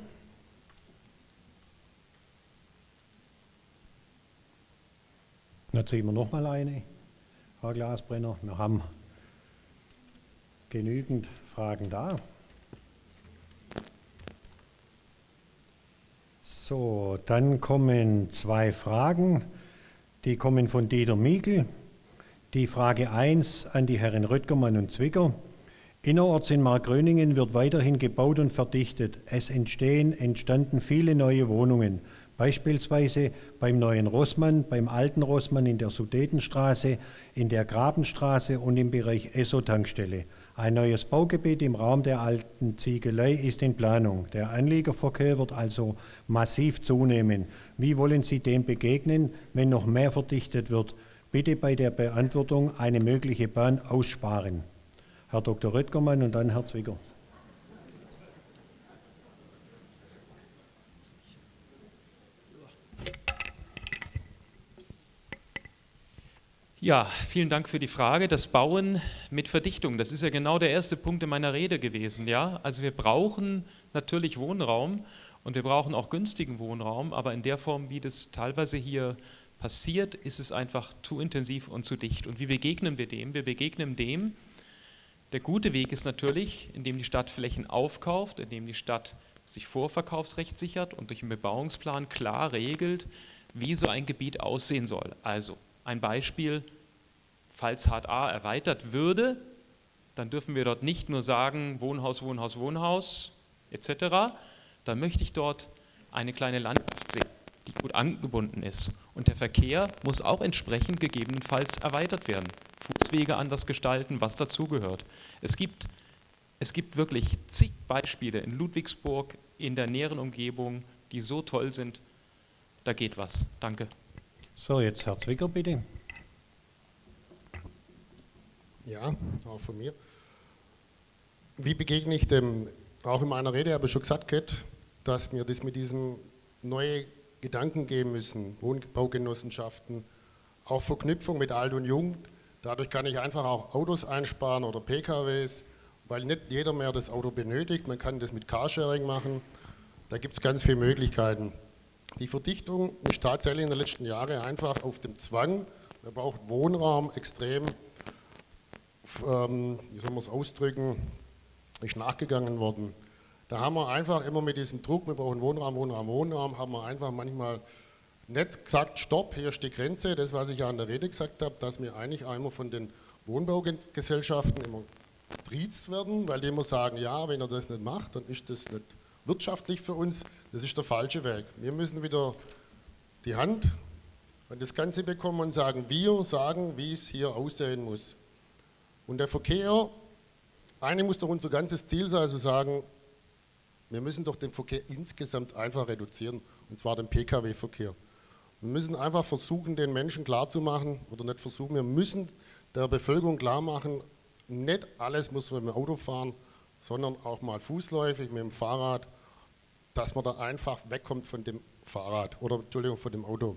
Speaker 1: Dann ziehen wir noch mal eine, Herr Glasbrenner. Wir haben genügend Fragen da. So, dann kommen zwei Fragen. Die kommen von Dieter Miegel. Die Frage eins an die Herren Röttgermann und Zwicker. Innerorts in Markgröningen wird weiterhin gebaut und verdichtet. Es entstehen, entstanden viele neue Wohnungen. Beispielsweise beim neuen Rossmann, beim alten Rossmann in der Sudetenstraße, in der Grabenstraße und im Bereich Esso-Tankstelle. Ein neues Baugebiet im Raum der alten Ziegelei ist in Planung. Der Anliegerverkehr wird also massiv zunehmen. Wie wollen Sie dem begegnen, wenn noch mehr verdichtet wird? Bitte bei der Beantwortung eine mögliche Bahn aussparen. Herr Doktor Röttgermann und dann Herr Zwicker.
Speaker 3: Ja, vielen Dank für die Frage. Das Bauen mit Verdichtung, das ist ja genau der erste Punkt in meiner Rede gewesen. Ja? Also wir brauchen natürlich Wohnraum und wir brauchen auch günstigen Wohnraum, aber in der Form, wie das teilweise hier passiert, ist es einfach zu intensiv und zu dicht. Und wie begegnen wir dem? Wir begegnen dem, der gute Weg ist natürlich, indem die Stadt Flächen aufkauft, indem die Stadt sich Vorverkaufsrecht sichert und durch einen Bebauungsplan klar regelt, wie so ein Gebiet aussehen soll. Also ein Beispiel, falls Hart A erweitert würde, dann dürfen wir dort nicht nur sagen Wohnhaus, Wohnhaus, Wohnhaus et cetera. Dann möchte ich dort eine kleine Landschaft sehen, die gut angebunden ist. Und der Verkehr muss auch entsprechend gegebenenfalls erweitert werden. Fußwege anders gestalten, was dazugehört. Es gibt, es gibt wirklich zig Beispiele in Ludwigsburg, in der näheren Umgebung, die so toll sind, da geht was. Danke.
Speaker 1: So, jetzt Herr Zwicker, bitte.
Speaker 2: Ja, auch von mir. Wie begegne ich dem? Auch in meiner Rede habe ich schon gesagt, dass wir das mit diesem neue Gedanken geben müssen, Wohnbaugenossenschaften, auch Verknüpfung mit Alt und Jung. Dadurch kann ich einfach auch Autos einsparen oder P K Ws, weil nicht jeder mehr das Auto benötigt. Man kann das mit Carsharing machen. Da gibt es ganz viele Möglichkeiten. Die Verdichtung ist tatsächlich in den letzten Jahren einfach auf dem Zwang. Man braucht Wohnraum extrem, ähm, wie soll man es ausdrücken, ist nachgegangen worden. Da haben wir einfach immer mit diesem Druck, wir brauchen Wohnraum, Wohnraum, Wohnraum, haben wir einfach manchmal nicht gesagt, stopp, hier ist die Grenze, das, was ich ja in der Rede gesagt habe, dass wir eigentlich einmal von den Wohnbaugesellschaften immer triezt werden, weil die immer sagen, ja, wenn er das nicht macht, dann ist das nicht wirtschaftlich für uns, das ist der falsche Weg. Wir müssen wieder die Hand an das Ganze bekommen und sagen, wir sagen, wie es hier aussehen muss. Und der Verkehr, eigentlich muss doch unser ganzes Ziel sein, also sagen, wir müssen doch den Verkehr insgesamt einfach reduzieren, und zwar den P K W-Verkehr. Wir müssen einfach versuchen, den Menschen klarzumachen, oder nicht versuchen, wir müssen der Bevölkerung klar machen, nicht alles muss man mit dem Auto fahren, sondern auch mal fußläufig mit dem Fahrrad, dass man da einfach wegkommt von dem Fahrrad oder Entschuldigung, von dem Auto.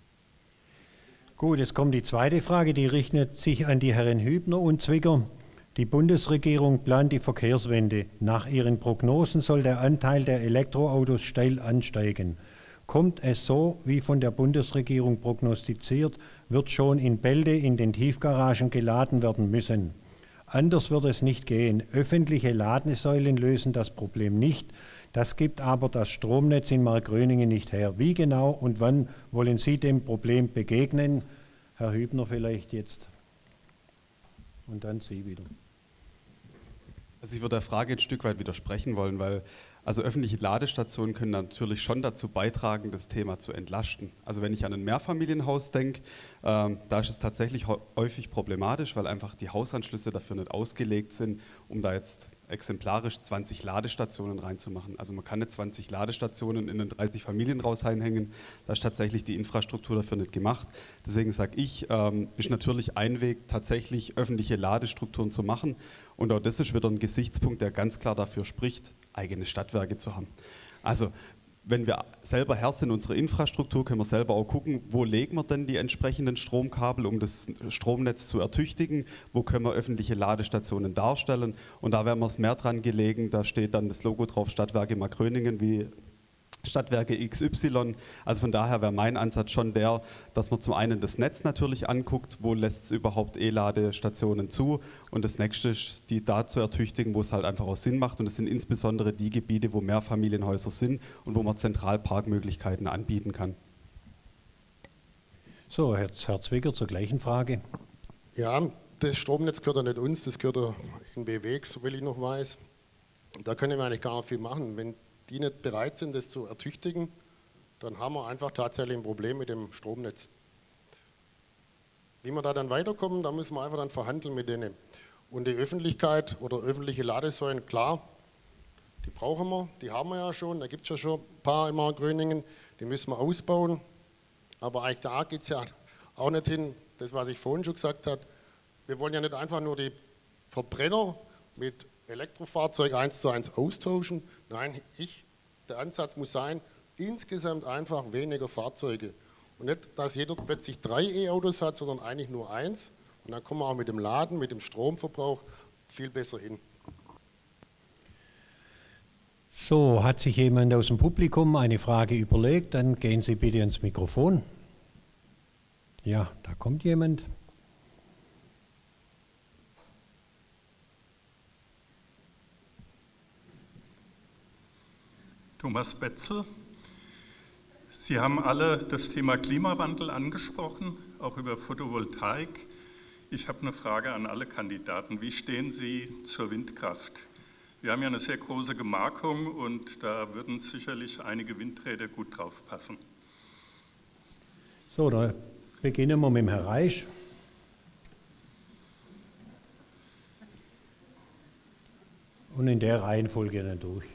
Speaker 1: Gut, jetzt kommt die zweite Frage, die richtet sich an die Herren Hübner und Zwicker. Die Bundesregierung plant die Verkehrswende. Nach ihren Prognosen soll der Anteil der Elektroautos steil ansteigen. Kommt es so, wie von der Bundesregierung prognostiziert, wird schon in Bälde in den Tiefgaragen geladen werden müssen. Anders wird es nicht gehen. Öffentliche Ladesäulen lösen das Problem nicht. Das gibt aber das Stromnetz in Markgröningen nicht her. Wie genau und wann wollen Sie dem Problem begegnen? Herr Hübner vielleicht jetzt. Und dann Sie wieder.
Speaker 5: Also ich würde der Frage ein Stück weit widersprechen wollen, weil also öffentliche Ladestationen können natürlich schon dazu beitragen, das Thema zu entlasten. Also wenn ich an ein Mehrfamilienhaus denke, ähm, da ist es tatsächlich häufig problematisch, weil einfach die Hausanschlüsse dafür nicht ausgelegt sind, um da jetzt exemplarisch zwanzig Ladestationen reinzumachen. Also man kann nicht zwanzig Ladestationen in ein dreißig Familienhaus reinhängen, da ist tatsächlich die Infrastruktur dafür nicht gemacht. Deswegen sage ich, ähm, ist natürlich ein Weg, tatsächlich öffentliche Ladestrukturen zu machen. Und auch das ist wieder ein Gesichtspunkt, der ganz klar dafür spricht, eigene Stadtwerke zu haben. Also wenn wir selber Herr sind unserer Infrastruktur, können wir selber auch gucken, wo legen wir denn die entsprechenden Stromkabel, um das Stromnetz zu ertüchtigen, wo können wir öffentliche Ladestationen darstellen, und da wären wir es mehr dran gelegen, da steht dann das Logo drauf, Stadtwerke Markgröningen wie Stadtwerke X Y. Also von daher wäre mein Ansatz schon der, dass man zum einen das Netz natürlich anguckt, wo lässt es überhaupt E-Ladestationen zu, und das nächste ist, die da zu ertüchtigen, wo es halt einfach auch Sinn macht, und es sind insbesondere die Gebiete, wo Mehrfamilienhäuser sind und wo man Zentralparkmöglichkeiten anbieten kann.
Speaker 1: So, Herr, Herr Zwicger zur gleichen Frage.
Speaker 2: Ja, das Stromnetz gehört ja nicht uns, das gehört der N B W, so will ich noch weiß. Da können wir eigentlich gar nicht viel machen. Wenn die nicht bereit sind, das zu ertüchtigen, dann haben wir einfach tatsächlich ein Problem mit dem Stromnetz. Wie wir da dann weiterkommen, da müssen wir einfach dann verhandeln mit denen. Und die Öffentlichkeit oder öffentliche Ladesäulen, klar, die brauchen wir, die haben wir ja schon, da gibt es ja schon ein paar in Markgröningen, die müssen wir ausbauen. Aber eigentlich da geht es ja auch nicht hin, das was ich vorhin schon gesagt habe, wir wollen ja nicht einfach nur die Verbrenner mit Elektrofahrzeug eins zu eins austauschen. Nein, ich, der Ansatz muss sein, insgesamt einfach weniger Fahrzeuge. Und nicht, dass jeder plötzlich drei E-Autos hat, sondern eigentlich nur eins. Und dann kommen wir auch mit dem Laden, mit dem Stromverbrauch viel besser hin.
Speaker 1: So, hat sich jemand aus dem Publikum eine Frage überlegt? Dann gehen Sie bitte ins Mikrofon. Ja, da kommt jemand.
Speaker 9: Thomas Betzel. Sie haben alle das Thema Klimawandel angesprochen, auch über Photovoltaik. Ich habe eine Frage an alle Kandidaten. Wie stehen Sie zur Windkraft? Wir haben ja eine sehr große Gemarkung und da würden sicherlich einige Windräder gut drauf passen.
Speaker 1: So, da beginnen wir mit dem Herrn Reisch. Und in der Reihenfolge dann durch.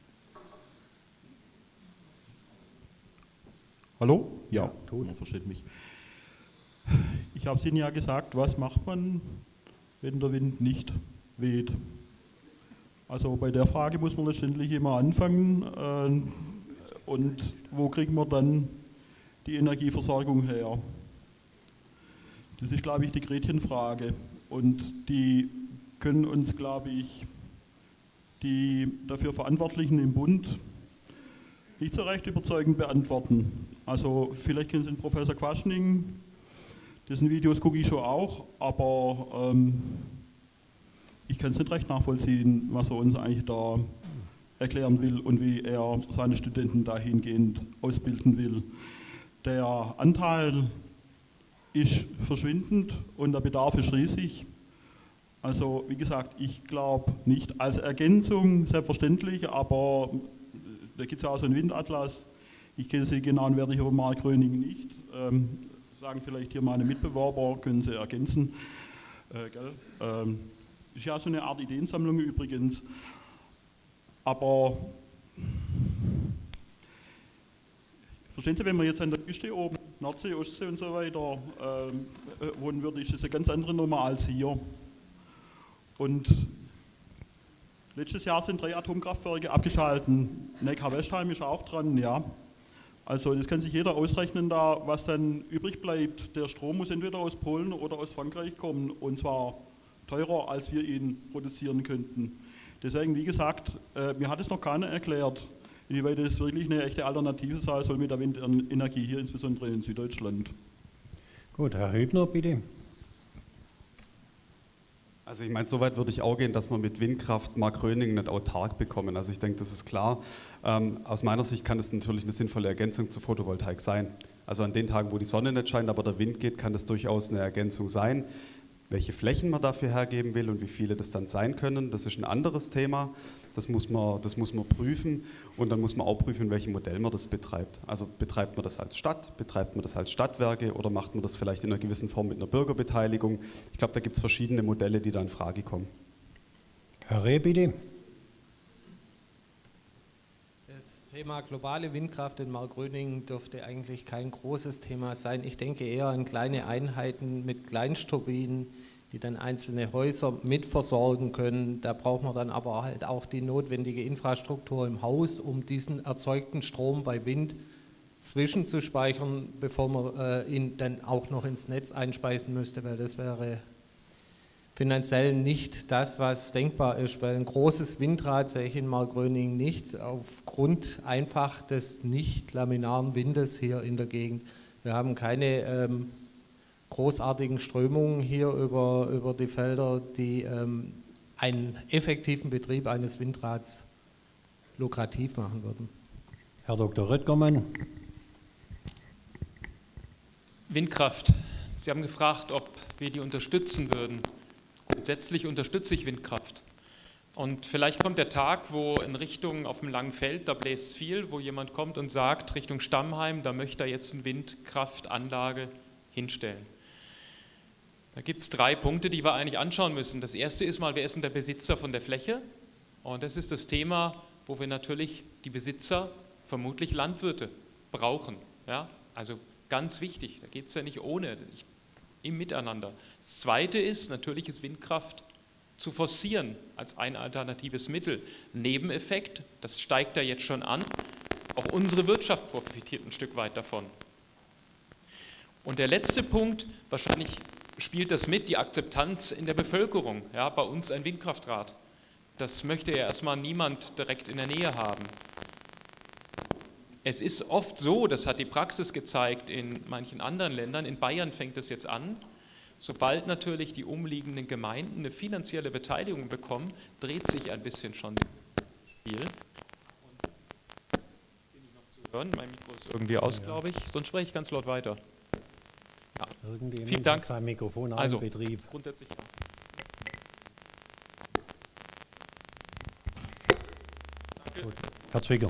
Speaker 6: Hallo? Ja, man versteht mich. Ich habe es Ihnen ja gesagt, was macht man, wenn der Wind nicht weht? Also bei der Frage muss man letztendlich immer anfangen. Äh, und wo kriegen wir dann die Energieversorgung her? Das ist, glaube ich, die Gretchenfrage. Und die können uns, glaube ich, die dafür Verantwortlichen im Bund nicht so recht überzeugend beantworten. Also vielleicht kennen Sie den Professor Quaschning, dessen Videos gucke ich schon auch, aber ähm, ich kann es nicht recht nachvollziehen, was er uns eigentlich da erklären will und wie er seine Studenten dahingehend ausbilden will. Der Anteil ist verschwindend und der Bedarf ist riesig. Also wie gesagt, ich glaube nicht als Ergänzung, selbstverständlich, aber da gibt es ja auch so einen Windatlas. Ich kenne die genauen Werte hier von Markgröningen nicht. Ähm, sagen vielleicht hier meine Mitbewerber, können Sie ergänzen. Äh, gell? Ähm, ist ja so eine Art Ideensammlung übrigens. Aber verstehen Sie, wenn man jetzt an der Küste oben, Nordsee, Ostsee und so weiter ähm, wohnen würde, ist das eine ganz andere Nummer als hier. Und letztes Jahr sind drei Atomkraftwerke abgeschalten. Neckar-Westheim ist auch dran, ja. Also das kann sich jeder ausrechnen da, was dann übrig bleibt. Der Strom muss entweder aus Polen oder aus Frankreich kommen, und zwar teurer, als wir ihn produzieren könnten. Deswegen, wie gesagt, äh, mir hat es noch keiner erklärt, inwieweit es wirklich eine echte Alternative sein soll mit der Windenergie, hier insbesondere in Süddeutschland.
Speaker 1: Gut, Herr Hübner, bitte.
Speaker 5: Also ich meine, so weit würde ich auch gehen, dass wir mit Windkraft Markgröningen nicht autark bekommen. Also ich denke, das ist klar. Ähm, aus meiner Sicht kann es natürlich eine sinnvolle Ergänzung zu Photovoltaik sein. Also an den Tagen, wo die Sonne nicht scheint, aber der Wind geht, kann das durchaus eine Ergänzung sein. Welche Flächen man dafür hergeben will und wie viele das dann sein können, das ist ein anderes Thema. Das muss man, das muss man prüfen und dann muss man auch prüfen, in welchem Modell man das betreibt. Also betreibt man das als Stadt, betreibt man das als Stadtwerke oder macht man das vielleicht in einer gewissen Form mit einer Bürgerbeteiligung. Ich glaube, da gibt es verschiedene Modelle, die da in Frage kommen.
Speaker 1: Herr Reh, bitte.
Speaker 4: Das Thema globale Windkraft in Markgröningen dürfte eigentlich kein großes Thema sein. Ich denke eher an kleine Einheiten mit Kleinsturbinen, die dann einzelne Häuser mitversorgen können. Da braucht man dann aber halt auch die notwendige Infrastruktur im Haus, um diesen erzeugten Strom bei Wind zwischenzuspeichern, bevor man äh, ihn dann auch noch ins Netz einspeisen müsste, weil das wäre finanziell nicht das, was denkbar ist, weil ein großes Windrad sehe ich in Markgröningen nicht, aufgrund einfach des nicht laminaren Windes hier in der Gegend. Wir haben keine ähm, großartigen Strömungen hier über, über die Felder, die ähm, einen effektiven Betrieb eines Windrads lukrativ machen würden.
Speaker 1: Herr Doktor Röttgermann.
Speaker 3: Windkraft. Sie haben gefragt, ob wir die unterstützen würden. Grundsätzlich unterstütze ich Windkraft. Und vielleicht kommt der Tag, wo in Richtung auf dem langen Feld, da bläst es viel, wo jemand kommt und sagt, Richtung Stammheim, da möchte er jetzt eine Windkraftanlage hinstellen. Da gibt es drei Punkte, die wir eigentlich anschauen müssen. Das erste ist mal, wer ist denn der Besitzer von der Fläche? Und das ist das Thema, wo wir natürlich die Besitzer, vermutlich Landwirte, brauchen. Ja? Also ganz wichtig, da geht es ja nicht ohne, im Miteinander. Das zweite ist, natürlich ist Windkraft zu forcieren als ein alternatives Mittel. Nebeneffekt, das steigt ja jetzt schon an, auch unsere Wirtschaft profitiert ein Stück weit davon. Und der letzte Punkt, wahrscheinlich spielt das mit, die Akzeptanz in der Bevölkerung. Ja, bei uns ein Windkraftrad. Das möchte ja erstmal niemand direkt in der Nähe haben. Es ist oft so, das hat die Praxis gezeigt in manchen anderen Ländern, in Bayern fängt es jetzt an, sobald natürlich die umliegenden Gemeinden eine finanzielle Beteiligung bekommen, dreht sich ein bisschen schon das Spiel. Bin ich noch zu hören? Mein Mikro ist irgendwie aus, ja, glaube ich, sonst spreche ich ganz laut weiter. Ja. Vielen Dank.
Speaker 1: Sein Mikrofon
Speaker 3: also,
Speaker 1: Betrieb.
Speaker 3: Grundsätzlich ja. Danke.
Speaker 1: Gut. Herr Zwicger.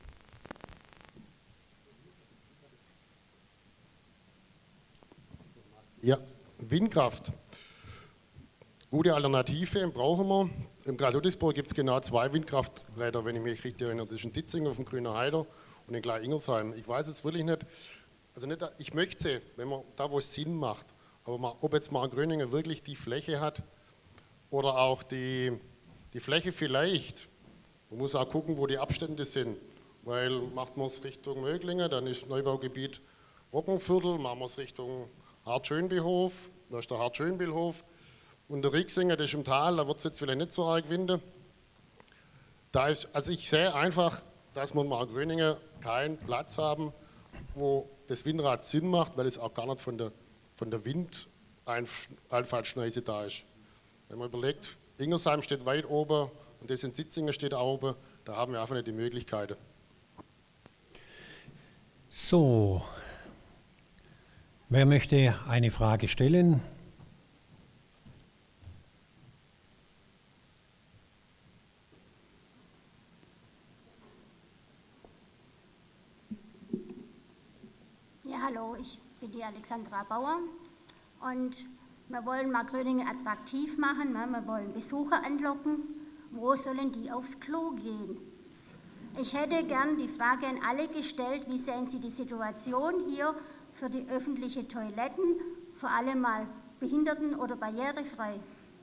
Speaker 2: Ja, Windkraft. Gute Alternative brauchen wir. Im Kreis Otisburg gibt es genau zwei Windkrafträder, wenn ich mich richtig erinnere. Das ist in Ditzing auf dem Grüner Heider und in Klei-Ingersheim. Ich weiß jetzt wirklich nicht, also nicht, ich möchte sie, wenn man da, wo es Sinn macht, aber man, ob jetzt Markgröningen wirklich die Fläche hat oder auch die, die Fläche vielleicht, man muss auch gucken, wo die Abstände sind, weil macht man es Richtung Möglingen, dann ist Neubaugebiet Roggenviertel, machen wir es Richtung Hart-Schönbielhof, da ist der Hart-Schönbielhof und der Rixinger, das ist im Tal, da wird es jetzt vielleicht nicht so arg winden. Da ist, also ich sehe einfach, dass wir in Markgröningen keinen Platz haben, wo das Windrad Sinn macht, weil es auch gar nicht von der, von der Windeinfallschneise da ist. Wenn man überlegt, Ingersheim steht weit oben und das in Ditzingen steht auch oben, da haben wir einfach nicht die Möglichkeiten.
Speaker 1: So, wer möchte eine Frage stellen?
Speaker 10: Ja, hallo, ich bin die Alexandra Bauer und wir wollen Markgröningen attraktiv machen, wir wollen Besucher anlocken. Wo sollen die aufs Klo gehen? Ich hätte gern die Frage an alle gestellt, wie sehen Sie die Situation hier für die öffentlichen Toiletten, vor allem mal behinderten- oder barrierefrei?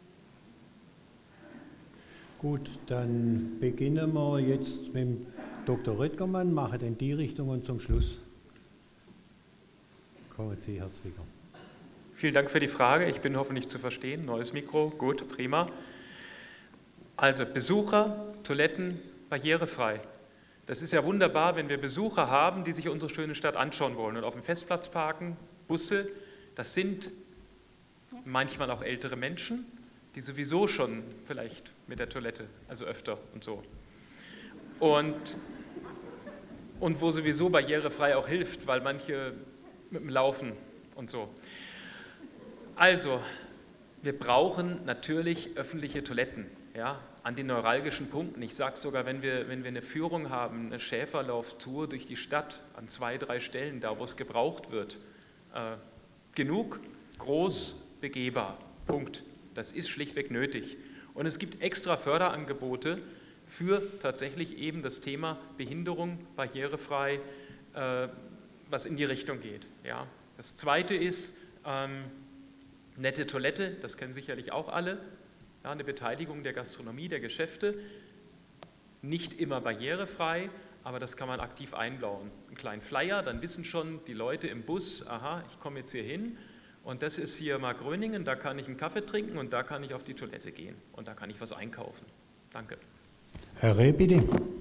Speaker 1: Gut, dann beginnen wir jetzt mit Doktor Röttgermann, machen in die Richtung und zum Schluss kommen Sie, Herr Zwicger.
Speaker 3: Vielen Dank für die Frage. Ich bin hoffentlich zu verstehen. Neues Mikro, gut, prima. Also Besucher, Toiletten, barrierefrei. Das ist ja wunderbar, wenn wir Besucher haben, die sich unsere schöne Stadt anschauen wollen und auf dem Festplatz parken, Busse. Das sind manchmal auch ältere Menschen, die sowieso schon vielleicht mit der Toilette, also öfter und so. Und, und wo sowieso barrierefrei auch hilft, weil manche mit dem Laufen und so. Also, wir brauchen natürlich öffentliche Toiletten, ja, an den neuralgischen Punkten. Ich sage sogar, wenn wir, wenn wir eine Führung haben, eine Schäferlauftour durch die Stadt, an zwei, drei Stellen, da wo es gebraucht wird, äh, genug, groß, begehbar, Punkt. Das ist schlichtweg nötig. Und es gibt extra Förderangebote für tatsächlich eben das Thema Behinderung, barrierefrei, äh, was in die Richtung geht. Ja. Das Zweite ist, ähm, nette Toilette, das kennen sicherlich auch alle, ja, eine Beteiligung der Gastronomie, der Geschäfte, nicht immer barrierefrei, aber das kann man aktiv einbauen. Einen kleinen Flyer, dann wissen schon die Leute im Bus, aha, ich komme jetzt hier hin und das ist hier Markgröningen, da kann ich einen Kaffee trinken und da kann ich auf die Toilette gehen und da kann ich was einkaufen. Danke.
Speaker 1: Herr Reh, bitte.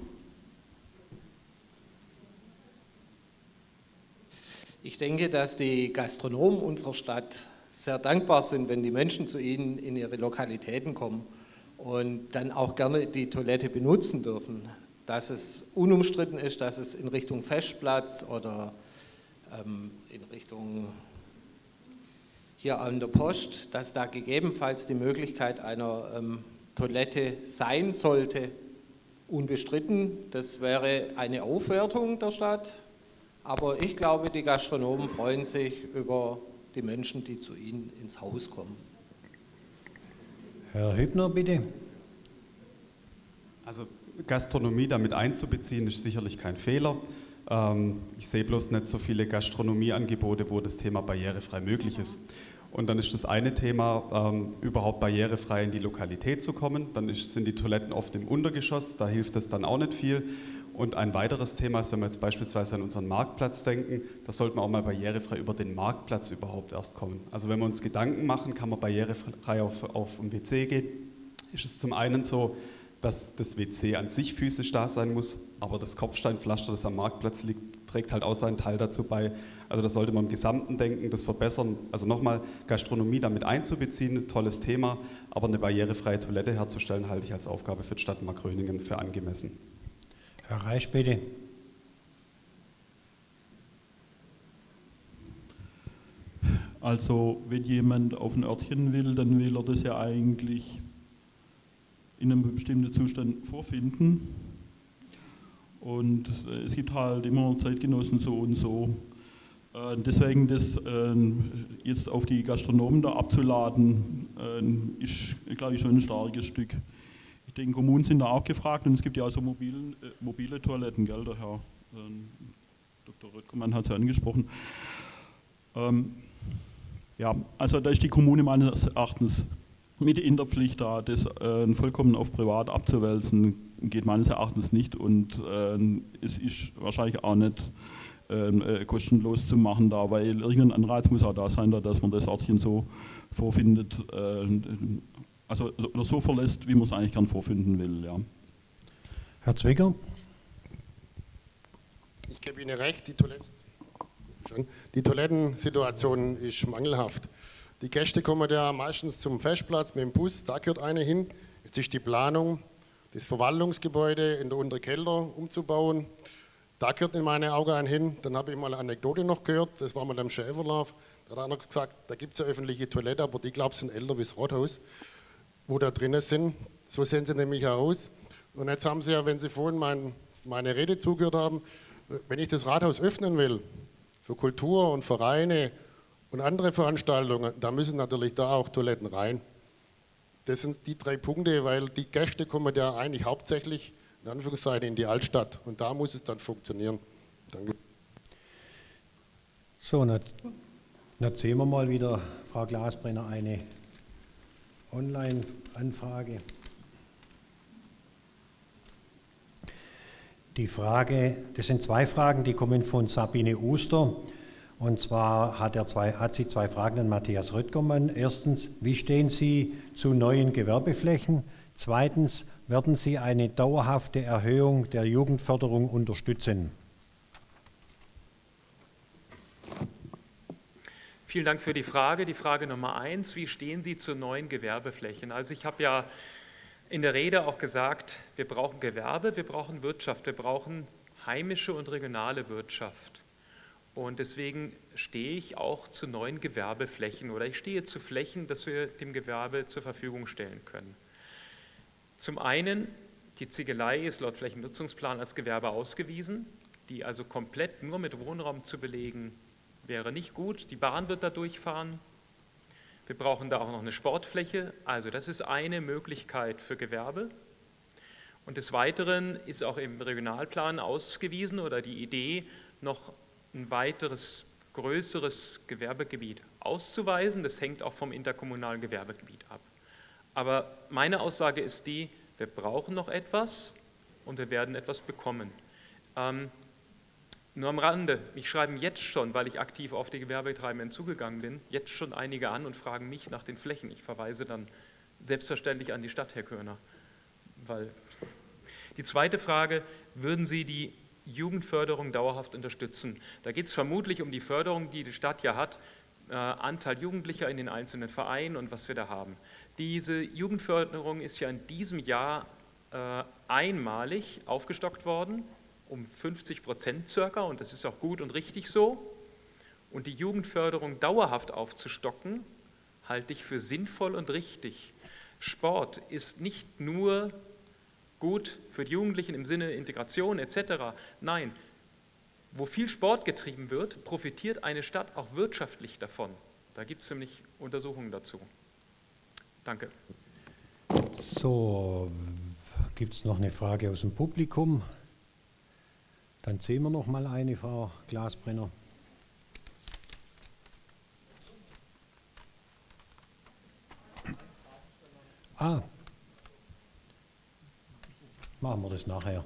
Speaker 4: Ich denke, dass die Gastronomen unserer Stadt sehr dankbar sind, wenn die Menschen zu ihnen in ihre Lokalitäten kommen und dann auch gerne die Toilette benutzen dürfen. Dass es unumstritten ist, dass es in Richtung Festplatz oder ähm, in Richtung hier an der Post, dass da gegebenenfalls die Möglichkeit einer ähm, Toilette sein sollte, unbestritten. Das wäre eine Aufwertung der Stadt, aber ich glaube, die Gastronomen freuen sich über die Menschen, die zu ihnen ins Haus kommen.
Speaker 1: Herr Hübner, bitte.
Speaker 11: Also Gastronomie damit einzubeziehen, ist sicherlich kein Fehler. Ähm, ich sehe bloß nicht so viele Gastronomieangebote, wo das Thema barrierefrei möglich ist. Und dann ist das eine Thema, ähm, überhaupt barrierefrei in die Lokalität zu kommen. Dann ist, sind die Toiletten oft im Untergeschoss, da hilft das dann auch nicht viel. Und ein weiteres Thema ist, wenn wir jetzt beispielsweise an unseren Marktplatz denken, da sollte man auch mal barrierefrei über den Marktplatz überhaupt erst kommen. Also wenn wir uns Gedanken machen, kann man barrierefrei auf, auf ein W C gehen, ist es zum einen so, dass das W C an sich physisch da sein muss, aber das Kopfsteinpflaster, das am Marktplatz liegt, trägt halt auch seinen Teil dazu bei. Also da sollte man im Gesamten denken, das verbessern. Also nochmal, Gastronomie damit einzubeziehen, tolles Thema, aber eine barrierefreie Toilette herzustellen, halte ich als Aufgabe für die Stadt Markgröningen für angemessen.
Speaker 1: Herr Reisch, bitte.
Speaker 6: Also wenn jemand auf ein Örtchen will, dann will er das ja eigentlich in einem bestimmten Zustand vorfinden. Und es gibt halt immer Zeitgenossen so und so. Deswegen das jetzt auf die Gastronomen da abzuladen, ist, glaube ich, schon ein starkes Stück. Ich denke, Kommunen sind da auch gefragt und es gibt ja auch so mobile, äh, mobile Toiletten, gell, der Herr äh, Doktor Röttgermann hat es ja angesprochen. Ähm, ja, also da ist die Kommune meines Erachtens mit in der Pflicht da, das äh, vollkommen auf privat abzuwälzen, geht meines Erachtens nicht und äh, es ist wahrscheinlich auch nicht äh, kostenlos zu machen da, weil irgendein Anreiz muss auch da sein, da, dass man das Örtchen so vorfindet, äh, also oder so verlässt, wie man es eigentlich gern vorfinden will. Ja.
Speaker 1: Herr Zwicker?
Speaker 2: Ich gebe Ihnen recht, die, Toilette, die Toilettensituation ist mangelhaft. Die Gäste kommen ja meistens zum Festplatz mit dem Bus, da gehört einer hin. Jetzt ist die Planung, das Verwaltungsgebäude in der unteren Keller umzubauen. Da gehört in meine Augen ein hin. Dann habe ich mal eine Anekdote noch gehört, das war mal am Schäferlauf. Da hat einer gesagt, da gibt es ja öffentliche Toilette, aber die, glaube ich, sind älter wie das Rathaus, wo da drinnen sind. So sehen sie nämlich aus. Und jetzt haben Sie ja, wenn Sie vorhin mein, meine Rede zugehört haben, wenn ich das Rathaus öffnen will, für Kultur und Vereine und andere Veranstaltungen, da müssen natürlich da auch Toiletten rein. Das sind die drei Punkte, weil die Gäste kommen ja eigentlich hauptsächlich in Anführungszeichen in die Altstadt und da muss es dann funktionieren. Danke.
Speaker 1: So, jetzt sehen wir mal wieder, Frau Glasbrenner, eine Online-Anfrage. Die Frage, das sind zwei Fragen, die kommen von Sabine Uster Und zwar hat, er zwei, hat sie zwei Fragen an Matthias Röttgermann. Erstens, wie stehen Sie zu neuen Gewerbeflächen? Zweitens, werden Sie eine dauerhafte Erhöhung der Jugendförderung unterstützen?
Speaker 3: Vielen Dank für die Frage. Die Frage Nummer eins, wie stehen Sie zu neuen Gewerbeflächen? Also ich habe ja in der Rede auch gesagt, wir brauchen Gewerbe, wir brauchen Wirtschaft, wir brauchen heimische und regionale Wirtschaft. Und deswegen stehe ich auch zu neuen Gewerbeflächen oder ich stehe zu Flächen, dass wir dem Gewerbe zur Verfügung stellen können. Zum einen, die Ziegelei ist laut Flächennutzungsplan als Gewerbe ausgewiesen, die also komplett nur mit Wohnraum zu belegen, wäre nicht gut. Die Bahn wird da durchfahren. Wir brauchen da auch noch eine Sportfläche. Also das ist eine Möglichkeit für Gewerbe. Und des Weiteren ist auch im Regionalplan ausgewiesen oder die Idee, noch ein weiteres, größeres Gewerbegebiet auszuweisen. Das hängt auch vom interkommunalen Gewerbegebiet ab. Aber meine Aussage ist die, wir brauchen noch etwas und wir werden etwas bekommen. Ähm, nur am Rande, mich schreiben jetzt schon, weil ich aktiv auf die Gewerbetreibenden zugegangen bin, jetzt schon einige an und fragen mich nach den Flächen. Ich verweise dann selbstverständlich an die Stadt, Herr Körner. Weil die zweite Frage, würden Sie die Jugendförderung dauerhaft unterstützen? Da geht es vermutlich um die Förderung, die die Stadt ja hat, äh, Anteil Jugendlicher in den einzelnen Vereinen und was wir da haben. Diese Jugendförderung ist ja in diesem Jahr äh, einmalig aufgestockt worden, um fünfzig Prozent circa, und das ist auch gut und richtig so. Und die Jugendförderung dauerhaft aufzustocken, halte ich für sinnvoll und richtig. Sport ist nicht nur gut für die Jugendlichen im Sinne Integration et cetera. Nein, wo viel Sport getrieben wird, profitiert eine Stadt auch wirtschaftlich davon. Da gibt es nämlich Untersuchungen dazu. Danke.
Speaker 1: So, gibt es noch eine Frage aus dem Publikum? Dann sehen wir noch mal eine, Frau Glasbrenner. Ah, machen wir das nachher.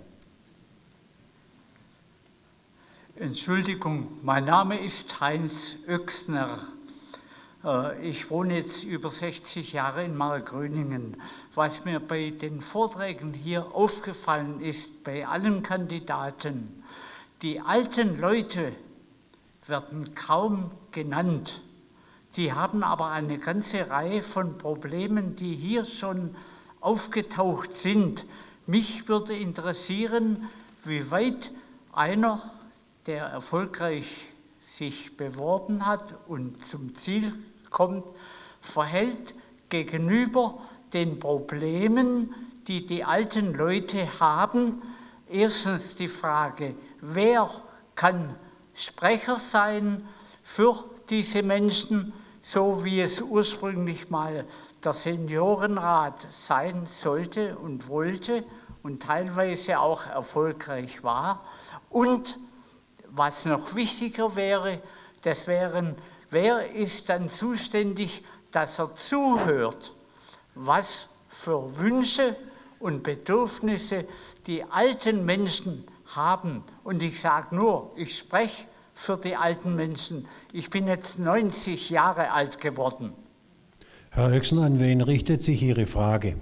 Speaker 12: Entschuldigung, mein Name ist Heinz Oechsner. Ich wohne jetzt über sechzig Jahre in Markgröningen. Was mir bei den Vorträgen hier aufgefallen ist, bei allen Kandidaten, die alten Leute werden kaum genannt. Die haben aber eine ganze Reihe von Problemen, die hier schon aufgetaucht sind. Mich würde interessieren, wie weit einer, der erfolgreich sich beworben hat und zum Ziel kommt, verhält gegenüber den Problemen, die die alten Leute haben. Erstens die Frage, wer kann Sprecher sein für diese Menschen, so wie es ursprünglich mal der Seniorenrat sein sollte und wollte und teilweise auch erfolgreich war. Und was noch wichtiger wäre, das wären, wer ist dann zuständig, dass er zuhört, was für Wünsche und Bedürfnisse die alten Menschen haben. Und ich sage nur, ich spreche für die alten Menschen. Ich bin jetzt neunzig Jahre alt geworden.
Speaker 1: Herr Oechsner, an wen richtet sich Ihre Frage?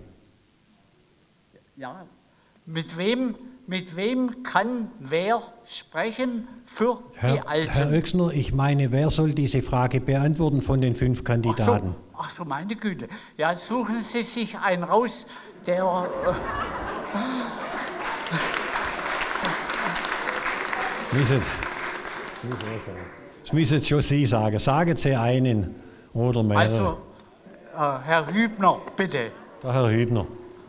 Speaker 12: Ja, mit wem, mit wem kann wer sprechen für
Speaker 1: Herr,
Speaker 12: die Alten?
Speaker 1: Herr Oechsner, ich meine, wer soll diese Frage beantworten von den fünf Kandidaten?
Speaker 12: Ach so, ach so, meine Güte. Ja, suchen Sie sich einen raus, der... Äh,
Speaker 1: müssen, das müssen jetzt schon Sie sagen. Sagen Sie einen oder mehrere.
Speaker 12: Also, äh, Herr Hübner, bitte.
Speaker 1: Der Herr Hübner.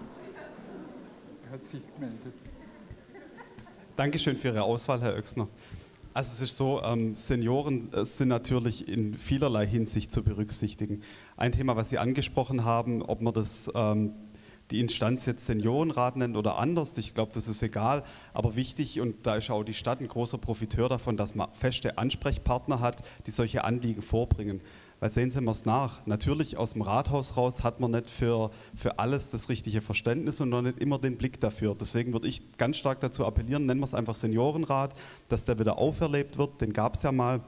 Speaker 12: Er hat sich gemeldet.
Speaker 11: Dankeschön für Ihre Auswahl, Herr Oechsner. Also es ist so, ähm, Senioren äh, sind natürlich in vielerlei Hinsicht zu berücksichtigen. Ein Thema, was Sie angesprochen haben, ob man das, ähm, die Instanz jetzt Seniorenrat nennt oder anders, ich glaube, das ist egal, aber wichtig, und da ist auch die Stadt ein großer Profiteur davon, dass man feste Ansprechpartner hat, die solche Anliegen vorbringen. Weil sehen Sie mir es nach, natürlich aus dem Rathaus raus hat man nicht für, für alles das richtige Verständnis und noch nicht immer den Blick dafür. Deswegen würde ich ganz stark dazu appellieren, nennen wir es einfach Seniorenrat, dass der wieder auferlebt wird, den gab es ja mal.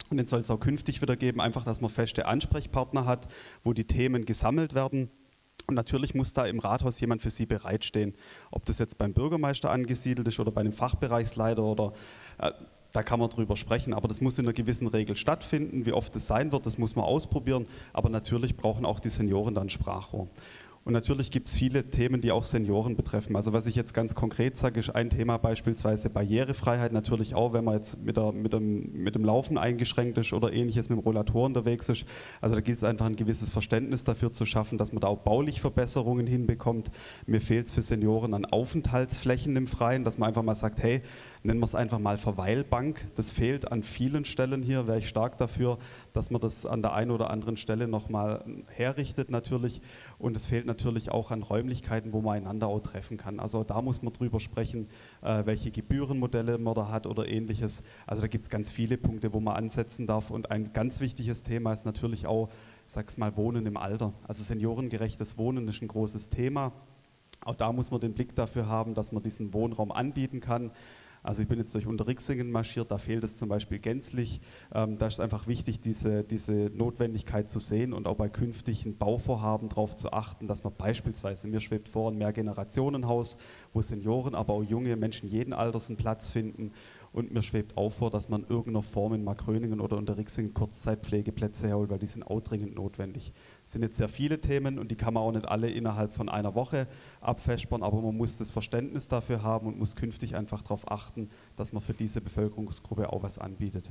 Speaker 11: Und den soll es auch künftig wieder geben, einfach, dass man feste Ansprechpartner hat, wo die Themen gesammelt werden. Und natürlich muss da im Rathaus jemand für Sie bereitstehen. Ob das jetzt beim Bürgermeister angesiedelt ist oder bei einem Fachbereichsleiter, oder äh, da kann man drüber sprechen. Aber das muss in einer gewissen Regel stattfinden. Wie oft es sein wird, das muss man ausprobieren. Aber natürlich brauchen auch die Senioren dann Sprachrohr. Und natürlich gibt es viele Themen, die auch Senioren betreffen. Also was ich jetzt ganz konkret sage, ist ein Thema beispielsweise Barrierefreiheit. Natürlich auch, wenn man jetzt mit, der, mit, dem, mit dem Laufen eingeschränkt ist oder ähnliches, mit dem Rollator unterwegs ist. Also da gilt es einfach ein gewisses Verständnis dafür zu schaffen, dass man da auch baulich Verbesserungen hinbekommt. Mir fehlt es für Senioren an Aufenthaltsflächen im Freien, dass man einfach mal sagt, hey, nennen wir es einfach mal Verweilbank. Das fehlt an vielen Stellen hier, wäre ich stark dafür, dass man das an der einen oder anderen Stelle nochmal herrichtet natürlich. Und es fehlt natürlich auch an Räumlichkeiten, wo man einander auch treffen kann. Also da muss man drüber sprechen, äh, welche Gebührenmodelle man da hat oder ähnliches. Also da gibt es ganz viele Punkte, wo man ansetzen darf. Und ein ganz wichtiges Thema ist natürlich auch, ich sag's mal, Wohnen im Alter. Also seniorengerechtes Wohnen ist ein großes Thema. Auch da muss man den Blick dafür haben, dass man diesen Wohnraum anbieten kann. Also ich bin jetzt durch Unterrixingen marschiert, da fehlt es zum Beispiel gänzlich. Ähm, da ist einfach wichtig, diese, diese Notwendigkeit zu sehen und auch bei künftigen Bauvorhaben darauf zu achten, dass man beispielsweise, mir schwebt vor, ein Mehrgenerationenhaus, wo Senioren, aber auch junge Menschen jeden Alters einen Platz finden. Und mir schwebt auch vor, dass man in irgendeiner Form in Markgröningen oder Unterrixingen Kurzzeitpflegeplätze herholt, weil die sind auch dringend notwendig. Es sind jetzt sehr viele Themen und die kann man auch nicht alle innerhalb von einer Woche abfespern, aber man muss das Verständnis dafür haben und muss künftig einfach darauf achten, dass man für diese Bevölkerungsgruppe auch was anbietet.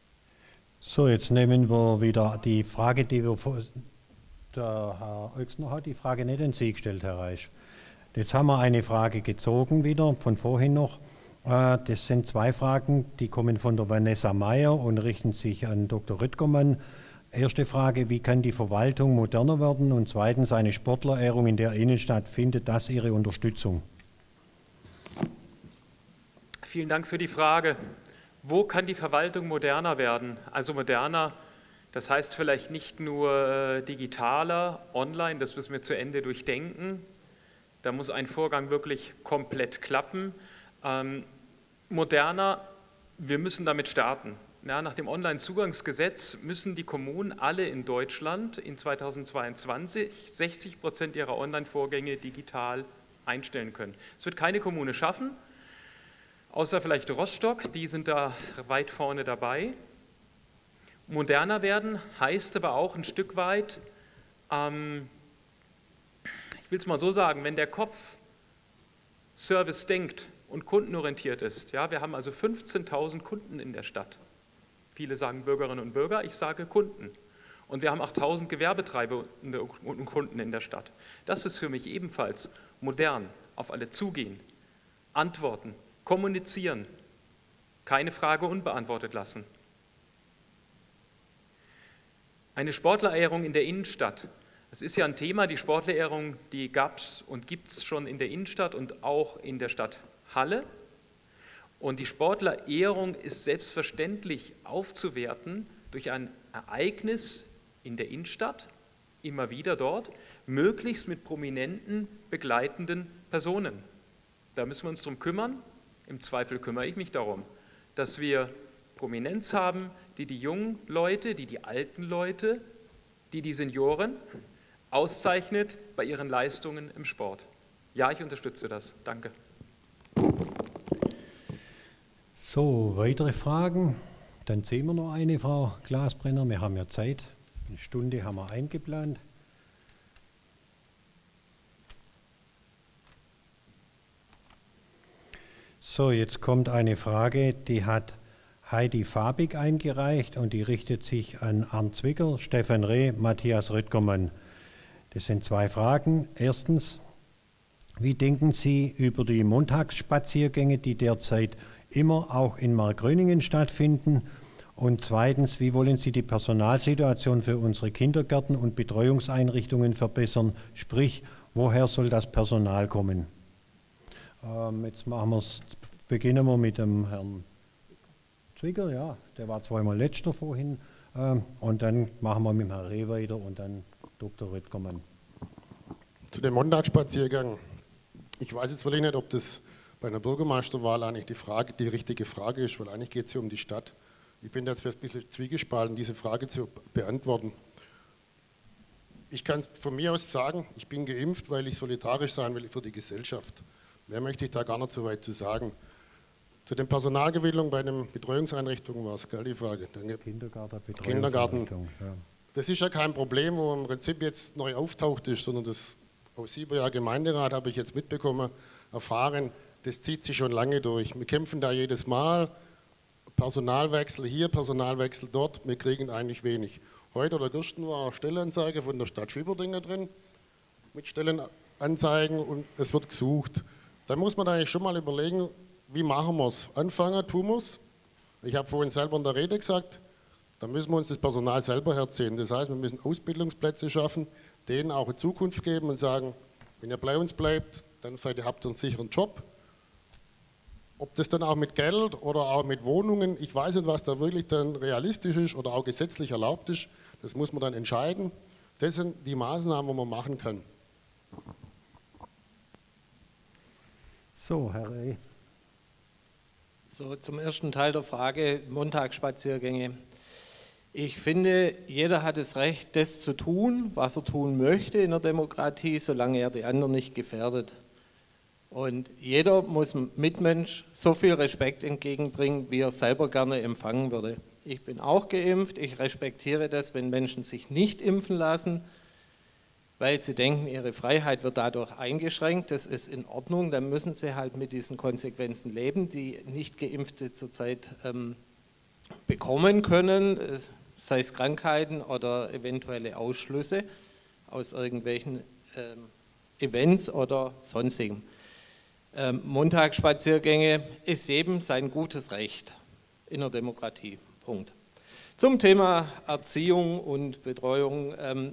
Speaker 1: So, jetzt nehmen wir wieder die Frage, die wir vor, der Herr Oechsner hat die Frage nicht an Sie gestellt, Herr Reisch. Jetzt haben wir eine Frage gezogen wieder, von vorhin noch. Das sind zwei Fragen, die kommen von der Vanessa Meyer und richten sich an Doktor Rüttgermann. Erste Frage, wie kann die Verwaltung moderner werden? Und zweitens, eine Sportlerehrung in der Innenstadt, findet das Ihre Unterstützung?
Speaker 3: Vielen Dank für die Frage. Wo kann die Verwaltung moderner werden? Also moderner, das heißt vielleicht nicht nur digitaler, online, das müssen wir zu Ende durchdenken. Da muss ein Vorgang wirklich komplett klappen. Ähm, moderner, wir müssen damit starten. Ja, nach dem Onlinezugangsgesetz müssen die Kommunen alle in Deutschland in zweitausendzweiundzwanzig sechzig Prozent ihrer Online-Vorgänge digital einstellen können. Es wird keine Kommune schaffen, außer vielleicht Rostock, die sind da weit vorne dabei. Moderner werden heißt aber auch ein Stück weit, ähm, ich will es mal so sagen, wenn der Kopf Service denkt und kundenorientiert ist. Ja, wir haben also fünfzehntausend Kunden in der Stadt. Viele sagen Bürgerinnen und Bürger, ich sage Kunden. Und wir haben achttausend Gewerbetreibende und Kunden in der Stadt. Das ist für mich ebenfalls modern, auf alle zugehen, antworten, kommunizieren, keine Frage unbeantwortet lassen. Eine Sportlerehrung in der Innenstadt. Es ist ja ein Thema, die Sportlerehrung, die gab es und gibt es schon in der Innenstadt und auch in der Stadt Halle. Und die Sportlerehrung ist selbstverständlich aufzuwerten durch ein Ereignis in der Innenstadt, immer wieder dort, möglichst mit prominenten, begleitenden Personen. Da müssen wir uns darum kümmern, im Zweifel kümmere ich mich darum, dass wir Prominenz haben, die die jungen Leute, die die alten Leute, die die Senioren auszeichnet bei ihren Leistungen im Sport. Ja, ich unterstütze das. Danke.
Speaker 1: So, weitere Fragen? Dann sehen wir noch eine, Frau Glasbrenner. Wir haben ja Zeit. Eine Stunde haben wir eingeplant. So, jetzt kommt eine Frage, die hat Heidi Fabig eingereicht und die richtet sich an Arndt Zwicker, Stefan Reh, Matthias Rüttgermann. Das sind zwei Fragen. Erstens, wie denken Sie über die Montagsspaziergänge, die derzeit immer auch in Markgröningen stattfinden? Und zweitens, wie wollen Sie die Personalsituation für unsere Kindergärten und Betreuungseinrichtungen verbessern? Sprich, woher soll das Personal kommen? Ähm, jetzt machen wir's, beginnen wir mit dem Herrn Zwicker, ja, der war zweimal letzter vorhin. Ähm, und dann machen wir mit dem Herrn Reh weiter und dann Doktor Rüttgermann.
Speaker 2: Zu dem Montagsspaziergang. Ich weiß jetzt wirklich nicht, ob das bei einer Bürgermeisterwahl eigentlich die, Frage, die richtige Frage ist, weil eigentlich geht es hier um die Stadt. Ich bin jetzt ein bisschen zwiegespalten, diese Frage zu beantworten. Ich kann es von mir aus sagen, ich bin geimpft, weil ich solidarisch sein will für die Gesellschaft. Mehr möchte ich da gar nicht so weit zu sagen. Zu den Personalgewinnungen bei den Betreuungseinrichtungen war es, gell, die Frage.
Speaker 1: Kindergarten,
Speaker 2: Kindergarten.
Speaker 1: Ja.
Speaker 2: Das ist ja kein Problem, wo im Prinzip jetzt neu auftaucht ist, sondern das aus sieben Jahren Gemeinderat habe ich jetzt mitbekommen, erfahren, das zieht sich schon lange durch. Wir kämpfen da jedes Mal, Personalwechsel hier, Personalwechsel dort, wir kriegen eigentlich wenig. Heute oder gestern war eine Stellenanzeige von der Stadt Schwieberdingen drin, mit Stellenanzeigen und es wird gesucht. Da muss man eigentlich schon mal überlegen, wie machen wir es? Anfangen tun wir es. Ich habe vorhin selber in der Rede gesagt, da müssen wir uns das Personal selber herziehen. Das heißt, wir müssen Ausbildungsplätze schaffen, denen auch eine Zukunft geben und sagen, wenn ihr bei uns bleibt, dann seid ihr, habt ihr einen sicheren Job. Ob das dann auch mit Geld oder auch mit Wohnungen, ich weiß nicht, was da wirklich dann realistisch ist oder auch gesetzlich erlaubt ist, das muss man dann entscheiden. Das sind die Maßnahmen, die man machen kann.
Speaker 1: So, Herr Reh.
Speaker 4: So, zum ersten Teil der Frage, Montagsspaziergänge. Ich finde, jeder hat das Recht, das zu tun, was er tun möchte in der Demokratie, solange er die anderen nicht gefährdet. Und jeder muss dem Mitmensch so viel Respekt entgegenbringen, wie er selber gerne empfangen würde. Ich bin auch geimpft, ich respektiere das, wenn Menschen sich nicht impfen lassen, weil sie denken, ihre Freiheit wird dadurch eingeschränkt. Das ist in Ordnung, dann müssen sie halt mit diesen Konsequenzen leben, die Nicht-Geimpfte zurzeit ähm, bekommen können, sei es Krankheiten oder eventuelle Ausschlüsse aus irgendwelchen ähm, Events oder sonstigen. Ähm, Montagsspaziergänge ist jedem sein gutes Recht in der Demokratie. Punkt. Zum Thema Erziehung und Betreuung. Ähm,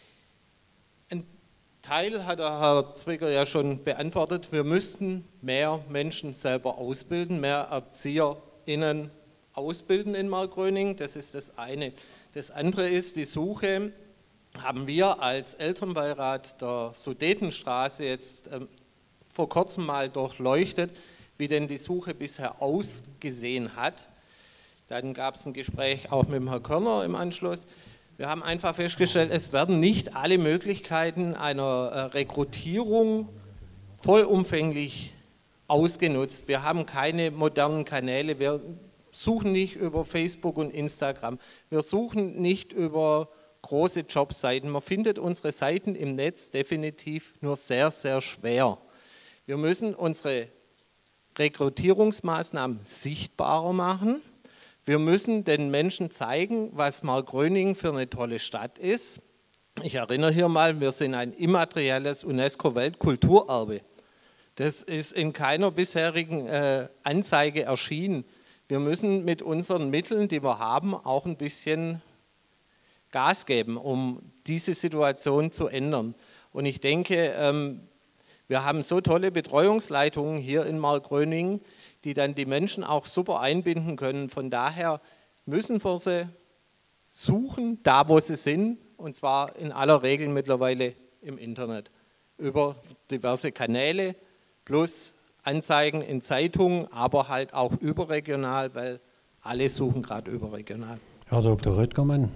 Speaker 4: ein Teil hat der Herr Zwicker ja schon beantwortet. Wir müssten mehr Menschen selber ausbilden, mehr ErzieherInnen ausbilden in Markgröningen. Das ist das eine. Das andere ist, die Suche haben wir als Elternbeirat der Sudetenstraße jetzt ähm, vor kurzem mal durchleuchtet, wie denn die Suche bisher ausgesehen hat. Dann gab es ein Gespräch auch mit dem Herrn Körner im Anschluss. Wir haben einfach festgestellt, es werden nicht alle Möglichkeiten einer Rekrutierung vollumfänglich ausgenutzt. Wir haben keine modernen Kanäle, wir suchen nicht über Facebook und Instagram, wir suchen nicht über große Jobseiten. Man findet unsere Seiten im Netz definitiv nur sehr, sehr schwer. Wir müssen unsere Rekrutierungsmaßnahmen sichtbarer machen. Wir müssen den Menschen zeigen, was Markgröningen für eine tolle Stadt ist. Ich erinnere hier mal, wir sind ein immaterielles UNESCO-Weltkulturerbe. Das ist in keiner bisherigen äh, Anzeige erschienen. Wir müssen mit unseren Mitteln, die wir haben, auch ein bisschen Gas geben, um diese Situation zu ändern. Und ich denke, ähm, wir haben so tolle Betreuungsleitungen hier in Markgröningen, die dann die Menschen auch super einbinden können. Von daher müssen wir sie suchen, da wo sie sind, und zwar in aller Regel mittlerweile im Internet, über diverse Kanäle, plus Anzeigen in Zeitungen, aber halt auch überregional, weil alle suchen gerade überregional.
Speaker 1: Herr Doktor Röttgermann.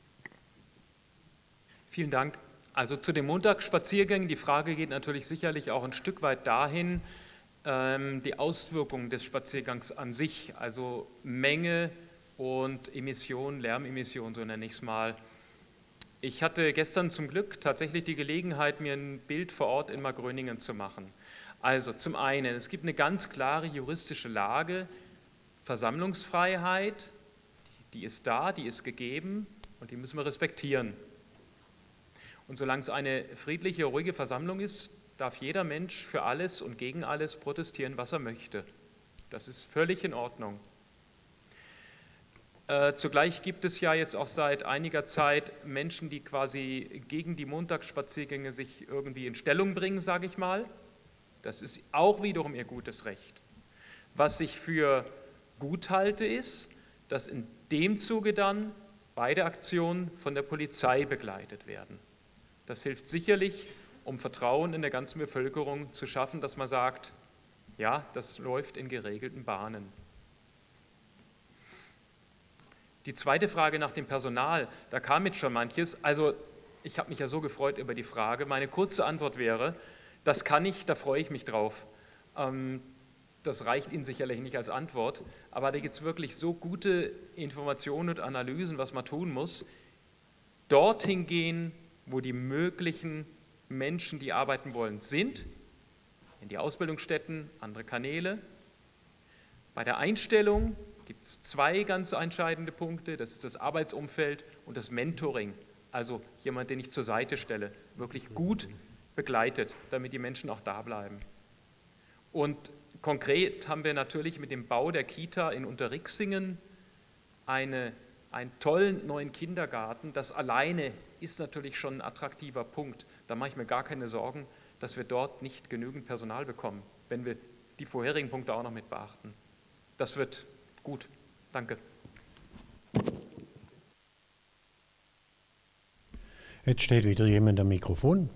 Speaker 3: Vielen Dank. Also zu den Montagsspaziergängen, die Frage geht natürlich sicherlich auch ein Stück weit dahin, ähm, die Auswirkungen des Spaziergangs an sich, also Menge und Emissionen, Lärmemissionen, so nenne ich es mal. Ich hatte gestern zum Glück tatsächlich die Gelegenheit, mir ein Bild vor Ort in Markgröningen zu machen. Also zum einen, es gibt eine ganz klare juristische Lage, Versammlungsfreiheit, die ist da, die ist gegeben und die müssen wir respektieren. Und solange es eine friedliche, ruhige Versammlung ist, darf jeder Mensch für alles und gegen alles protestieren, was er möchte. Das ist völlig in Ordnung. Äh, zugleich gibt es ja jetzt auch seit einiger Zeit Menschen, die quasi gegen die Montagsspaziergänge sich irgendwie in Stellung bringen, sage ich mal. Das ist auch wiederum ihr gutes Recht. Was ich für gut halte, ist, dass in dem Zuge dann beide Aktionen von der Polizei begleitet werden. Das hilft sicherlich, um Vertrauen in der ganzen Bevölkerung zu schaffen, dass man sagt, ja, das läuft in geregelten Bahnen. Die zweite Frage nach dem Personal, da kam jetzt schon manches. Also ich habe mich ja so gefreut über die Frage. Meine kurze Antwort wäre, das kann ich, da freue ich mich drauf. Ähm, das reicht Ihnen sicherlich nicht als Antwort, aber da gibt es wirklich so gute Informationen und Analysen, was man tun muss. Dorthin gehen, wo die möglichen Menschen, die arbeiten wollen, sind, in die Ausbildungsstätten, andere Kanäle. Bei der Einstellung gibt es zwei ganz entscheidende Punkte, das ist das Arbeitsumfeld und das Mentoring, also jemand, den ich zur Seite stelle, wirklich gut begleitet, damit die Menschen auch da bleiben. Und konkret haben wir natürlich mit dem Bau der Kita in Unterrixingen eine, einen tollen neuen Kindergarten. Das alleine ist natürlich schon ein attraktiver Punkt. Da mache ich mir gar keine Sorgen, dass wir dort nicht genügend Personal bekommen, wenn wir die vorherigen Punkte auch noch mit beachten. Das wird gut. Danke.
Speaker 1: Jetzt steht wieder jemand am Mikrofon.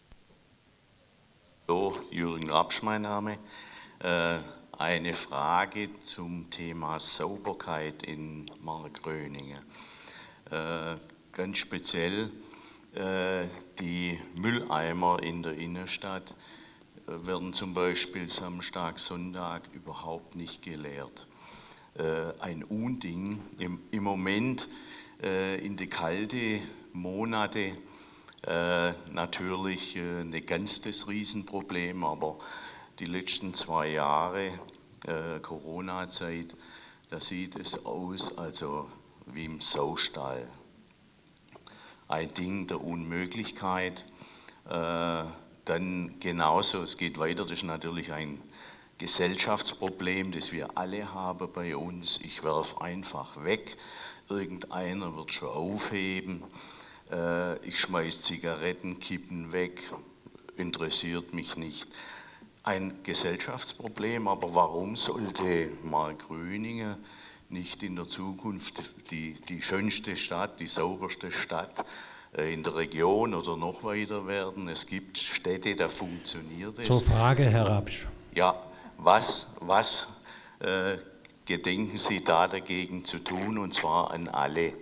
Speaker 13: Hallo, Jürgen Rapsch, mein Name. Äh, eine Frage zum Thema Sauberkeit in Markgröningen. Äh, ganz speziell äh, die Mülleimer in der Innenstadt äh, werden zum Beispiel Samstag, Sonntag überhaupt nicht geleert. Äh, ein Unding. Im, im Moment äh, in den kalten Monaten Äh, natürlich äh, nicht ganz das Riesenproblem, aber die letzten zwei Jahre äh, Corona-Zeit, da sieht es aus, also wie im Saustall. Ein Ding der Unmöglichkeit. Äh, dann genauso, es geht weiter, das ist natürlich ein Gesellschaftsproblem, das wir alle haben bei uns. Ich werfe einfach weg, irgendeiner wird schon aufheben. Ich schmeiß Zigarettenkippen weg, interessiert mich nicht. Ein Gesellschaftsproblem, aber warum sollte Markgröningen nicht in der Zukunft die, die schönste Stadt, die sauberste Stadt in der Region oder noch weiter werden? Es gibt Städte, da funktioniert es.
Speaker 1: Zur Frage, Herr Rapsch.
Speaker 13: Ja, was, was äh, gedenken Sie da dagegen zu tun, und zwar an alle?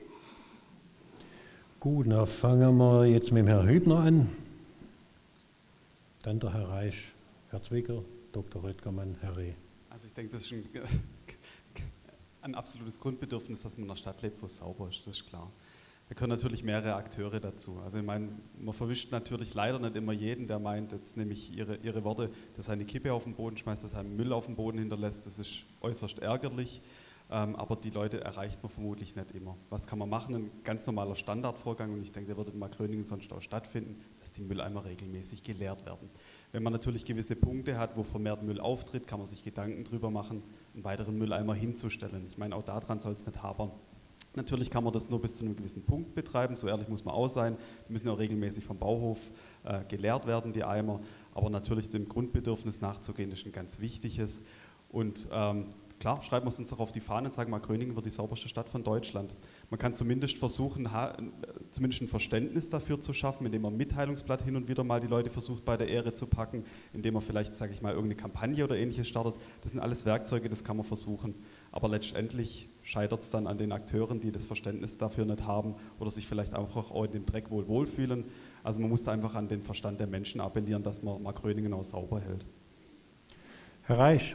Speaker 1: Gut, dann fangen wir jetzt mit dem Herrn Hübner an. Dann der Herr Reisch, Herr Zwicker, Doktor Röttgermann, Herr Reh.
Speaker 11: Also ich denke, das ist ein, ein absolutes Grundbedürfnis, dass man in einer Stadt lebt, wo es sauber ist, das ist klar. Da gehören natürlich mehrere Akteure dazu. Also ich meine, man verwischt natürlich leider nicht immer jeden, der meint, jetzt nehme ich ihre, ihre Worte, der seine Kippe auf den Boden schmeißt, der seinen Müll auf den Boden hinterlässt, das ist äußerst ärgerlich. Ähm, aber die Leute erreicht man vermutlich nicht immer. Was kann man machen? Ein ganz normaler Standardvorgang, und ich denke, der wird in Markgröningen sonst auch stattfinden, dass die Mülleimer regelmäßig geleert werden. Wenn man natürlich gewisse Punkte hat, wo vermehrt Müll auftritt, kann man sich Gedanken drüber machen, einen weiteren Mülleimer hinzustellen. Ich meine, auch daran soll es nicht hapern. Natürlich kann man das nur bis zu einem gewissen Punkt betreiben, so ehrlich muss man auch sein. Die müssen auch regelmäßig vom Bauhof äh, geleert werden, die Eimer. Aber natürlich dem Grundbedürfnis nachzugehen, ist ein ganz wichtiges. Und ähm, klar, schreiben wir es uns doch auf die Fahne und sagen, Markgröningen wird die sauberste Stadt von Deutschland. Man kann zumindest versuchen, zumindest ein Verständnis dafür zu schaffen, indem man ein Mitteilungsblatt hin und wieder mal die Leute versucht, bei der Ehre zu packen, indem man vielleicht, sage ich mal, irgendeine Kampagne oder Ähnliches startet. Das sind alles Werkzeuge, das kann man versuchen. Aber letztendlich scheitert es dann an den Akteuren, die das Verständnis dafür nicht haben oder sich vielleicht einfach auch in dem Dreck wohl wohlfühlen. Also man muss da einfach an den Verstand der Menschen appellieren, dass man Markgröningen auch sauber hält.
Speaker 1: Herr Reisch.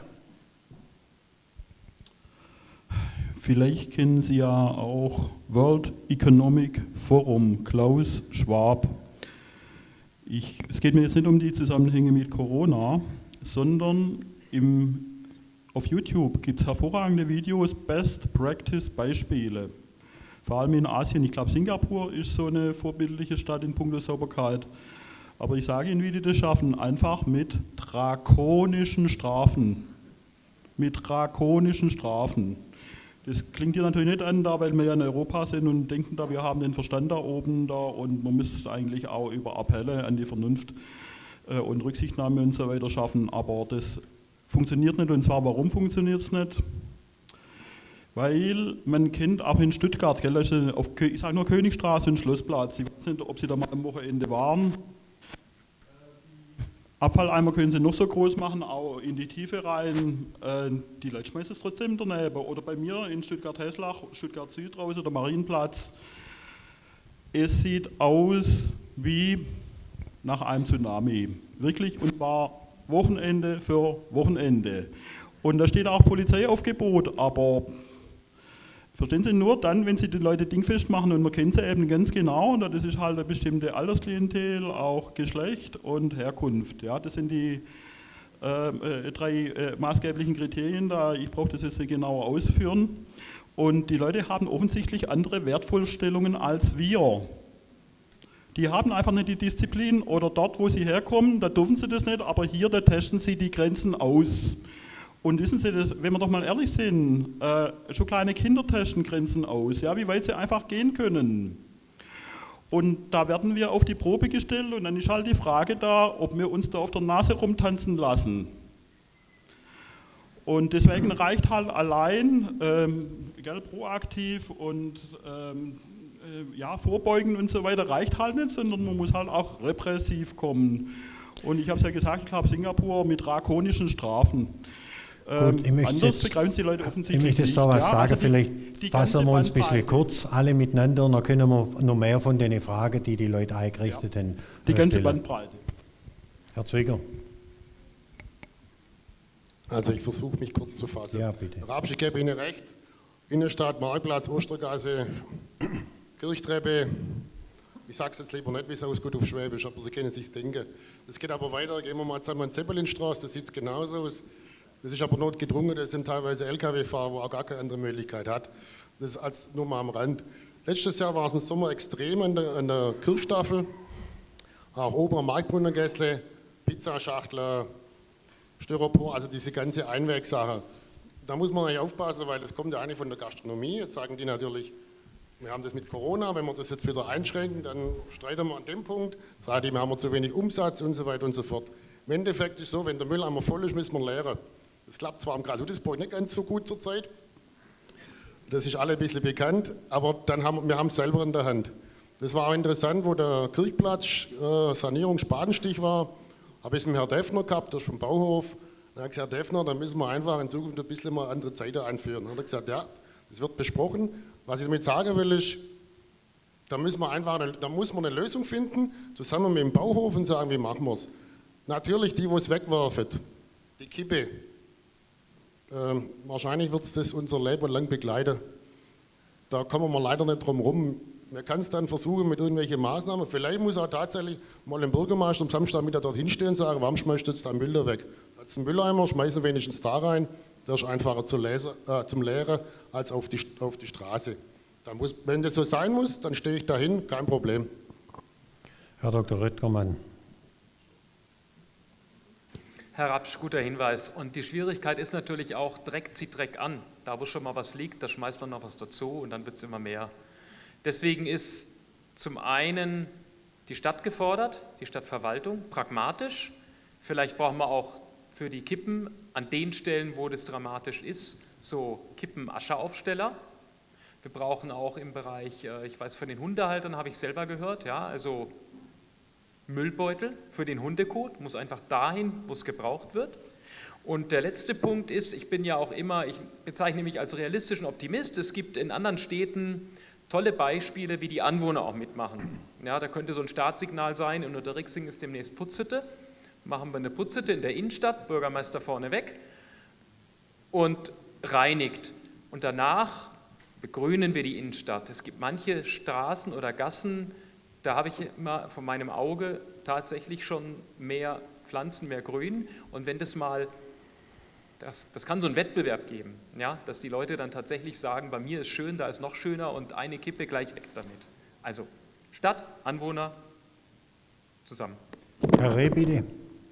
Speaker 6: Vielleicht kennen Sie ja auch World Economic Forum, Klaus Schwab. Ich, es geht mir jetzt nicht um die Zusammenhänge mit Corona, sondern im, auf YouTube gibt es hervorragende Videos, Best Practice Beispiele. Vor allem in Asien, ich glaube Singapur ist so eine vorbildliche Stadt in puncto Sauberkeit. Aber ich sage Ihnen, wie die das schaffen, einfach mit drakonischen Strafen. Mit drakonischen Strafen. Das klingt hier natürlich nicht an, da, weil wir ja in Europa sind und denken da, wir haben den Verstand da oben da und man müsste eigentlich auch über Appelle an die Vernunft äh, und Rücksichtnahme und so weiter schaffen, aber das funktioniert nicht, und zwar warum funktioniert es nicht? Weil man kennt auch in Stuttgart, gell, also auf, ich sage nur Königstraße und Schlossplatz, ich weiß nicht, ob Sie da mal am Wochenende waren, Abfalleimer können Sie noch so groß machen, auch in die Tiefe rein. Äh, die Leute schmeißen es trotzdem daneben. Oder bei mir in Stuttgart-Heslach, Stuttgart-Süd draußen, der Marienplatz. Es sieht aus wie nach einem Tsunami. Wirklich, und zwar Wochenende für Wochenende. Und da steht auch Polizeiaufgebot, aber verstehen Sie, nur dann, wenn Sie die Leute dingfest machen und man kennt sie eben ganz genau, und das ist halt eine bestimmte Altersklientel, auch Geschlecht und Herkunft. Ja, das sind die äh, äh, drei äh, maßgeblichen Kriterien da. Ich brauche das jetzt nicht genauer ausführen. Und die Leute haben offensichtlich andere Wertvorstellungen als wir. Die haben einfach nicht die Disziplin, oder dort, wo sie herkommen, da dürfen sie das nicht, aber hier, da testen sie die Grenzen aus. Und wissen Sie, das, wenn wir doch mal ehrlich sind, äh, schon kleine Kinder testen Grenzen aus, ja, wie weit sie einfach gehen können. Und da werden wir auf die Probe gestellt, und dann ist halt die Frage da, ob wir uns da auf der Nase rumtanzen lassen. Und deswegen reicht halt allein ähm, gell, proaktiv und ähm, äh, ja, vorbeugen und so weiter reicht halt nicht, sondern man muss halt auch repressiv kommen. Und ich habe es ja gesagt, ich glaube Singapur mit drakonischen Strafen.
Speaker 1: Gut, ich möchte
Speaker 6: anders
Speaker 1: jetzt,
Speaker 6: begreifen die Leute offensichtlich
Speaker 1: ich möchte jetzt da was
Speaker 6: nicht.
Speaker 1: sagen,
Speaker 6: Ja, also die,
Speaker 1: vielleicht
Speaker 6: die
Speaker 1: fassen wir uns ein bisschen
Speaker 6: Bandbreite.
Speaker 1: kurz, alle miteinander, und dann können wir noch mehr von den Fragen, die die Leute eingerichtet
Speaker 6: Ja.
Speaker 1: haben,
Speaker 6: Die ganze
Speaker 1: stellen.
Speaker 6: Bandbreite.
Speaker 1: Herr Zwicger.
Speaker 2: Also ich versuche mich kurz zu fassen.
Speaker 1: Ja, bitte.
Speaker 2: Herr Rabsch, ich gebe Ihnen recht. Innenstadt, Marktplatz, Ostergasse, Kirchtreppe. Ich sage es jetzt lieber nicht, wie es ausgeht auf Schwäbisch, aber Sie können es sich denken. Das geht aber weiter, gehen wir mal zusammen an die Zeppelinstraße, das sieht genauso aus. Das ist aber notgedrungen, das sind teilweise L K W-Fahrer, wo auch gar keine andere Möglichkeit hat. Das ist als nur mal am Rand. Letztes Jahr war es im Sommer extrem an der, an der Kirchstaffel, auch oben am Marktbrunnengässle, Pizzaschachtel, Styropor, also diese ganze Einwegsache. Da muss man eigentlich aufpassen, weil das kommt ja eigentlich von der Gastronomie. Jetzt sagen die natürlich, wir haben das mit Corona, wenn wir das jetzt wieder einschränken, dann streiten wir an dem Punkt. Sagen die, wir haben zu wenig Umsatz und so weiter und so fort. Im Endeffekt ist es so, wenn der Mülleimer voll ist, müssen wir leeren. Das klappt zwar am Grasudisburg nicht ganz so gut zurzeit, das ist alle ein bisschen bekannt, aber dann haben, wir haben es selber in der Hand. Das war auch interessant, wo der Kirchplatz äh, Sanierung Spatenstich war, habe ich es mit Herrn Deffner gehabt, der ist vom Bauhof. Dann habe ich gesagt, Herr Deffner, dann müssen wir einfach in Zukunft ein bisschen mal andere Zeiten einführen. Dann hat er gesagt, ja, das wird besprochen. Was ich damit sagen will, ist, da, müssen wir einfach eine, da muss man eine Lösung finden, zusammen mit dem Bauhof, und sagen, wie machen wir es. Natürlich die, die es wegwerfen, die Kippe. Ähm, wahrscheinlich wird es das unser Leben lang begleiten. Da kommen wir leider nicht drum rum. Man kann es dann versuchen mit irgendwelchen Maßnahmen. Vielleicht muss auch tatsächlich mal ein Bürgermeister am Samstag wieder dorthin stehen und sagen, warum schmeißt du jetzt deinen Müll da weg? Als einen Mülleimer schmeißen wenigstens da rein, der ist einfacher zu lesen, äh, zum Leeren als auf die, auf die Straße. Da muss, wenn das so sein muss, dann stehe ich dahin, kein Problem.
Speaker 1: Herr Doktor Röttgermann.
Speaker 3: Herr Rapsch, guter Hinweis. Und die Schwierigkeit ist natürlich auch, Dreck zieht Dreck an. Da, wo schon mal was liegt, da schmeißt man noch was dazu und dann wird es immer mehr. Deswegen ist zum einen die Stadt gefordert, die Stadtverwaltung, pragmatisch. Vielleicht brauchen wir auch für die Kippen an den Stellen, wo das dramatisch ist, so Kippen-Ascheaufsteller. Wir brauchen auch im Bereich, ich weiß, von den Hundehaltern habe ich selber gehört, ja, also Müllbeutel für den Hundekot, muss einfach dahin, wo es gebraucht wird. Und der letzte Punkt ist, ich bin ja auch immer, ich bezeichne mich als realistischen Optimist, es gibt in anderen Städten tolle Beispiele, wie die Anwohner auch mitmachen. Ja, da könnte so ein Startsignal sein, in Unterrixing ist demnächst Putzhütte, machen wir eine Putzhütte in der Innenstadt, Bürgermeister vorne weg und reinigt. Und danach begrünen wir die Innenstadt. Es gibt manche Straßen oder Gassen, da habe ich immer von meinem Auge tatsächlich schon mehr Pflanzen, mehr Grün. Und wenn das mal, das, das kann so einen Wettbewerb geben, ja, dass die Leute dann tatsächlich sagen, bei mir ist schön, da ist noch schöner und eine Kippe gleich weg damit. Also Stadt, Anwohner, zusammen.
Speaker 1: Herr Reh, bitte.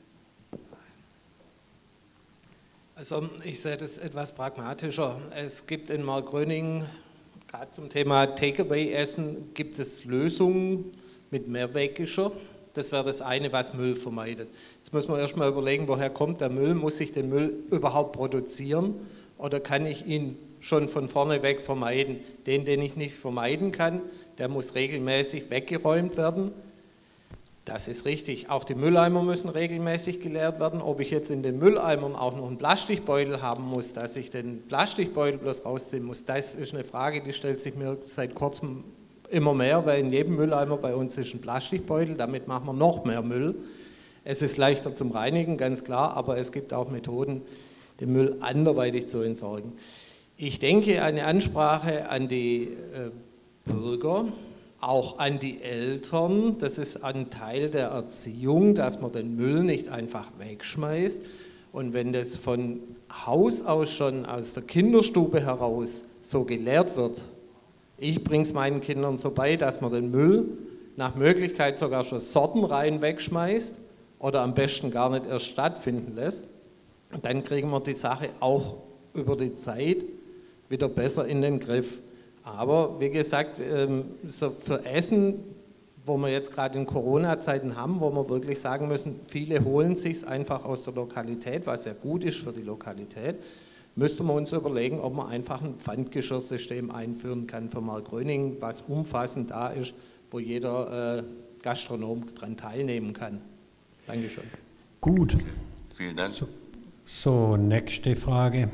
Speaker 4: Also ich sehe das etwas pragmatischer. Es gibt in Markgröningen, gerade zum Thema Takeaway-Essen, gibt es Lösungen mit Mehrweggeschirr. Das wäre das eine, was Müll vermeidet. Jetzt muss man erstmal überlegen, woher kommt der Müll? Muss ich den Müll überhaupt produzieren oder kann ich ihn schon von vorne weg vermeiden? Den, den ich nicht vermeiden kann, der muss regelmäßig weggeräumt werden. Das ist richtig. Auch die Mülleimer müssen regelmäßig geleert werden. Ob ich jetzt in den Mülleimern auch noch einen Plastikbeutel haben muss, dass ich den Plastikbeutel bloß rausziehen muss, das ist eine Frage, die stellt sich mir seit kurzem immer mehr, weil in jedem Mülleimer bei uns ist ein Plastikbeutel, damit machen wir noch mehr Müll. Es ist leichter zum Reinigen, ganz klar, aber es gibt auch Methoden, den Müll anderweitig zu entsorgen. Ich denke, eine Ansprache an die äh, Bürger, auch an die Eltern, das ist ein Teil der Erziehung, dass man den Müll nicht einfach wegschmeißt. Und wenn das von Haus aus schon aus der Kinderstube heraus so gelehrt wird, ich bringe es meinen Kindern so bei, dass man den Müll nach Möglichkeit sogar schon sortenrein wegschmeißt oder am besten gar nicht erst stattfinden lässt, dann kriegen wir die Sache auch über die Zeit wieder besser in den Griff. Aber wie gesagt, so für Essen, wo wir jetzt gerade in Corona-Zeiten haben, wo wir wirklich sagen müssen, viele holen sich es einfach aus der Lokalität, was ja gut ist für die Lokalität, müssten wir uns überlegen, ob man einfach ein Pfandgeschirrsystem einführen kann für Markgröningen, was umfassend da ist, wo jeder äh, Gastronom daran teilnehmen kann. Dankeschön.
Speaker 1: Gut.
Speaker 13: Vielen Dank.
Speaker 1: So, so nächste Frage.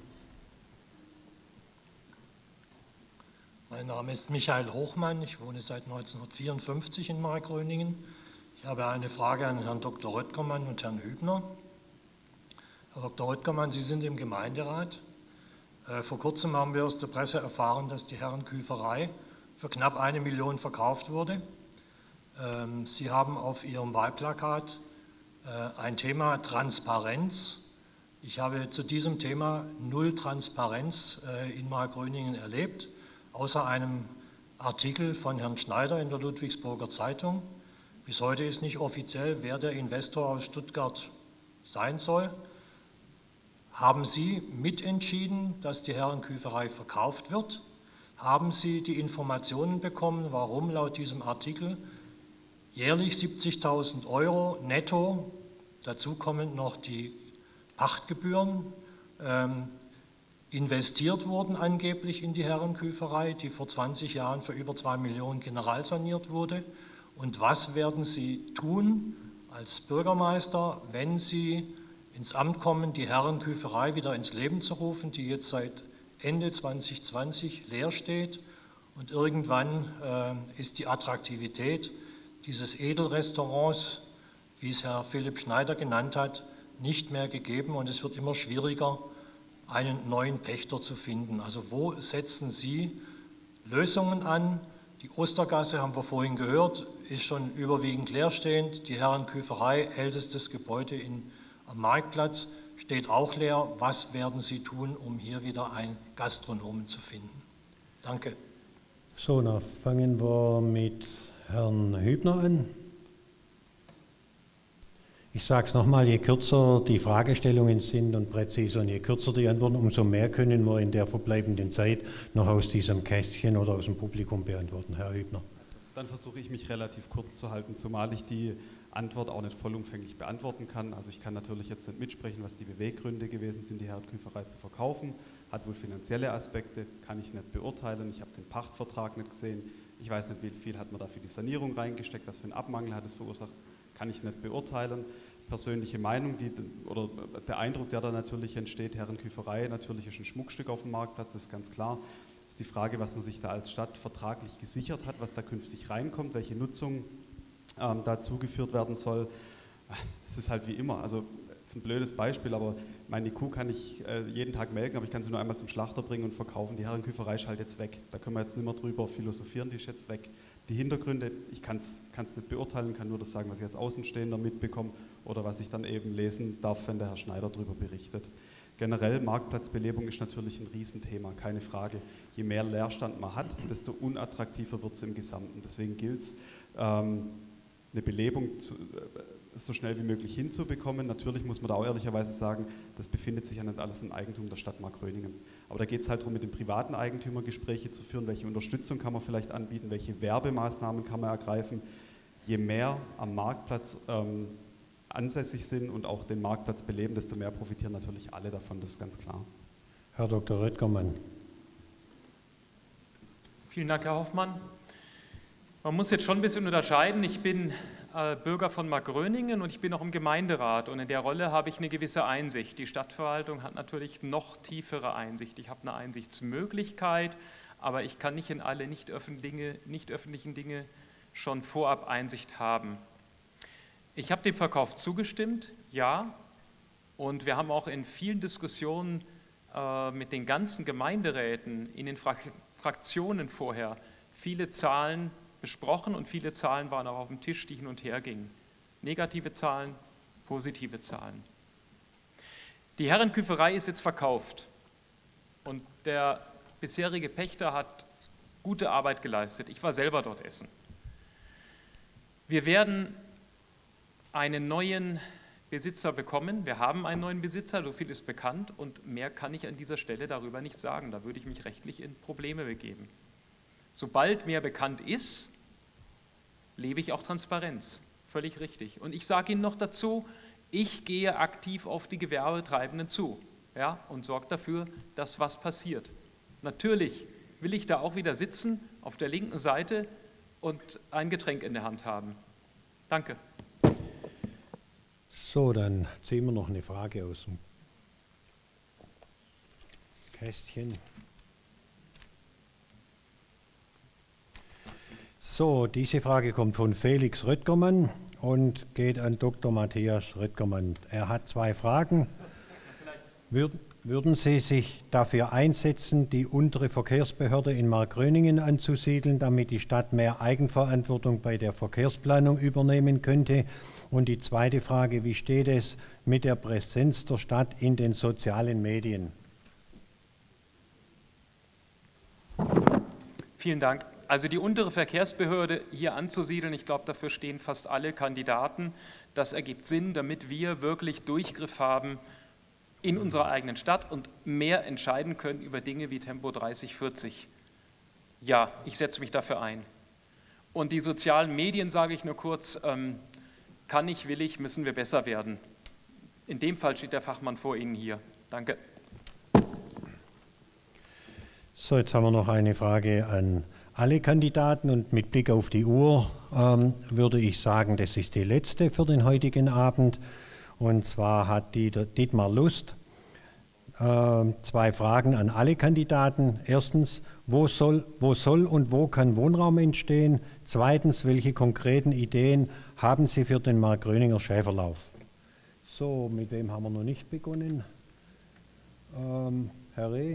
Speaker 14: Mein Name ist Michael Hochmann, ich wohne seit neunzehnhundertvierundfünfzig in Markgröningen. Ich habe eine Frage an Herrn Doktor Röttgermann und Herrn Hübner. Herr Doktor Röttgermann, Sie sind im Gemeinderat. Vor kurzem haben wir aus der Presse erfahren, dass die Herrenküferei für knapp eine Million verkauft wurde. Sie haben auf Ihrem Wahlplakat ein Thema Transparenz. Ich habe zu diesem Thema null Transparenz in Markgröningen erlebt, außer einem Artikel von Herrn Schneider in der Ludwigsburger Zeitung. Bis heute ist nicht offiziell, wer der Investor aus Stuttgart sein soll. Haben Sie mitentschieden, dass die Herrenküferei verkauft wird? Haben Sie die Informationen bekommen, warum laut diesem Artikel jährlich siebzigtausend Euro netto, dazu kommen noch die Pachtgebühren, ähm, investiert wurden angeblich in die Herrenküferei, die vor zwanzig Jahren für über zwei Millionen generalsaniert wurde? Und was werden Sie tun als Bürgermeister, wenn Sie ins Amt kommen, die Herrenküferei wieder ins Leben zu rufen, die jetzt seit Ende zwanzig zwanzig leer steht und irgendwann äh, ist die Attraktivität dieses Edelrestaurants, wie es Herr Philipp Schneider genannt hat, nicht mehr gegeben und es wird immer schwieriger, einen neuen Pächter zu finden. Also wo setzen Sie Lösungen an? Die Ostergasse, haben wir vorhin gehört, ist schon überwiegend leerstehend. Die Herrenküferei, ältestes Gebäude in, am Marktplatz, steht auch leer. Was werden Sie tun, um hier wieder einen Gastronomen zu finden? Danke.
Speaker 1: So, dann fangen wir mit Herrn Hübner an. Ich sage es nochmal, je kürzer die Fragestellungen sind und präziser und je kürzer die Antworten, umso mehr können wir in der verbleibenden Zeit noch aus diesem Kästchen oder aus dem Publikum beantworten. Herr Hübner.
Speaker 11: Dann versuche ich mich relativ kurz zu halten, zumal ich die Antwort auch nicht vollumfänglich beantworten kann. Also ich kann natürlich jetzt nicht mitsprechen, was die Beweggründe gewesen sind, die Herrenküferei zu verkaufen. Hat wohl finanzielle Aspekte, kann ich nicht beurteilen. Ich habe den Pachtvertrag nicht gesehen. Ich weiß nicht, wie viel hat man da für die Sanierung reingesteckt, was für einen Abmangel hat es verursacht, kann ich nicht beurteilen. Persönliche Meinung, die, oder der Eindruck, der da natürlich entsteht, Herrenküferei natürlich ist ein Schmuckstück auf dem Marktplatz, das ist ganz klar. Das ist die Frage, was man sich da als Stadt vertraglich gesichert hat, was da künftig reinkommt, welche Nutzung ähm, da zugeführt werden soll. Es ist halt wie immer, also jetzt ein blödes Beispiel, aber meine Kuh kann ich äh, jeden Tag melken, aber ich kann sie nur einmal zum Schlachter bringen und verkaufen. Die Herrenküferei ist halt jetzt weg. Da können wir jetzt nicht mehr drüber philosophieren, die ist jetzt weg. Die Hintergründe, ich kann es nicht beurteilen, kann nur das sagen, was ich als Außenstehender mitbekomme oder was ich dann eben lesen darf, wenn der Herr Schneider darüber berichtet. Generell, Marktplatzbelebung ist natürlich ein Riesenthema, keine Frage. Je mehr Leerstand man hat, desto unattraktiver wird es im Gesamten. Deswegen gilt es, ähm, eine Belebung zu, äh, so schnell wie möglich hinzubekommen. Natürlich muss man da auch ehrlicherweise sagen, das befindet sich ja nicht alles im Eigentum der Stadt Markgröningen. Aber da geht es halt darum, mit den privaten Eigentümern Gespräche zu führen, welche Unterstützung kann man vielleicht anbieten, welche Werbemaßnahmen kann man ergreifen. Je mehr am Marktplatz ähm, ansässig sind und auch den Marktplatz beleben, desto mehr profitieren natürlich alle davon, das ist ganz klar.
Speaker 1: Herr Doktor Röttgermann.
Speaker 3: Vielen Dank, Herr Hoffmann. Man muss jetzt schon ein bisschen unterscheiden. Ich bin äh, Bürger von Markgröningen und ich bin auch im Gemeinderat und in der Rolle habe ich eine gewisse Einsicht. Die Stadtverwaltung hat natürlich noch tiefere Einsicht. Ich habe eine Einsichtsmöglichkeit, aber ich kann nicht in alle nicht öffentlichen Dinge, nicht öffentlichen Dinge schon vorab Einsicht haben. Ich habe dem Verkauf zugestimmt, ja, und wir haben auch in vielen Diskussionen äh, mit den ganzen Gemeinderäten, in den Frak- Fraktionen vorher, viele Zahlen besprochen und viele Zahlen waren auch auf dem Tisch, die hin und her gingen. Negative Zahlen, positive Zahlen. Die Herrenküferei ist jetzt verkauft und der bisherige Pächter hat gute Arbeit geleistet. Ich war selber dort essen. Wir werden einen neuen Besitzer bekommen. Wir haben einen neuen Besitzer, so viel ist bekannt und mehr kann ich an dieser Stelle darüber nicht sagen. Da würde ich mich rechtlich in Probleme begeben. Sobald mehr bekannt ist, lebe ich auch Transparenz. Völlig richtig. Und ich sage Ihnen noch dazu, ich gehe aktiv auf die Gewerbetreibenden zu, ja, und sorge dafür, dass was passiert. Natürlich will ich da auch wieder sitzen auf der linken Seite und ein Getränk in der Hand haben. Danke.
Speaker 1: So, dann ziehen wir noch eine Frage aus dem Kästchen. So, diese Frage kommt von Felix Röttgermann und geht an Doktor Matthias Röttgermann. Er hat zwei Fragen. Würden, würden Sie sich dafür einsetzen, die untere Verkehrsbehörde in Markgröningen anzusiedeln, damit die Stadt mehr Eigenverantwortung bei der Verkehrsplanung übernehmen könnte? Und die zweite Frage, wie steht es mit der Präsenz der Stadt in den sozialen Medien?
Speaker 3: Vielen Dank. Also die untere Verkehrsbehörde hier anzusiedeln, ich glaube, dafür stehen fast alle Kandidaten. Das ergibt Sinn, damit wir wirklich Durchgriff haben in unserer eigenen Stadt und mehr entscheiden können über Dinge wie Tempo dreißig, vierzig. Ja, ich setze mich dafür ein. Und die sozialen Medien, sage ich nur kurz, ähm, kann ich, will ich, müssen wir besser werden. In dem Fall steht der Fachmann vor Ihnen hier. Danke.
Speaker 1: So, jetzt haben wir noch eine Frage an alle Kandidaten und mit Blick auf die Uhr ähm, würde ich sagen, das ist die letzte für den heutigen Abend. Und zwar hat die, der Dietmar Lust äh, zwei Fragen an alle Kandidaten. Erstens, wo soll, wo soll und wo kann Wohnraum entstehen? Zweitens, welche konkreten Ideen haben Sie für den Markgröninger Schäferlauf? So, mit wem haben wir noch nicht begonnen? Ähm, Herr Reh.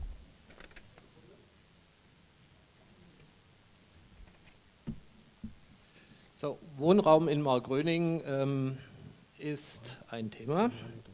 Speaker 4: So, Wohnraum in Markgröningen ähm, ist ein Thema.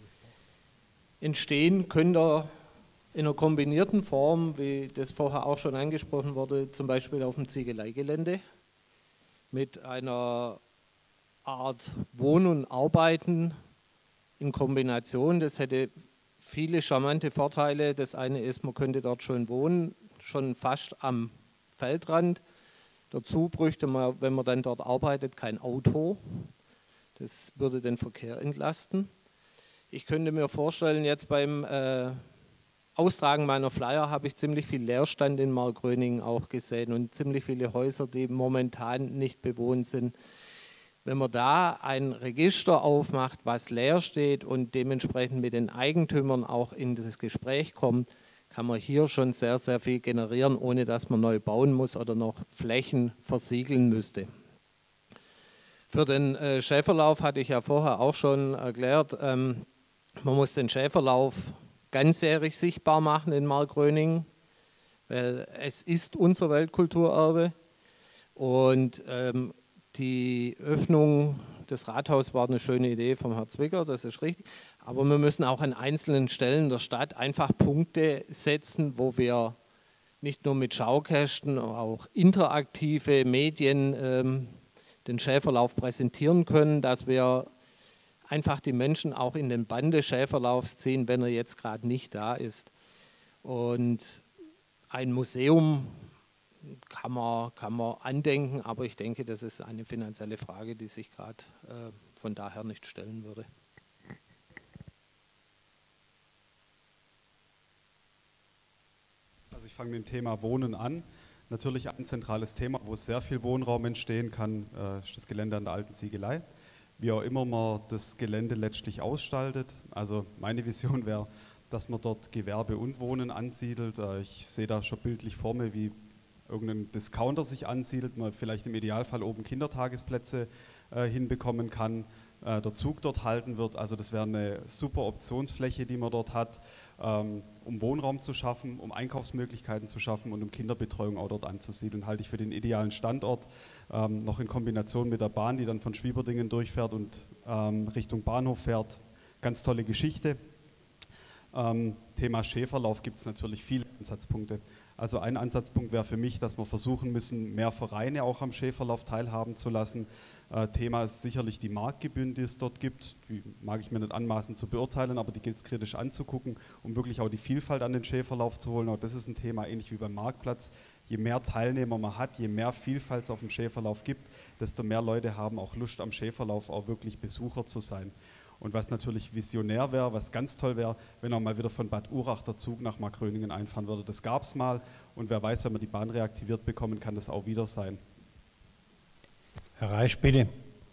Speaker 4: Entstehen könnte in einer kombinierten Form, wie das vorher auch schon angesprochen wurde, zum Beispiel auf dem Ziegeleigelände mit einer Art Wohnen und Arbeiten in Kombination. Das hätte viele charmante Vorteile. Das eine ist, man könnte dort schon wohnen, schon fast am Feldrand. Dazu bräuchte man, wenn man dann dort arbeitet, kein Auto. Das würde den Verkehr entlasten. Ich könnte mir vorstellen, jetzt beim äh, Austragen meiner Flyer habe ich ziemlich viel Leerstand in Markgröningen auch gesehen und ziemlich viele Häuser, die momentan nicht bewohnt sind. Wenn man da ein Register aufmacht, was leer steht und dementsprechend mit den Eigentümern auch in das Gespräch kommt, kann man hier schon sehr, sehr viel generieren, ohne dass man neu bauen muss oder noch Flächen versiegeln müsste. Für den äh, Schäferlauf hatte ich ja vorher auch schon erklärt, ähm, man muss den Schäferlauf ganzjährig sichtbar machen in Markgröningen, weil es ist unser Weltkulturerbe und ähm, die Öffnung des Rathauses war eine schöne Idee vom Herrn Zwicker, das ist richtig. Aber wir müssen auch an einzelnen Stellen der Stadt einfach Punkte setzen, wo wir nicht nur mit Schaukästen, auch interaktive Medien ähm, den Schäferlauf präsentieren können, dass wir einfach die Menschen auch in den Bann des Schäferlaufs ziehen, wenn er jetzt gerade nicht da ist. Und ein Museum kann man, kann man andenken, aber ich denke, das ist eine finanzielle Frage, die sich gerade äh, von daher nicht stellen würde.
Speaker 11: Also ich fange mit dem Thema Wohnen an. Natürlich ein zentrales Thema, wo sehr viel Wohnraum entstehen kann, ist das Gelände an der Alten Ziegelei. Wie auch immer man das Gelände letztlich ausstaltet. Also meine Vision wäre, dass man dort Gewerbe und Wohnen ansiedelt. Ich sehe da schon bildlich vor mir, wie irgendein Discounter sich ansiedelt, man vielleicht im Idealfall oben Kindertagesplätze äh, hinbekommen kann, äh, der Zug dort halten wird. Also das wäre eine super Optionsfläche, die man dort hat, ähm, um Wohnraum zu schaffen, um Einkaufsmöglichkeiten zu schaffen und um Kinderbetreuung auch dort anzusiedeln. Halte ich für den idealen Standort, ähm, noch in Kombination mit der Bahn, die dann von Schwieberdingen durchfährt und ähm, Richtung Bahnhof fährt. Ganz tolle Geschichte. Ähm, Thema Schäferlauf gibt es natürlich viele Ansatzpunkte. Also ein Ansatzpunkt wäre für mich, dass wir versuchen müssen, mehr Vereine auch am Schäferlauf teilhaben zu lassen. Äh, Thema ist sicherlich die Marktgebühren, die es dort gibt. Die mag ich mir nicht anmaßen zu beurteilen, aber die gilt es kritisch anzugucken, um wirklich auch die Vielfalt an den Schäferlauf zu holen. Auch das ist ein Thema, ähnlich wie beim Marktplatz. Je mehr Teilnehmer man hat, je mehr Vielfalt es auf dem Schäferlauf gibt, desto mehr Leute haben auch Lust, am Schäferlauf auch wirklich Besucher zu sein. Und was natürlich visionär wäre, was ganz toll wäre, wenn auch mal wieder von Bad Urach der Zug nach Markgröningen einfahren würde. Das gab es mal und wer weiß, wenn man die Bahn reaktiviert bekommen, kann das auch wieder sein.
Speaker 1: Herr Reisch, bitte.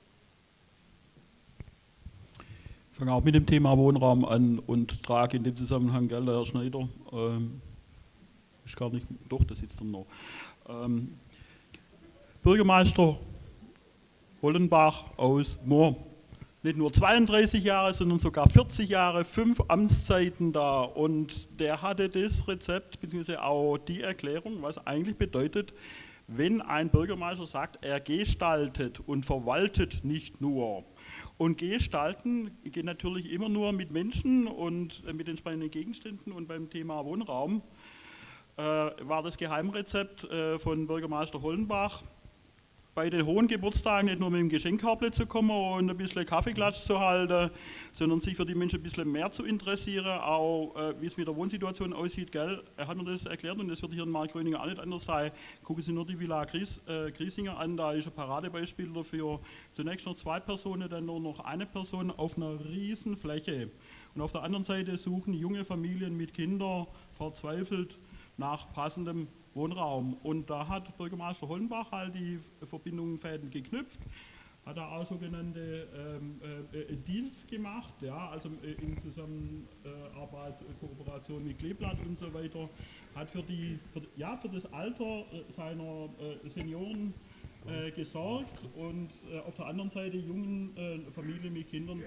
Speaker 15: Ich fange auch mit dem Thema Wohnraum an und trage in dem Zusammenhang, gell, Herr Schneider, ähm, ist gar nicht, doch, das sitzt er noch. Ähm, Bürgermeister Hollenbach aus Moor. Nicht nur zweiunddreißig Jahre, sondern sogar vierzig Jahre, fünf Amtszeiten da. Und der hatte das Rezept, beziehungsweise auch die Erklärung, was eigentlich bedeutet, wenn ein Bürgermeister sagt, er gestaltet und verwaltet nicht nur. Und gestalten geht natürlich immer nur mit Menschen und mit entsprechenden Gegenständen. Und beim Thema Wohnraum äh, war das Geheimrezept äh, von Bürgermeister Hollenbach, bei den hohen Geburtstagen nicht nur mit dem Geschenkkarple zu kommen und ein bisschen Kaffeeklatsch zu halten, sondern sich für die Menschen ein bisschen mehr zu interessieren, auch äh, wie es mit der Wohnsituation aussieht. Gell? Er hat mir das erklärt und das wird hier in Markgröningen auch nicht anders sein. Gucken Sie nur die Villa Gries, äh, Griesinger an, da ist ein Paradebeispiel dafür. Zunächst noch zwei Personen, dann nur noch eine Person auf einer riesen Fläche. Und auf der anderen Seite suchen junge Familien mit Kindern verzweifelt nach passendem Wohnraum. Und da hat Bürgermeister Hollenbach halt die Verbindungen, geknüpft, hat er auch sogenannte ähm, äh, Deals gemacht, ja, also äh, in Zusammenarbeit, äh, Kooperation mit Kleeblatt und so weiter, hat für, die, für, ja, für das Alter äh, seiner äh, Senioren äh, gesorgt und äh, auf der anderen Seite jungen äh, Familien mit Kindern.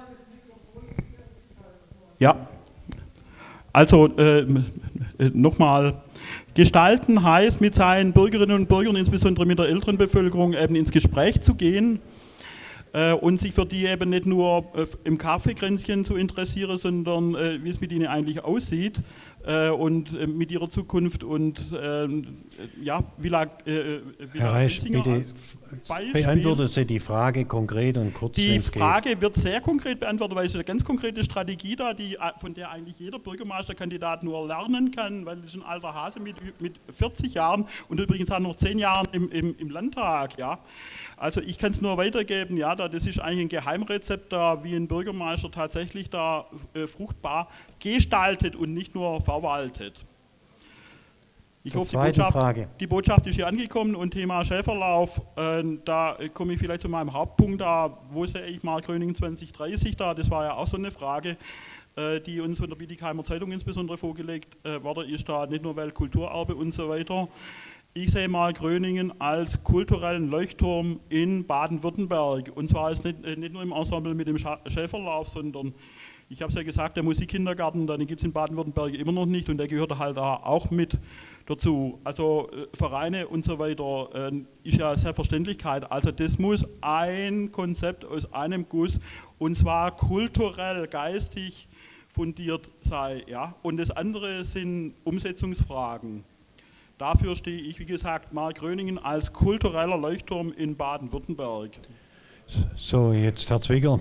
Speaker 15: Ja, also äh, nochmal. Gestalten heißt, mit seinen Bürgerinnen und Bürgern, insbesondere mit der älteren Bevölkerung, eben ins Gespräch zu gehen äh, und sich für die eben nicht nur äh, im Kaffeekränzchen zu interessieren, sondern äh, wie es mit ihnen eigentlich aussieht äh, und äh, mit ihrer Zukunft und äh, ja, Villa, äh, Villa
Speaker 1: Herr Reisch, bitte beantworten Sie die Frage konkret und kurz.
Speaker 15: Die Frage geht. Wird sehr konkret beantwortet, weil es ist eine ganz konkrete Strategie da, die, von der eigentlich jeder Bürgermeisterkandidat nur lernen kann, weil es ist ein alter Hase mit, mit vierzig Jahren und übrigens auch noch zehn Jahren im, im, im Landtag. Ja. Also ich kann es nur weitergeben, ja, da, das ist eigentlich ein Geheimrezept, da, wie ein Bürgermeister tatsächlich da äh, fruchtbar gestaltet und nicht nur verwaltet. Ich hoffe, die Botschaft, die Botschaft ist hier angekommen und Thema Schäferlauf, äh, da komme ich vielleicht zu meinem Hauptpunkt, da, wo sehe ich Markgröningen zwanzig dreißig da, das war ja auch so eine Frage, äh, die uns von der Bietigheimer Zeitung insbesondere vorgelegt äh, wurde, ist da nicht nur Weltkulturerbe und so weiter. Ich sehe Markgröningen als kulturellen Leuchtturm in Baden-Württemberg und zwar ist nicht, nicht nur im Ensemble mit dem Schäferlauf, sondern ich habe es ja gesagt, der Musikkindergarten, den gibt es in Baden-Württemberg immer noch nicht und der gehört halt da auch mit dazu. Also äh, Vereine und so weiter äh, ist ja Selbstverständlichkeit. Also das muss ein Konzept aus einem Guss und zwar kulturell, geistig fundiert sein. Ja? Und das andere sind Umsetzungsfragen. Dafür stehe ich, wie gesagt, Markgröningen als kultureller Leuchtturm in Baden-Württemberg.
Speaker 1: So, jetzt Herr Zwieger.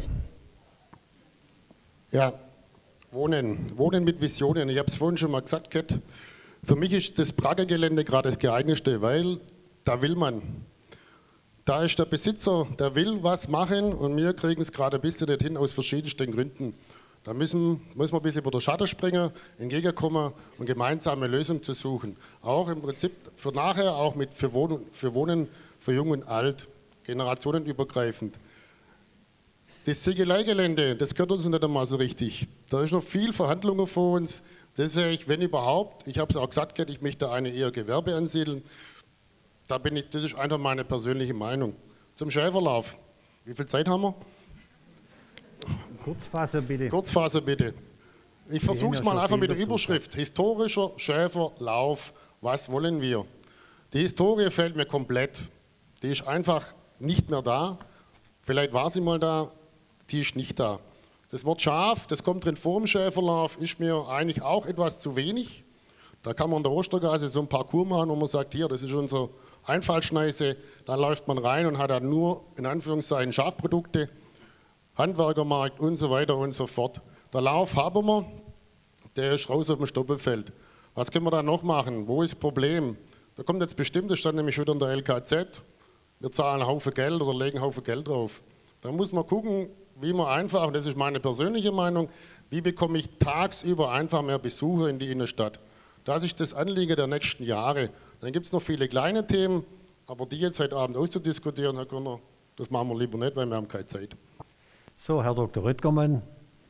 Speaker 2: Ja, Wohnen, Wohnen mit Visionen. Ich habe es vorhin schon mal gesagt, Kat. Für mich ist das Prager Gelände gerade das geeignetste, weil da will man. Da ist der Besitzer, der will was machen und wir kriegen es gerade ein bisschen nicht hin aus verschiedensten Gründen. Da müssen, müssen wir ein bisschen über den Schatten springen, entgegenkommen und gemeinsame Lösungen zu suchen. Auch im Prinzip für nachher, auch mit für Wohnen, für, Wohnen, für Jung und Alt, generationenübergreifend. Das Ziegeleigelände, das gehört uns nicht einmal so richtig. Da ist noch viel Verhandlungen vor uns. Das sehe ich, wenn überhaupt. Ich habe es auch gesagt, ich möchte eine eher Gewerbe ansiedeln. Da bin ich, das ist einfach meine persönliche Meinung. Zum Schäferlauf. Wie viel Zeit haben wir?
Speaker 1: Kurzfassen bitte.
Speaker 2: Kurzfassen bitte. Ich versuche es mal einfach mit der Überschrift. Historischer Schäferlauf, was wollen wir? Die Historie fehlt mir komplett. Die ist einfach nicht mehr da. Vielleicht war sie mal da, die ist nicht da. Das Wort Schaf, das kommt drin vor dem Schäferlauf, ist mir eigentlich auch etwas zu wenig. Da kann man in der Ostergasse so ein Parcours machen, wo man sagt, hier, das ist unsere Einfallschneise, da läuft man rein und hat dann nur, in Anführungszeichen, Schafprodukte, Handwerkermarkt und so weiter und so fort. Der Lauf haben wir, der ist raus auf dem Stoppelfeld. Was können wir da noch machen? Wo ist das Problem? Da kommt jetzt bestimmt, das stand nämlich schon in der L K Z, wir zahlen einen Haufen Geld oder legen einen Haufen Geld drauf. Da muss man gucken, wie man einfach, und das ist meine persönliche Meinung, wie bekomme ich tagsüber einfach mehr Besucher in die Innenstadt. Das ist das Anliegen der nächsten Jahre. Dann gibt es noch viele kleine Themen, aber die jetzt heute Abend auszudiskutieren, Herr Gründer, das machen wir lieber nicht, weil wir haben keine Zeit.
Speaker 1: So, Herr Doktor Röttgermann.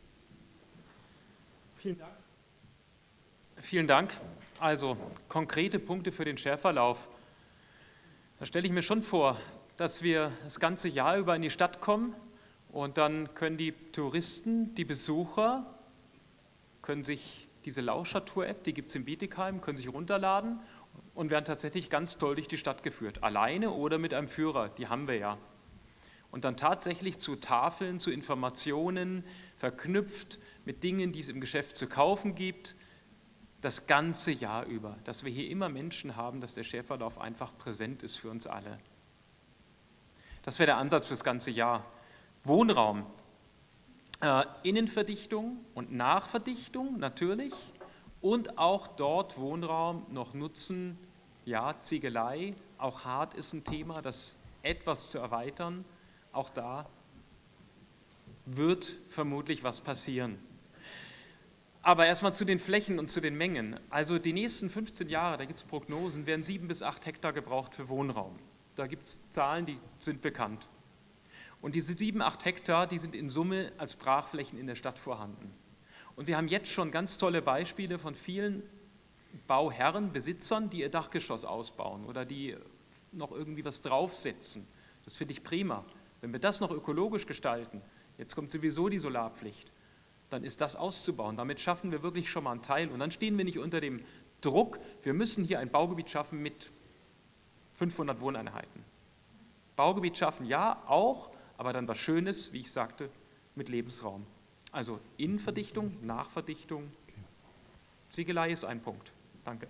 Speaker 3: Vielen Dank. Vielen Dank. Also konkrete Punkte für den Schäferlauf. Da stelle ich mir schon vor, dass wir das ganze Jahr über in die Stadt kommen und dann können die Touristen, die Besucher, können sich diese Lauschertour-App, die gibt es in Bietigheim, können sich runterladen und werden tatsächlich ganz toll durch die Stadt geführt. Alleine oder mit einem Führer, die haben wir ja. Und dann tatsächlich zu Tafeln, zu Informationen, verknüpft mit Dingen, die es im Geschäft zu kaufen gibt, das ganze Jahr über. Dass wir hier immer Menschen haben, dass der Schäferlauf einfach präsent ist für uns alle. Das wäre der Ansatz für das ganze Jahr. Wohnraum, äh, Innenverdichtung und Nachverdichtung natürlich und auch dort Wohnraum noch nutzen, ja, Ziegelei, auch hart ist ein Thema, das etwas zu erweitern. Auch da wird vermutlich was passieren. Aber erstmal zu den Flächen und zu den Mengen. Also die nächsten fünfzehn Jahre, da gibt es Prognosen, werden sieben bis acht Hektar gebraucht für Wohnraum. Da gibt es Zahlen, die sind bekannt. Und diese sieben, acht Hektar, die sind in Summe als Brachflächen in der Stadt vorhanden. Und wir haben jetzt schon ganz tolle Beispiele von vielen Bauherren, Besitzern, die ihr Dachgeschoss ausbauen oder die noch irgendwie was draufsetzen. Das finde ich prima. Wenn wir das noch ökologisch gestalten, jetzt kommt sowieso die Solarpflicht, dann ist das auszubauen. Damit schaffen wir wirklich schon mal einen Teil. Und dann stehen wir nicht unter dem Druck, wir müssen hier ein Baugebiet schaffen mit fünfhundert Wohneinheiten. Baugebiet schaffen, ja, auch, aber dann was Schönes, wie ich sagte, mit Lebensraum. Also Innenverdichtung, Nachverdichtung, Ziegelei ist ein Punkt. Danke.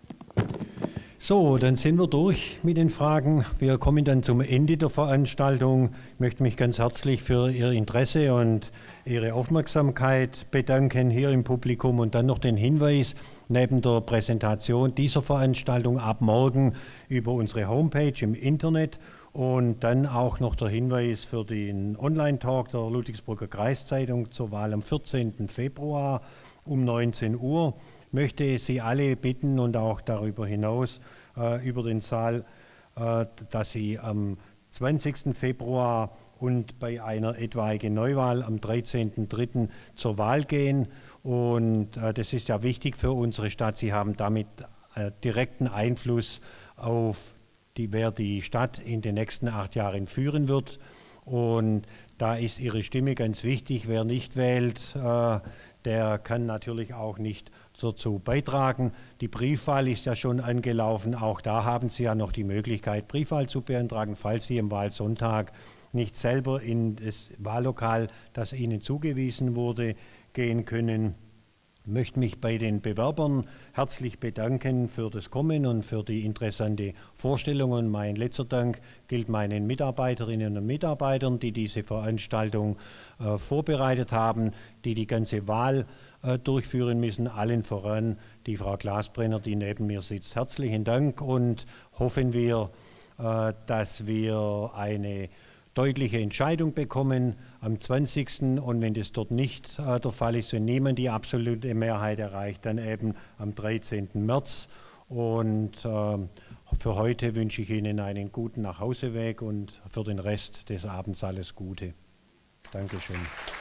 Speaker 1: So, dann sind wir durch mit den Fragen. Wir kommen dann zum Ende der Veranstaltung. Ich möchte mich ganz herzlich für Ihr Interesse und Ihre Aufmerksamkeit bedanken hier im Publikum und dann noch den Hinweis, neben der Präsentation dieser Veranstaltung ab morgen über unsere Homepage im Internet und dann auch noch der Hinweis für den Online-Talk der Ludwigsburger Kreiszeitung zur Wahl am vierzehnten Februar um neunzehn Uhr. Ich möchte Sie alle bitten und auch darüber hinaus äh, über den Saal, äh, dass Sie am zwanzigsten Februar und bei einer etwaigen Neuwahl am dreizehnten dritten zur Wahl gehen. Und äh, das ist ja wichtig für unsere Stadt. Sie haben damit äh, direkten Einfluss auf die, wer die Stadt in den nächsten acht Jahren führen wird. Und da ist Ihre Stimme ganz wichtig. Wer nicht wählt, äh, der kann natürlich auch nicht dazu beitragen. Die Briefwahl ist ja schon angelaufen. Auch da haben Sie ja noch die Möglichkeit, Briefwahl zu beantragen, falls Sie am Wahlsonntag nicht selber in das Wahllokal, das Ihnen zugewiesen wurde, gehen können. Ich möchte mich bei den Bewerbern herzlich bedanken für das Kommen und für die interessante Vorstellung. Und mein letzter Dank gilt meinen Mitarbeiterinnen und Mitarbeitern, die diese Veranstaltung äh, vorbereitet haben, die die ganze Wahl äh, durchführen müssen, allen voran die Frau Glasbrenner, die neben mir sitzt. Herzlichen Dank und hoffen wir, äh, dass wir eine deutliche Entscheidung bekommen am zwanzigsten Und wenn das dort nicht äh, der Fall ist und niemand die absolute Mehrheit erreicht, dann eben am dreizehnten März. Und äh, für heute wünsche ich Ihnen einen guten Nachhauseweg und für den Rest des Abends alles Gute. Dankeschön.